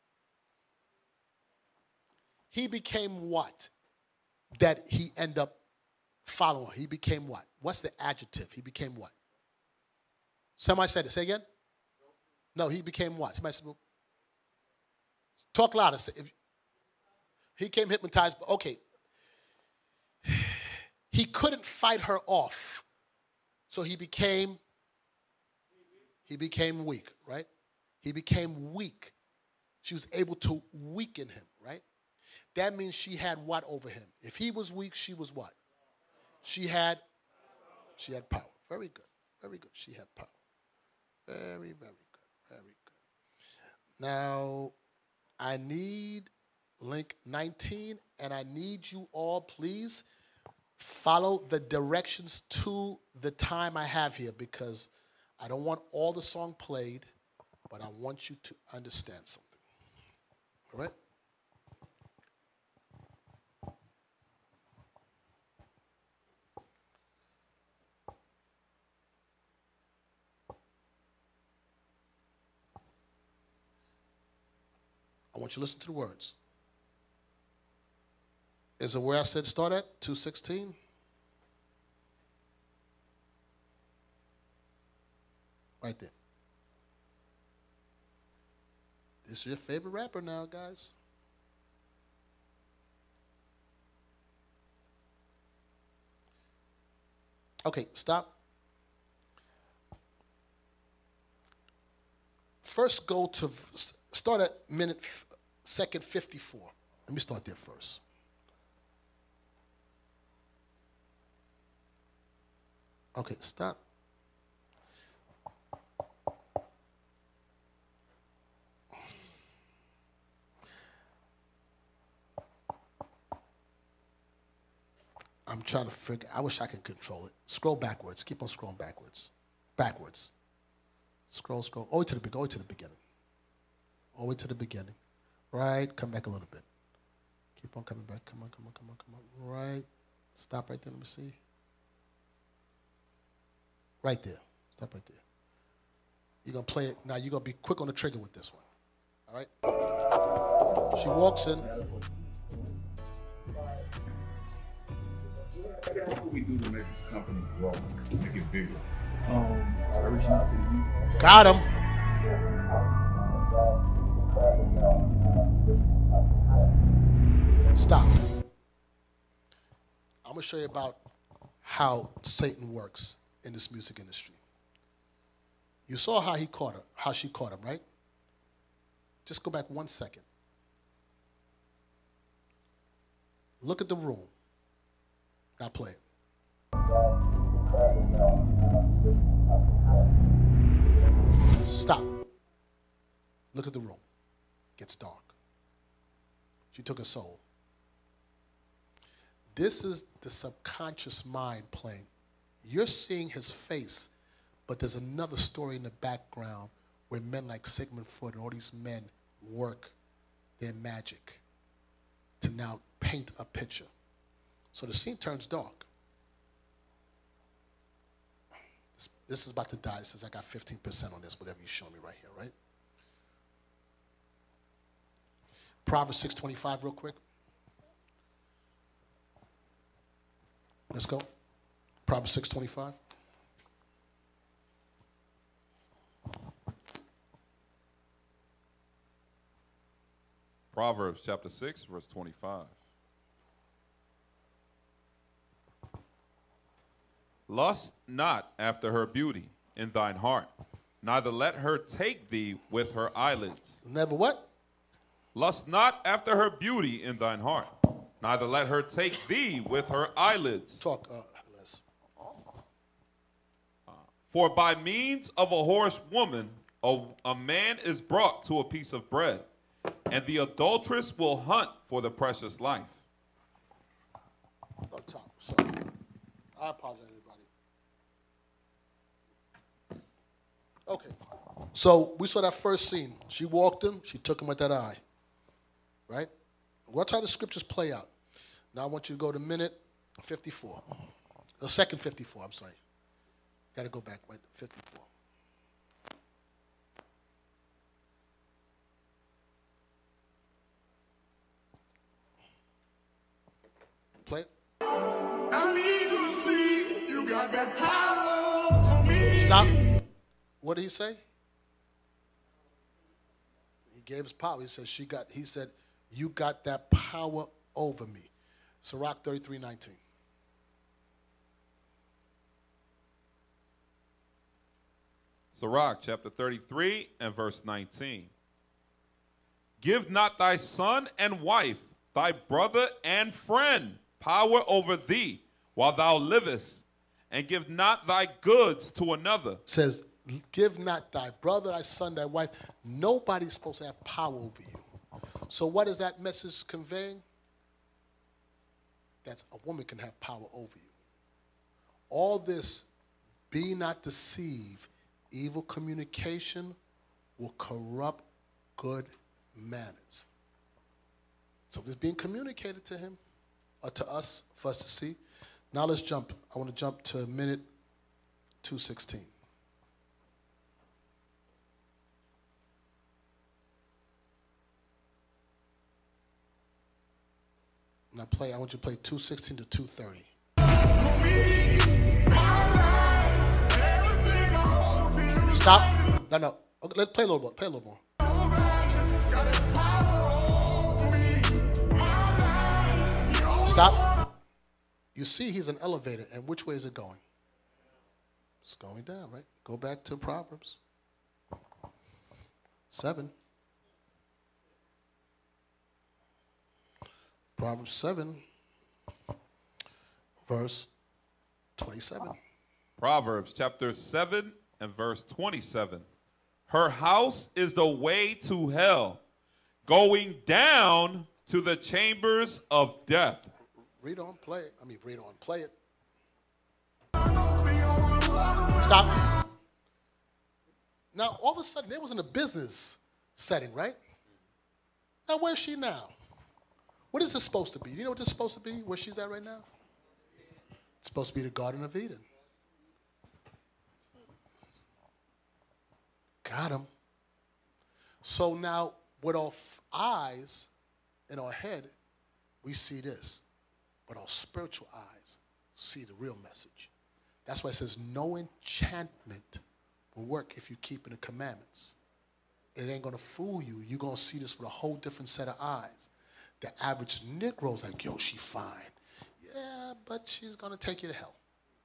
He became what? That he ended up following. He became what? What's the adjective? He became what? Somebody said it. Say again? No, he became what? Somebody said, talk louder. If he came hypnotized. Okay. He couldn't fight her off. So he became weak, right? He became weak. She was able to weaken him, right? That means she had what over him? If he was weak, she was what? She had power. Very good. Very good. She had power. Very, very good. Very good. Now, I need link 19, and I need you all, please, follow the directions to the time I have here, because I don't want all the song played, but I want you to understand something. All right? I want you to listen to the words. Is it where I said start at? 216? Right there. This is your favorite rapper now, guys. Okay, stop. First go to, start at second 54. Let me start there first. Okay, stop. I'm trying to figure, I wish I could control it. Scroll backwards. Keep on scrolling backwards. Backwards. Scroll, scroll. All the way to the beginning. All the way to the beginning. All the way to the beginning. Right. Come back a little bit. Keep on coming back. Come on, come on, come on, come on. Right. Stop right there. Let me see. Right there. Stop right there. You're going to play it. Now you're going to be quick on the trigger with this one. All right? She walks in. What can we do to make this company grow, make it bigger? Reaching out to you. Got him. Stop. I'm going to show you about how Satan works in this music industry. You saw how he caught her, how she caught him, right? Just go back 1 second. Look at the room. Now play it. Stop. Look at the room. Gets dark. She took a soul. This is the subconscious mind playing. You're seeing his face, but there's another story in the background where men like Sigmund Freud and all these men work their magic to now paint a picture. So the scene turns dark. This is about to die. It says I got 15% on this, whatever you show me right here, right? Proverbs 6:25 real quick. Let's go. Proverbs 6:25. Proverbs chapter 6, verse 25. Lust not after her beauty in thine heart, neither let her take thee with her eyelids. Never what? Lust not after her beauty in thine heart, neither let her take thee with her eyelids. Talk, Les. For by means of a whorish woman, a man is brought to a piece of bread, and the adulteress will hunt for the precious life. Up top, sorry. I apologize, everybody. Okay, so we saw that first scene. She walked him, she took him with that eye, right? Watch how the scriptures play out. Now I want you to go to minute 54. The second 54, I'm sorry. Got to go back, right? 54. Play it. I need you to see you got that power for me. Stop. What did he say? He gave us power. He said, you got that power over me. Sirach 33:19. Sirach chapter 33 and verse 19. Give not thy son and wife, thy brother and friend, power over thee while thou livest, and give not thy goods to another. Says, give not thy brother, thy son, thy wife. Nobody's supposed to have power over you. So what is that message conveying? That a woman can have power over you. All this, be not deceived, evil communication will corrupt good manners. So it's being communicated to him, or to us, for us to see. Now let's jump. I want to jump to minute 2:16. Now play. I want you to play 216 to 230. Stop. No. Okay, let's play a little more. Play a little more. Stop. You see he's an elevator, and which way is it going? It's going down, right? Go back to Proverbs 7. Proverbs 7, verse 27. Proverbs chapter 7 and verse 27. Her house is the way to hell, going down to the chambers of death. Read on, play it. Read on, play it. Stop. Now, all of a sudden, there was in a business setting, right? Now, where's she now? What is this supposed to be? Do you know what this is supposed to be, where she's at right now? It's supposed to be the Garden of Eden. Got him. So now, with our eyes in our head, we see this. But our spiritual eyes see the real message. That's why it says no enchantment will work if you keep the commandments. It ain't going to fool you. You're going to see this with a whole different set of eyes. The average Negro's like, yo, she fine. Yeah, but she's going to take you to hell.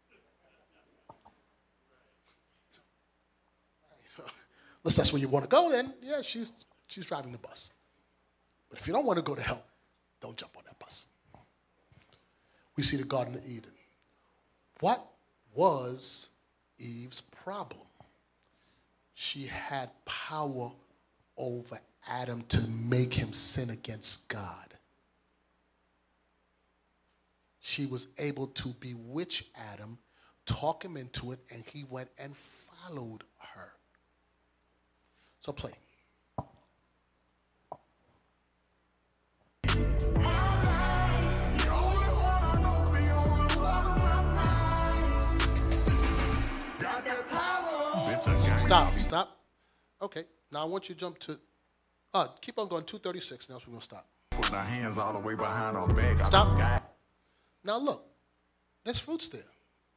Unless that's where you want to go, then, yeah, she's driving the bus. But if you don't want to go to hell, don't jump on that bus. We see the Garden of Eden. What was Eve's problem? She had power over Adam to make him sin against God. She was able to bewitch Adam, talk him into it, and he went and followed her. So play. Stop. Okay, now I want you to jump to, keep on going, 236, now we're going to stop. Put our hands all the way behind our back. Stop. Now look, there's fruits there.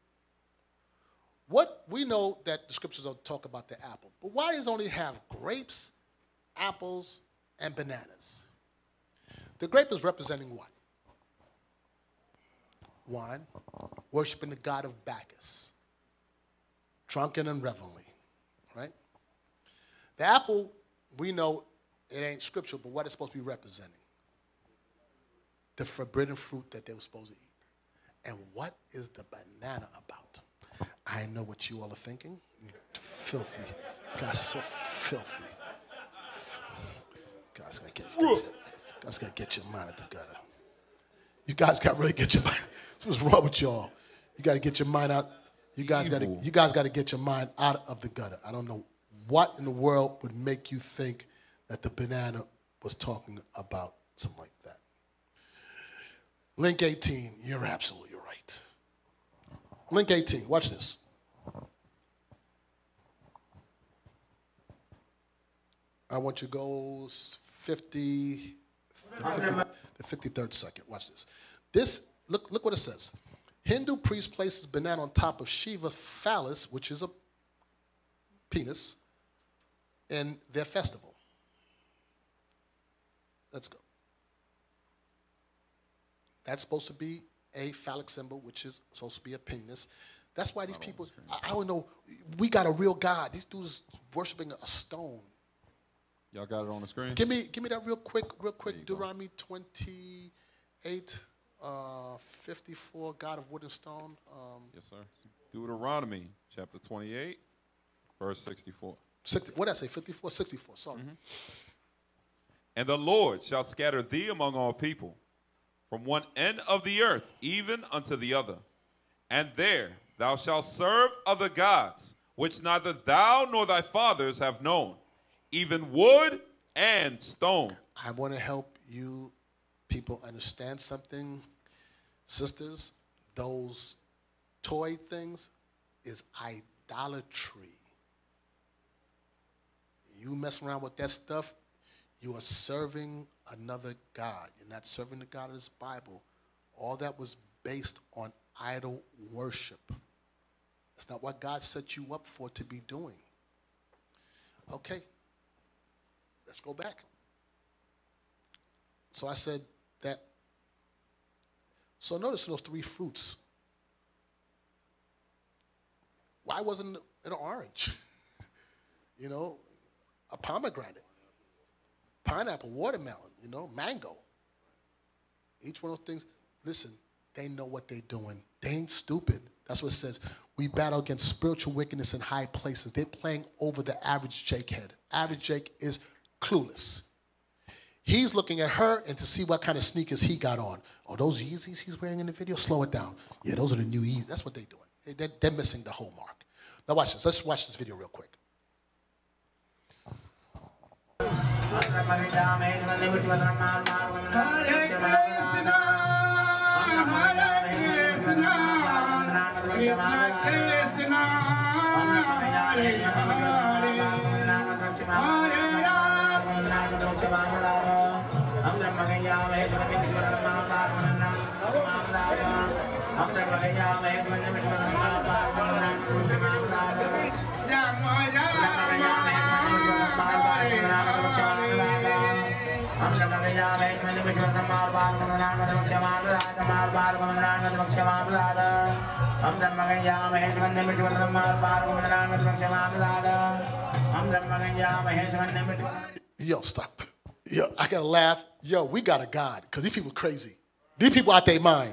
What we know that the scriptures don't talk about the apple, but why does it only have grapes, apples, and bananas? The grape is representing what? Wine, worshiping the god of Bacchus, drunken and revelry, right? The apple, we know it ain't scriptural, but what it's supposed to be representing? The forbidden fruit that they were supposed to eat. And what is the banana about? I know what you all are thinking. You filthy. Guys are so filthy. Guys gotta get your mind out the gutter. You guys gotta really get your mind. What's wrong with y'all? You gotta get your mind out. You guys gotta get your mind out of the gutter. I don't know what in the world would make you think that the banana was talking about something like that. Link 18, you're absolutely right. Link 18, watch this. I want you to go the 53rd second. Watch this. This, look what it says. Hindu priest places banana on top of Shiva's phallus, which is a penis, in their festival. Let's go. That's supposed to be a phallic symbol, which is supposed to be a penis. That's why these people, I don't know, we got a real God. These dudes worshiping a stone. Y'all got it on the screen? Give me that real quick. Deuteronomy 28, 54, God of wood and stone. Yes, sir. Deuteronomy chapter 28, verse 64. What did I say, 54, 64, sorry. Mm-hmm. And the Lord shall scatter thee among all people, from one end of the earth even unto the other. And there thou shalt serve other gods, which neither thou nor thy fathers have known, even wood and stone. I want to help you people understand something. Sisters, those toy things is idolatry. You mess around with that stuff, You are serving another God. You're not serving the God of this Bible. All that was based on idol worship. It's not what God set you up for to be doing. Okay, let's go back. So I said that. So notice those 3 fruits. Why wasn't it an orange? You know, a pomegranate, pineapple, watermelon, you know, mango. Each one of those things, listen, they know what they're doing. They ain't stupid. That's what it says. We battle against spiritual wickedness in high places. They're playing over the average Jake head. Average Jake is clueless. He's looking at her and to see what kind of sneakers he got on. Oh, those Yeezys he's wearing in the video? Slow it down. Yeah, those are the new Yeezys. That's what they're doing. They're missing the whole mark. Now watch this. Let's watch this video real quick. Yo, stop. Yo, I gotta laugh. Yo, we got a God, because these people crazy. These people out their mind.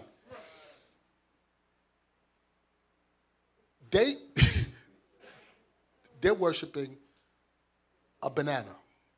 They're worshiping a banana.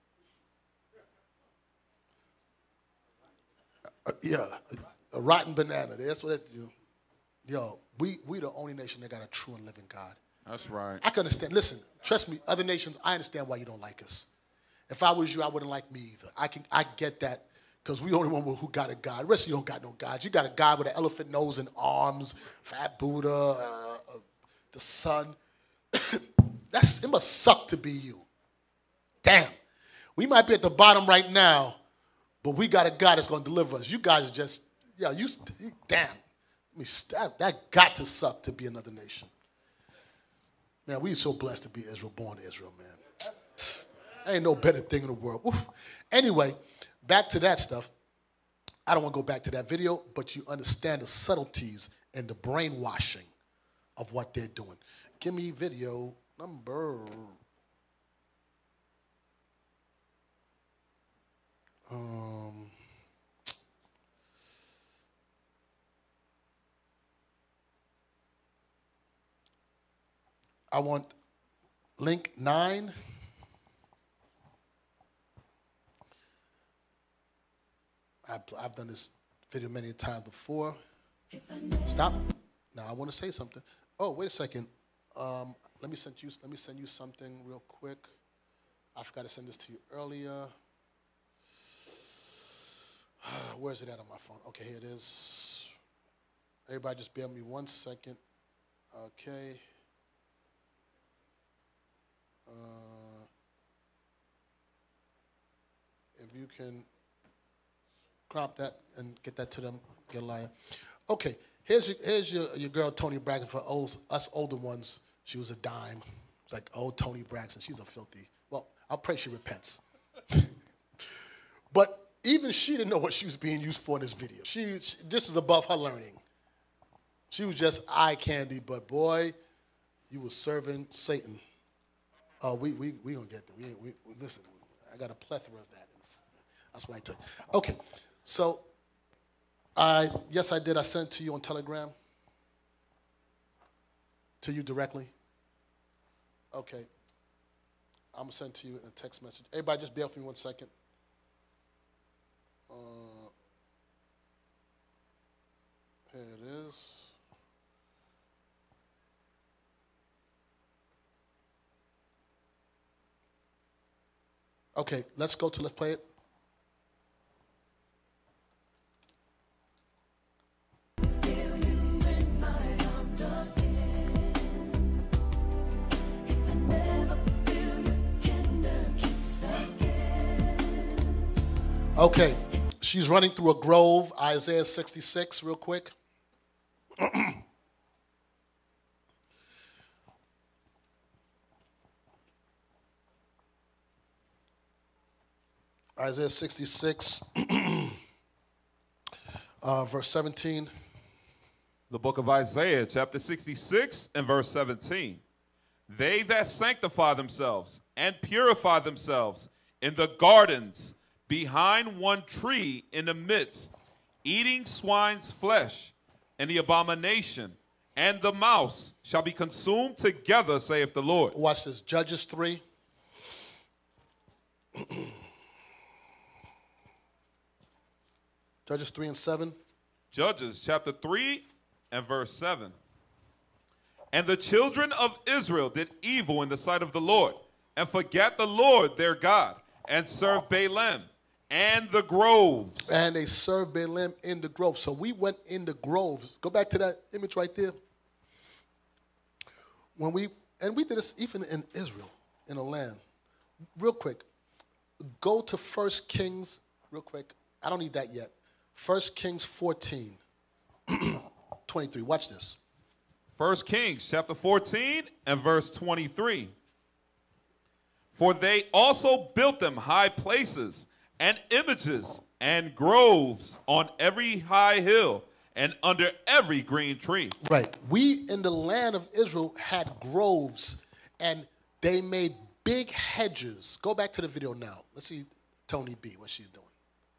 A rotten banana. That's what it do. Yo, we the only nation that got a true and living God. That's right. I can understand. Listen, trust me, other nations, I understand why you don't like us. If I was you, I wouldn't like me either. I get that, because we the only one who got a God. The rest of you don't got no gods. You got a God with an elephant nose and arms, fat Buddha, the sun. It must suck to be you. Damn. We might be at the bottom right now, but we got a God that's going to deliver us. You guys are just, damn. That got to suck to be another nation. Man, we are so blessed to be Israel, born Israel, man. Ain't no better thing in the world. Oof. Anyway, back to that stuff. I don't want to go back to that video, but you understand the subtleties and the brainwashing of what they're doing. Give me video number. I want link 9. I've done this video many times before. Stop. Now I want to say something. Oh, wait a second. Let me send you something real quick. I forgot to send this to you earlier. Where's it at on my phone? Okay, here it is. Everybody just bear with me 1 second. Okay. If you can crop that and get that to them, get a liar. Okay, here's your girl Toni Braxton. For us older ones, she was a dime. It's like, oh, Toni Braxton, she's a filthy. Well, I'll pray she repents. But even she didn't know what she was being used for in this video. This was above her learning. She was just eye candy, but boy, you were serving Satan. Oh, we gonna get there. We listen, I got a plethora of that. That's why I told you. Okay, so yes, I did. I sent it to you on Telegram. To you directly. Okay. I'm gonna send it to you in a text message. Everybody, just bear with me 1 second. Here it is. Okay, let's play it. Okay, she's running through a grove, Isaiah 66, real quick. Isaiah 66, verse 17. The book of Isaiah, chapter 66 and verse 17. They that sanctify themselves and purify themselves in the gardens behind one tree in the midst, eating swine's flesh, and the abomination and the mouse shall be consumed together, saith the Lord. Watch this, Judges 3. Judges 3 and 7. Judges chapter 3 and verse 7. And the children of Israel did evil in the sight of the Lord, and forgat the Lord their God, and served Balaam and the groves. And they served Balaam in the groves. So we went in the groves. Go back to that image right there. We did this even in Israel, in the land. Real quick, go to 1 Kings, real quick. I don't need that yet. 1 Kings 14, 23. Watch this. 1 Kings chapter 14 and verse 23. For they also built them high places and images and groves on every high hill and under every green tree. Right. We in the land of Israel had groves, and they made big hedges. Go back to the video now. Let's see Tony B, what she's doing.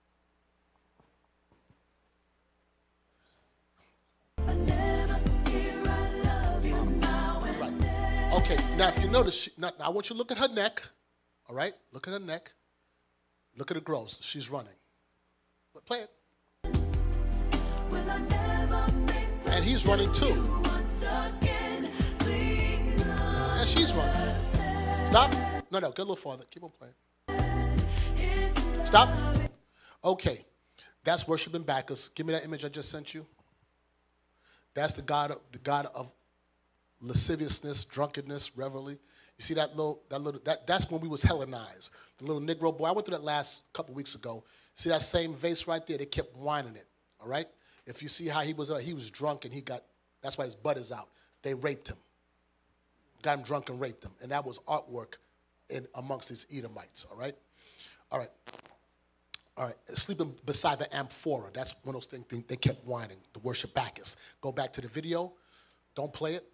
Okay, now if you notice, now I want you to look at her neck, all right? Look at her neck. Look at the groves. She's running. But play it. And he's running too. And she's running. Stop. No, get a little farther. Keep on playing. Stop. Okay, that's worshiping Bacchus. Give me that image I just sent you. That's the god of lasciviousness, drunkenness, revelry. You see that's when we was Hellenized. The little Negro boy, I went through that last couple weeks ago. See that same vase right there? They kept whining it, all right? If you see how he was drunk and that's why his butt is out. They raped him. Got him drunk and raped him. And that was artwork amongst these Edomites, all right? All right. All right, sleeping beside the amphora. That's one of those things they kept whining, the worship Bacchus. Go back to the video. Don't play it.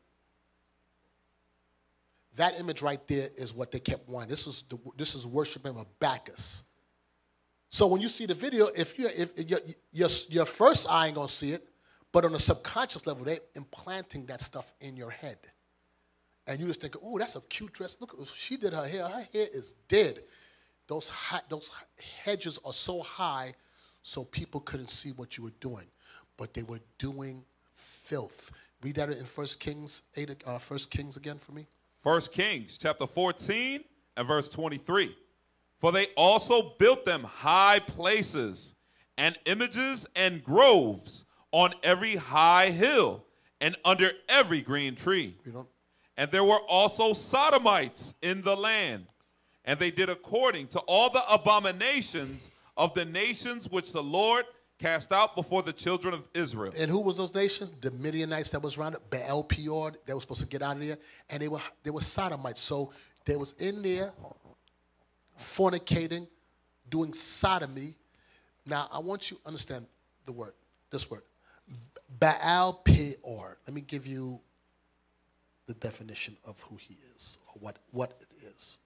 That image right there is what they kept whining. This is worshiping of Bacchus. So when you see the video, if your first eye ain't gonna see it, but on a subconscious level, they're implanting that stuff in your head, and you just think, "Oh, that's a cute dress. Look, she did her hair. Her hair is dead." Those hedges are so high, so people couldn't see what you were doing, but they were doing filth. Read that in 1 Kings 8. 1 Kings again for me. 1 Kings chapter 14 and verse 23. For they also built them high places and images and groves on every high hill and under every green tree. And there were also sodomites in the land. And they did according to all the abominations of the nations which the Lord cast out before the children of Israel. And who was those nations? The Midianites that was around it, Baal Peor, they were supposed to get out of there. And they were sodomites. So they was in there fornicating, doing sodomy. Now, I want you to understand this word. Baal Peor. Let me give you the definition of who he is, or what it is.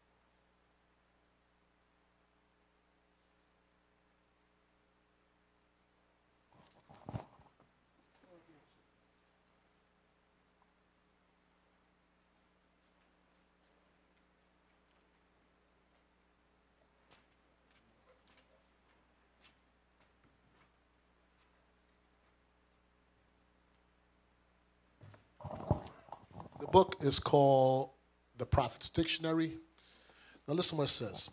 The book is called The Prophet's Dictionary. Now listen what it says.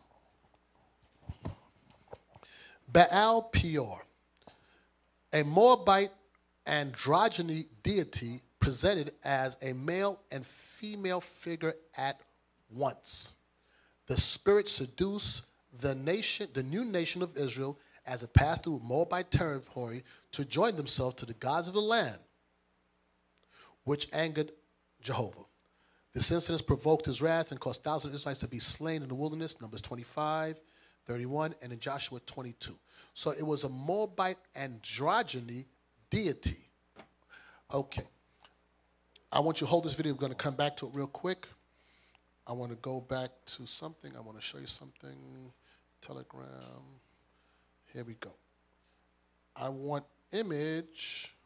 Baal Peor, a Moabite androgyny deity presented as a male and female figure at once. The spirit seduced the new nation of Israel, as it passed through Moabite territory, to join themselves to the gods of the land, which angered Jehovah. This incident provoked his wrath and caused thousands of Israelites to be slain in the wilderness, Numbers 25, 31, and in Joshua 22. So it was a Moabite androgyny deity. Okay. I want you to hold this video. We're going to come back to it real quick. I want to go back to something. I want to show you something. Telegram. Here we go. I want image.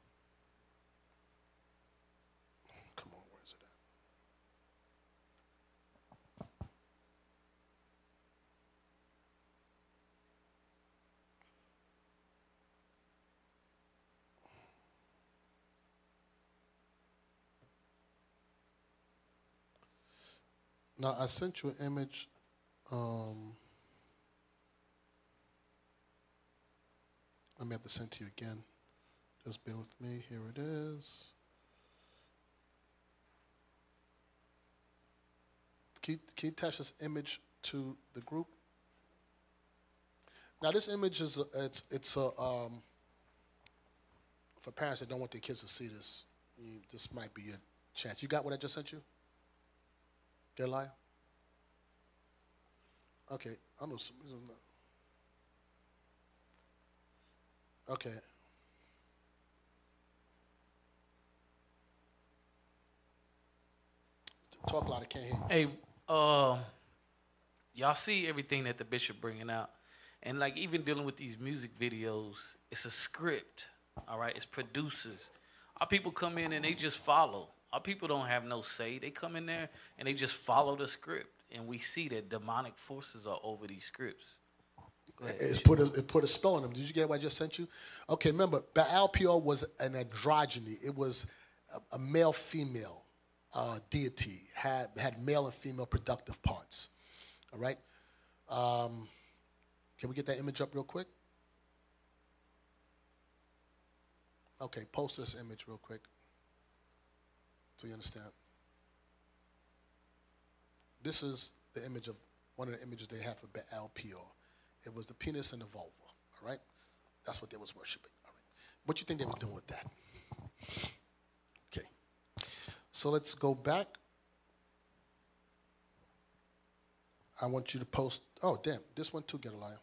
Come on, where is it at? Now, I sent you an image. I may have to send to you again. Just bear with me. Here it is. Can you attach this image to the group? Now, this image is for parents that don't want their kids to see this. This might be a chance. You got what I just sent you? Delilah? Okay, I know some reason. Okay. Talk loud, I can't hear you. Hey, y'all see everything that the bishop bringing out, and like even dealing with these music videos, it's a script. All right, it's producers. Our people come in and they just follow. Our people don't have no say. They come in there and they just follow the script, and we see that demonic forces are over these scripts. It put a spell on them. Did you get what I just sent you? Okay, remember, Baal Peor was an androgyny. It was a male-female deity, had male and female productive parts. All right? Can we get that image up real quick? Okay, post this image real quick so you understand. This is the image of one of the images they have for Baal Peor. It was the penis and the vulva, all right? That's what they was worshiping, all right? What you think they were doing with that? Okay. So let's go back. I want you to post, oh, damn, this one too, Gedaliah.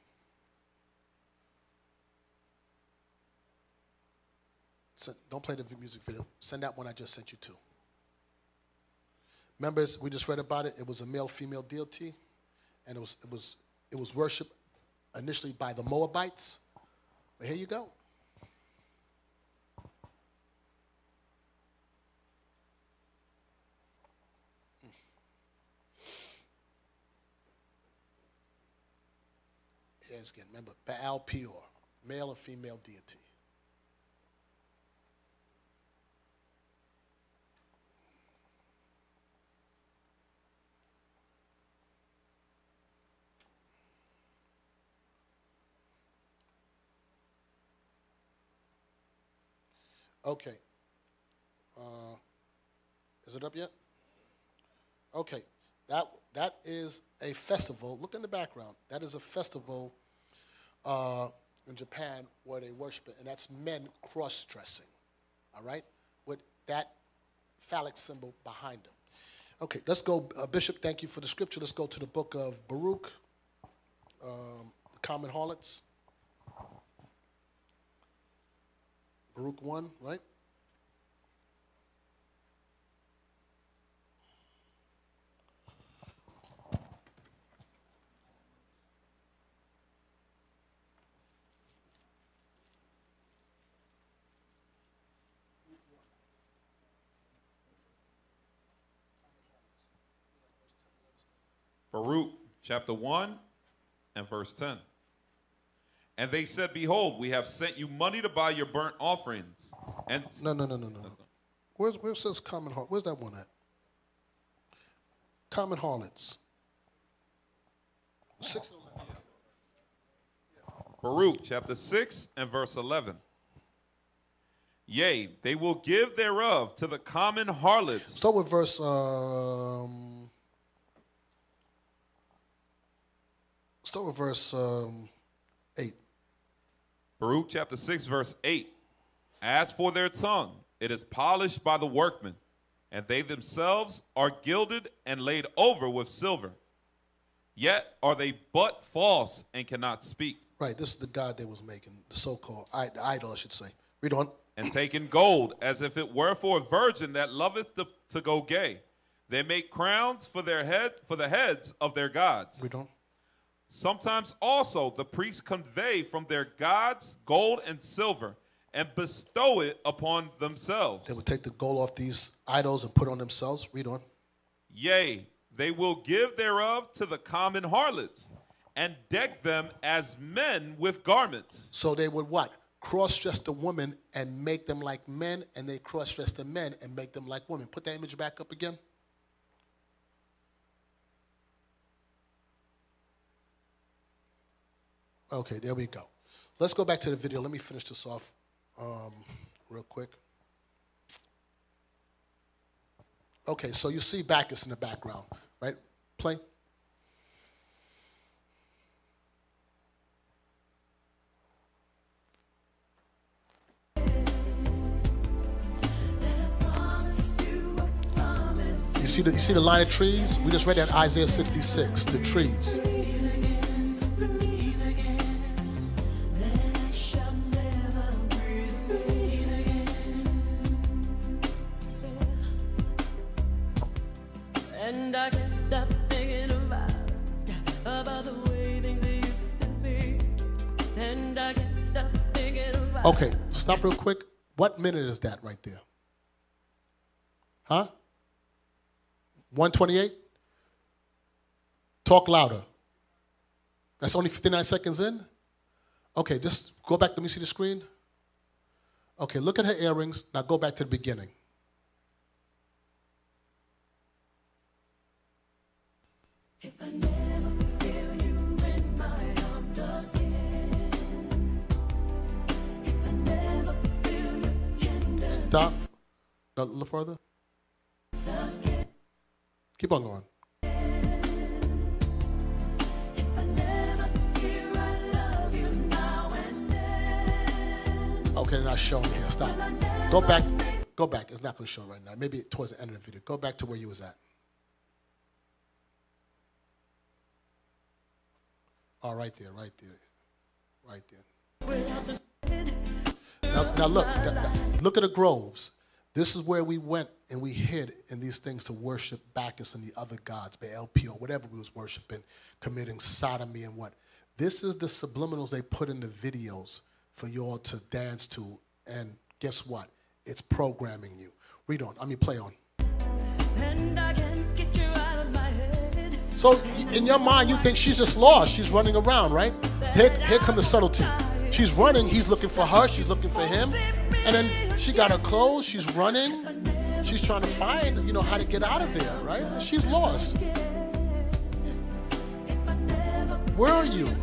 Don't play the music video. Send that one I just sent you to. Remember, we just read about it. It was a male-female deity, and it was worshipped initially by the Moabites. But here you go. Yes, again, remember, Baal Peor, male and female deity. Okay. Is it up yet? Okay. That is a festival. Look in the background. That is a festival in Japan where they worship it, and that's men cross-dressing, all right, with that phallic symbol behind them. Okay, let's go. Bishop, thank you for the scripture. Let's go to the book of Baruch, the common harlots. Baruch 1, right? Baruch chapter 1 and verse 10. And they said, behold, we have sent you money to buy your burnt offerings. And No. Where it says common harlot? Where's that one at? Common harlots. 6 and 11. Baruch chapter 6 and verse 11. Yea, they will give thereof to the common harlots. Start with verse. Start with verse 8. Baruch chapter 6, verse 8. As for their tongue, it is polished by the workmen, and they themselves are gilded and laid over with silver. Yet are they but false and cannot speak. Right, this is the god they was making, the so-called idol, I should say. Read on. And taken gold, as if it were for a virgin that loveth to go gay. They make crowns for the heads of their gods. Read on. Sometimes also the priests convey from their gods gold and silver, and bestow it upon themselves. They would take the gold off these idols and put it on themselves. Read on. Yea, they will give thereof to the common harlots, and deck them as men with garments. So they would what? Cross-dress the women and make them like men, and they cross-dress the men and make them like women. Put that image back up again. Okay, there we go. Let's go back to the video. Let me finish this off real quick. Okay, so you see Bacchus in the background, right? Play. You see the line of trees? We just read that Isaiah 66, the trees. And I can't stop thinking about the way things used to be. And I can't stop thinking about. Okay, stop real quick. What minute is that right there? Huh? 128? Talk louder. That's only 59 seconds in? Okay, just go back. Let me see the screen. Okay, look at her earrings. Now go back to the beginning. Stop. No, a little further. Keep on going. Okay, they're not showing here. Stop. Go back. Go back. It's not going to show right now. Maybe towards the end of the video. Go back to where you was at. Oh, right there, right there, right there. Now look. Look at the groves. This is where we went and we hid in these things to worship Bacchus and the other gods, Baal, Peor, whatever we was worshiping, committing sodomy and what. This is the subliminals they put in the videos for you all to dance to, and guess what? It's programming you. Read on. Play on. And I can't get you out of my head. So in your mind, you think she's just lost. She's running around, right? Here come the subtlety. She's running. He's looking for her. She's looking for him. And then she got her clothes. She's running. She's trying to find, how to get out of there, right? She's lost. Where are you?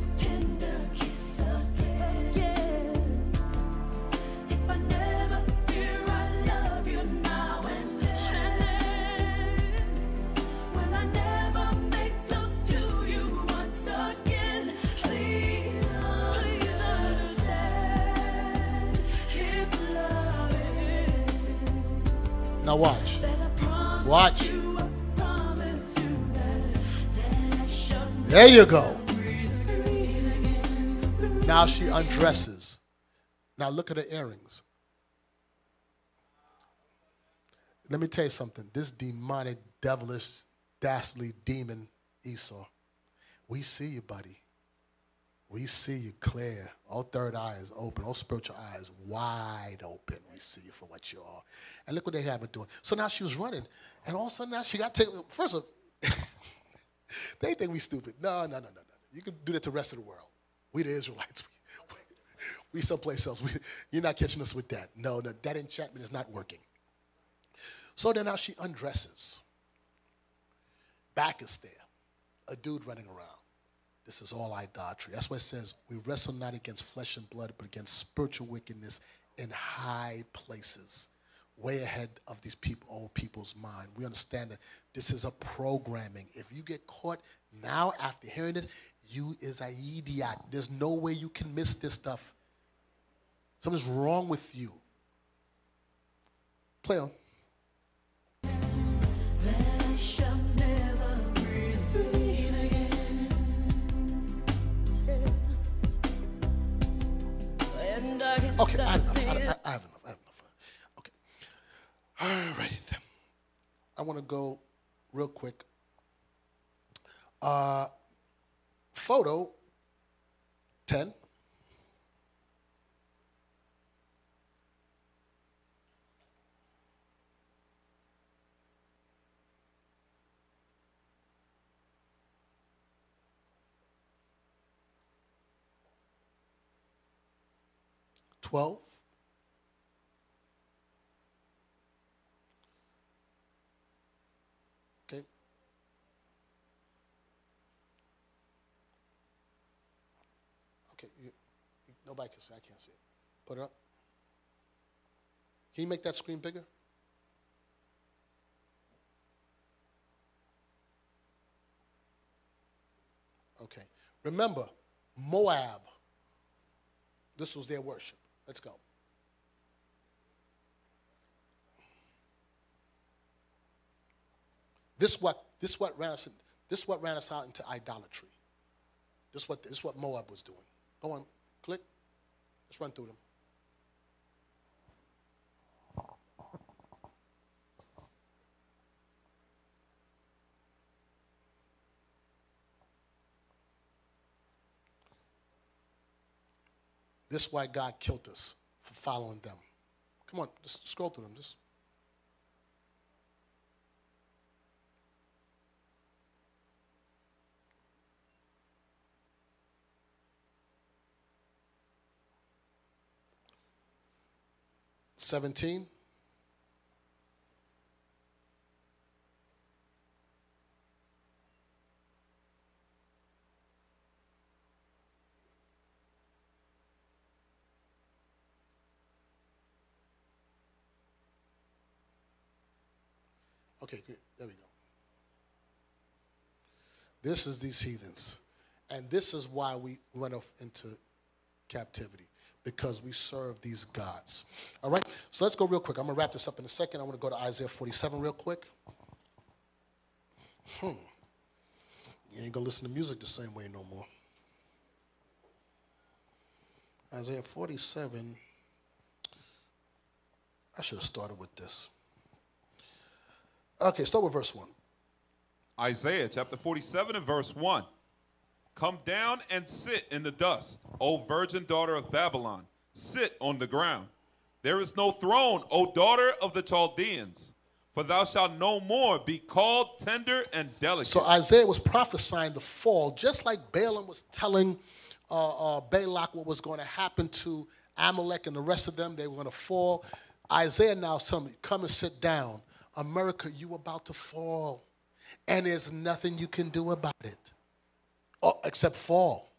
Now watch. Watch. There you go. Now she undresses. Now look at her earrings. Let me tell you something. This demonic, devilish, dastardly demon, Esau, we see you, buddy. We see you clear. All third eye is open. All spiritual eyes wide open. We see you for what you are. And look what they have her doing. So now she was running. And all of a sudden now she got taken. First of all, they think we stupid. No. You can do that to the rest of the world. We the Israelites. We someplace else. You're not catching us with that. No, that enchantment is not working. So then now she undresses. Bacchus there. A dude running around. This is all idolatry. That's why it says we wrestle not against flesh and blood, but against spiritual wickedness in high places, way ahead of these old people's mind. We understand that this is a programming. If you get caught, Now, after hearing this, you is an idiot. There's no way you can miss this stuff. Something's wrong with you. Play on. Okay, I have enough. I have enough. Okay. All righty then. I want to go real quick. Photo 10. $12. Okay. Okay. Nobody can see. I can't see it. Put it up. Can you make that screen bigger? Okay. Remember, Moab. This was their worship. Let's go. This what ran us out into idolatry. This is what Moab was doing. Go on, click. Let's run through them. This is why God killed us, for following them. Come on, just scroll through them. Just. $17. Okay, great. There we go. This is these heathens. And this is why we went off into captivity, because we serve these gods. All right, so let's go real quick. I'm going to wrap this up in a second. I want to go to Isaiah 47 real quick. You ain't going to listen to music the same way no more. Isaiah 47. I should have started with this. Okay, start with verse 1. Isaiah chapter 47 and verse 1. Come down and sit in the dust, O virgin daughter of Babylon. Sit on the ground. There is no throne, O daughter of the Chaldeans, for thou shalt no more be called tender and delicate. So Isaiah was prophesying the fall, just like Balaam was telling Balak what was going to happen to Amalek and the rest of them. They were going to fall. Isaiah now is telling me, come and sit down. America, you about to fall. And there's nothing you can do about it. Except fall.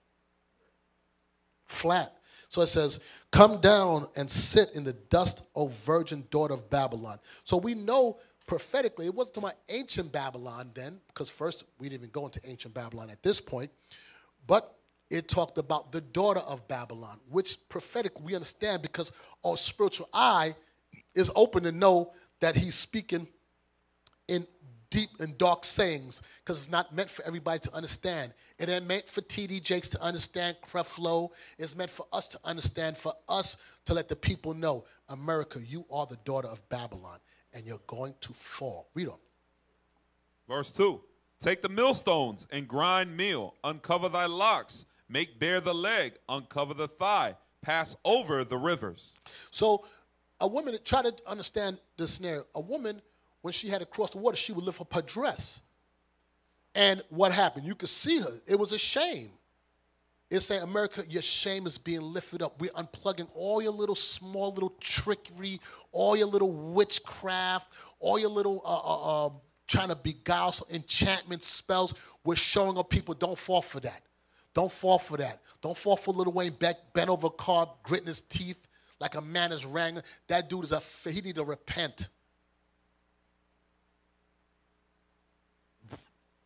Flat. So it says, come down and sit in the dust, O virgin daughter of Babylon. So we know prophetically, it wasn't talking about ancient Babylon then, because first we didn't even go into ancient Babylon at this point, but it talked about the daughter of Babylon, which prophetic we understand because our spiritual eye is open to know that he's speaking in deep and dark sayings, because it's not meant for everybody to understand. It ain't meant for TD Jakes to understand, Creflo. It's meant for us to understand, for us to let the people know, America, you are the daughter of Babylon, and you're going to fall. Read on. Verse 2. Take the millstones and grind meal. Uncover thy locks. Make bare the leg. Uncover the thigh. Pass over the rivers. So a woman, try to understand this scenario. A woman, when she had to cross the water, she would lift up her dress. And what happened? You could see her. It was a shame. It's saying, America, your shame is being lifted up. We're unplugging all your little small little trickery, all your little witchcraft, all your little trying to beguile, enchantment spells. We're showing up people, don't fall for that. Don't fall for that. Don't fall for Lil Wayne bent over a car, gritting his teeth like a man is wrangling. That dude is he need to repent.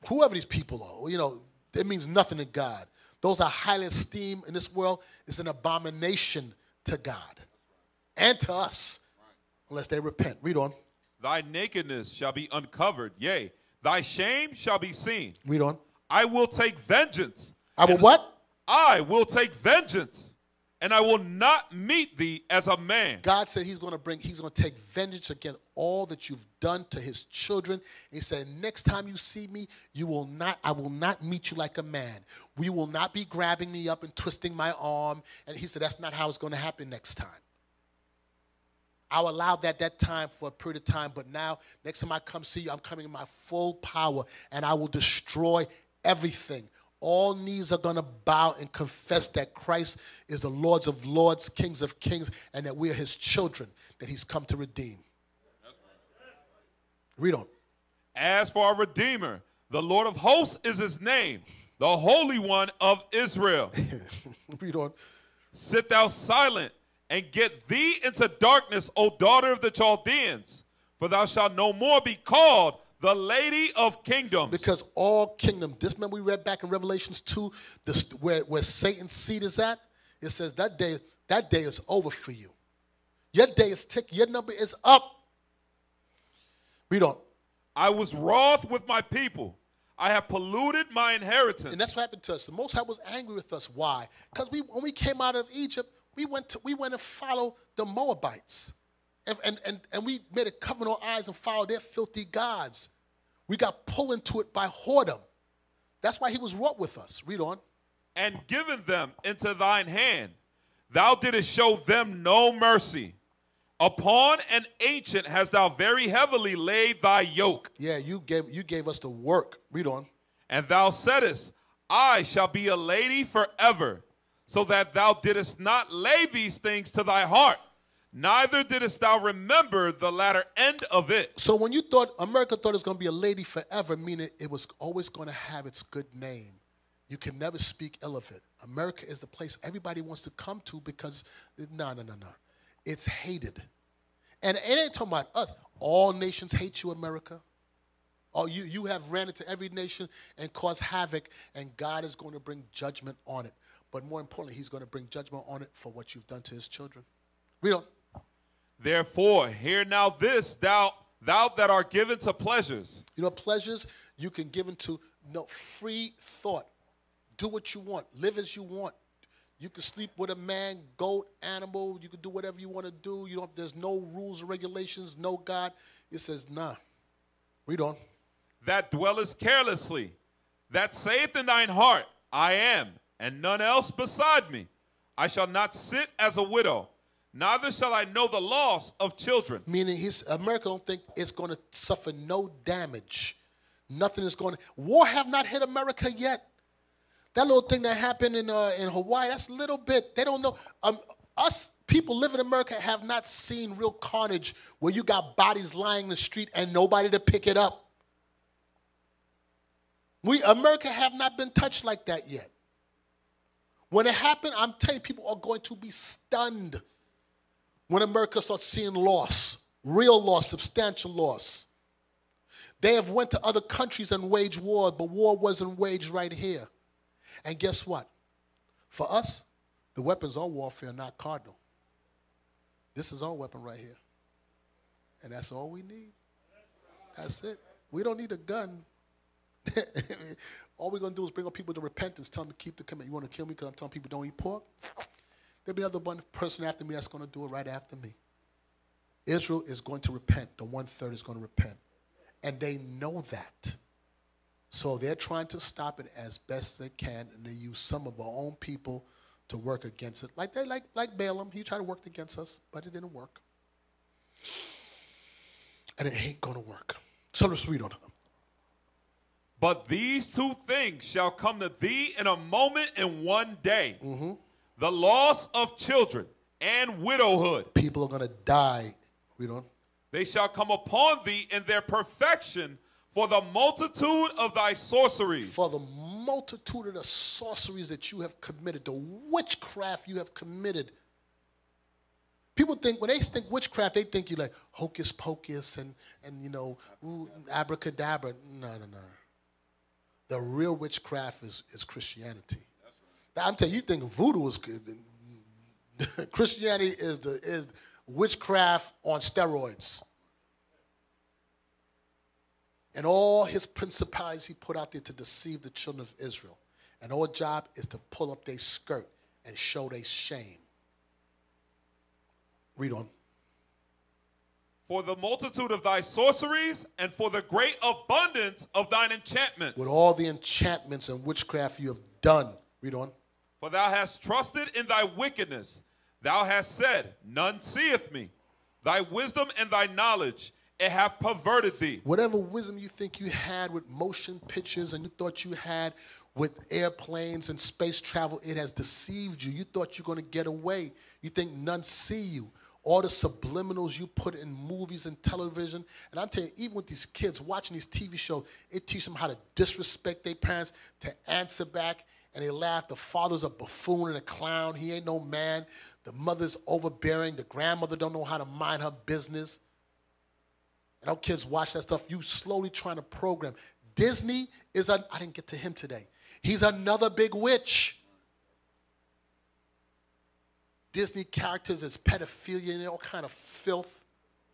whoever these people are, you know, it means nothing to God. Those are highly esteemed in this world. It's an abomination to God and to us unless they repent. Read on. Thy nakedness shall be uncovered, yea, thy shame shall be seen. Read on. I will take vengeance. I will what? I will take vengeance, and I will not meet thee as a man. God said he's going to take vengeance against all that you've done to his children. He said, next time you see me, I will not meet you like a man. We will not be grabbing me up and twisting my arm. And he said, that's not how it's going to happen next time. I'll allow that time for a period of time, but now, next time I come see you, I'm coming in my full power, and I will destroy everything. All knees are going to bow and confess that Christ is the Lord of lords, kings of kings, and that we are his children, that he's come to redeem. Read on. As for our Redeemer, the Lord of hosts is his name, the Holy One of Israel. Read on. Sit thou silent, and get thee into darkness, O daughter of the Chaldeans, for thou shalt no more be called the Lady of Kingdoms. Because all kingdom, this remember we read back in Revelations 2, where Satan's seat is at, it says that day is over for you. Your day is ticking, your number is up. Read on. I was wroth with my people. I have polluted my inheritance. And that's what happened to us. The Most High was angry with us. Why? Because when we came out of Egypt, we went and followed the Moabites. And we made a covenant on our eyes and followed their filthy gods. We got pulled into it by whoredom. That's why he was wroth with us. Read on. And given them into thine hand, thou didst show them no mercy. Upon an ancient hast thou very heavily laid thy yoke. Yeah, you gave us the work. Read on. And thou saidest, I shall be a lady forever, so that thou didst not lay these things to thy heart, neither didst thou remember the latter end of it. So when America thought it was going to be a lady forever, meaning it was always going to have its good name. You can never speak ill of it. America is the place everybody wants to come to because, no. It's hated. And it ain't talking about us. All nations hate you, America. Oh, you have ran into every nation and caused havoc, and God is going to bring judgment on it. But more importantly, he's going to bring judgment on it for what you've done to his children. Read on. Therefore, hear now this, thou that art given to pleasures. You know, pleasures you can give into free thought. Do what you want. Live as you want. You can sleep with a man, goat, animal. You can do whatever you want to do. There's no rules or regulations, no God. It says, nah. Read on. That dwellest carelessly, that saith in thine heart, I am, and none else beside me. I shall not sit as a widow, neither shall I know the loss of children. Meaning America don't think it's going to suffer no damage. Nothing is going to. War have not hit America yet. That little thing that happened in Hawaii, that's a little bit. They don't know. Us people live in America have not seen real carnage where you got bodies lying in the street and nobody to pick it up. America have not been touched like that yet. When it happened, I'm telling you, people are going to be stunned when America starts seeing loss, real loss, substantial loss. They have went to other countries and waged war, but war wasn't waged right here. And guess what? For us, the weapons are warfare, not cardinal. This is our weapon right here. And that's all we need. That's it. We don't need a gun. All we're going to do is bring up people to repentance, tell them to keep the commandment. You want to kill me because I'm telling people don't eat pork? There'll be another one person after me that's going to do it right after me. Israel is going to repent. The 1/3 is going to repent. And they know that. So they're trying to stop it as best they can, and they use some of our own people to work against it. Like Balaam, he tried to work against us, but it didn't work. And it ain't going to work. So let's read on it. But these two things shall come to thee in a moment in one day. Mm-hmm. The loss of children and widowhood. People are going to die. Read on. They shall come upon thee in their perfection for the multitude of thy sorceries. For the multitude of the sorceries that you have committed, the witchcraft you have committed. People think, when they think witchcraft, they think you like hocus pocus and ooh, abracadabra. No. The real witchcraft is Christianity. Now, I'm telling you, you think voodoo is good. Christianity is witchcraft on steroids. And all his principalities he put out there to deceive the children of Israel. And our job is to pull up their skirt and show their shame. Read on. For the multitude of thy sorceries and for the great abundance of thine enchantments. With all the enchantments and witchcraft you have done. Read on. For thou hast trusted in thy wickedness. Thou hast said, none seeth me. Thy wisdom and thy knowledge, it hath perverted thee. Whatever wisdom you think you had with motion pictures and you thought you had with airplanes and space travel, it has deceived you. You thought you're going to get away. You think none see you. All the subliminals you put in movies and television. And I'm telling you, even with these kids watching these TV shows, it teaches them how to disrespect their parents, to answer back, and they laugh. The father's a buffoon and a clown. He ain't no man. The mother's overbearing. The grandmother don't know how to mind her business. And our kids watch that stuff. You slowly trying to program. Disney is I didn't get to him today. He's another big witch. Disney characters as pedophilia and all kind of filth.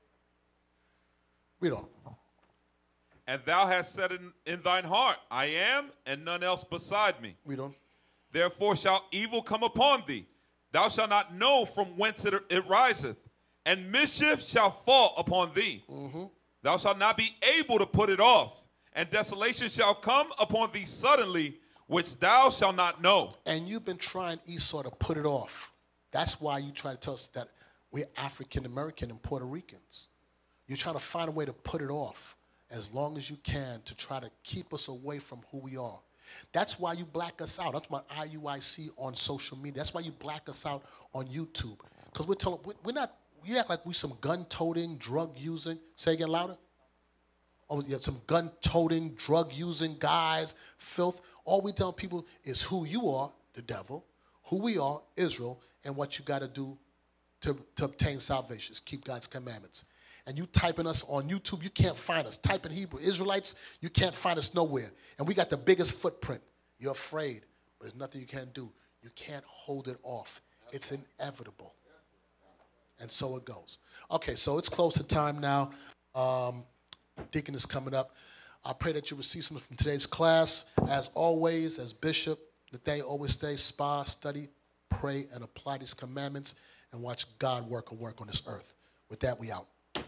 Read on. And thou hast said in thine heart, I am, and none else beside me. Read on. Therefore shall evil come upon thee. Thou shalt not know from whence it riseth, and mischief shall fall upon thee. Mm-hmm. Thou shalt not be able to put it off, and desolation shall come upon thee suddenly, which thou shalt not know. And you've been trying, Esau, to put it off. That's why you try to tell us that we're African American and Puerto Ricans. You're trying to find a way to put it off as long as you can to try to keep us away from who we are. That's why you black us out. That's why IUIC on social media. That's why you black us out on YouTube. Because we're not, you act like we some gun-toting, drug-using, say again louder. Oh, yeah, some gun-toting, drug-using guys, filth. All we tell people is who you are, the devil, who we are, Israel, and what you got to do to obtain salvation. Keep God's commandments. And you typing us on YouTube, you can't find us. Type in Hebrew Israelites, you can't find us nowhere. And we got the biggest footprint. You're afraid, but there's nothing you can do. You can't hold it off. It's inevitable. And so it goes. Okay, so it's close to time now. Deacon is coming up. I pray that you receive something from today's class. As always, as bishop, Nathaniel always stays, spa, study, pray, and apply these commandments, and watch God work on this earth. With that, we out.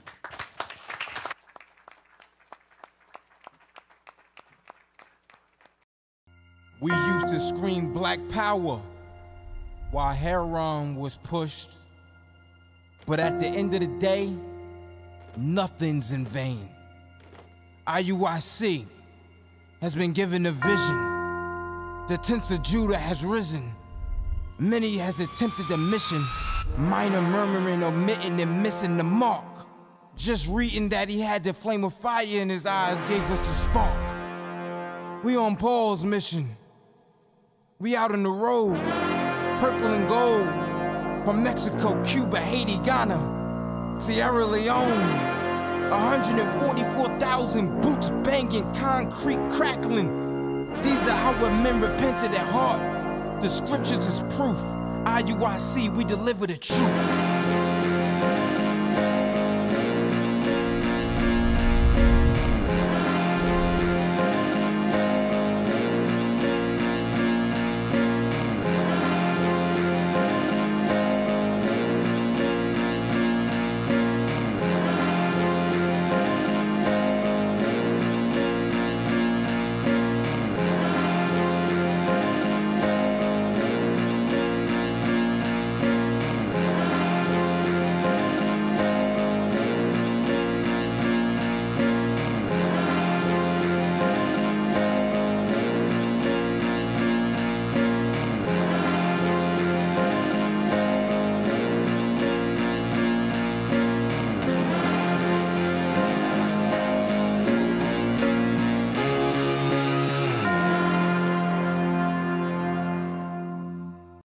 We used to scream black power while heroin was pushed. But at the end of the day, nothing's in vain. IUIC has been given a vision. The tents of Judah has risen. Many has attempted the mission, minor murmuring, omitting, and missing the mark. Just reading that he had the flame of fire in his eyes gave us the spark. We on Paul's mission. We out on the road, purple and gold, from Mexico, Cuba, Haiti, Ghana, Sierra Leone. 144,000 boots banging, concrete crackling. These are our men repented at heart. The scriptures is proof. IUIC, we deliver the truth.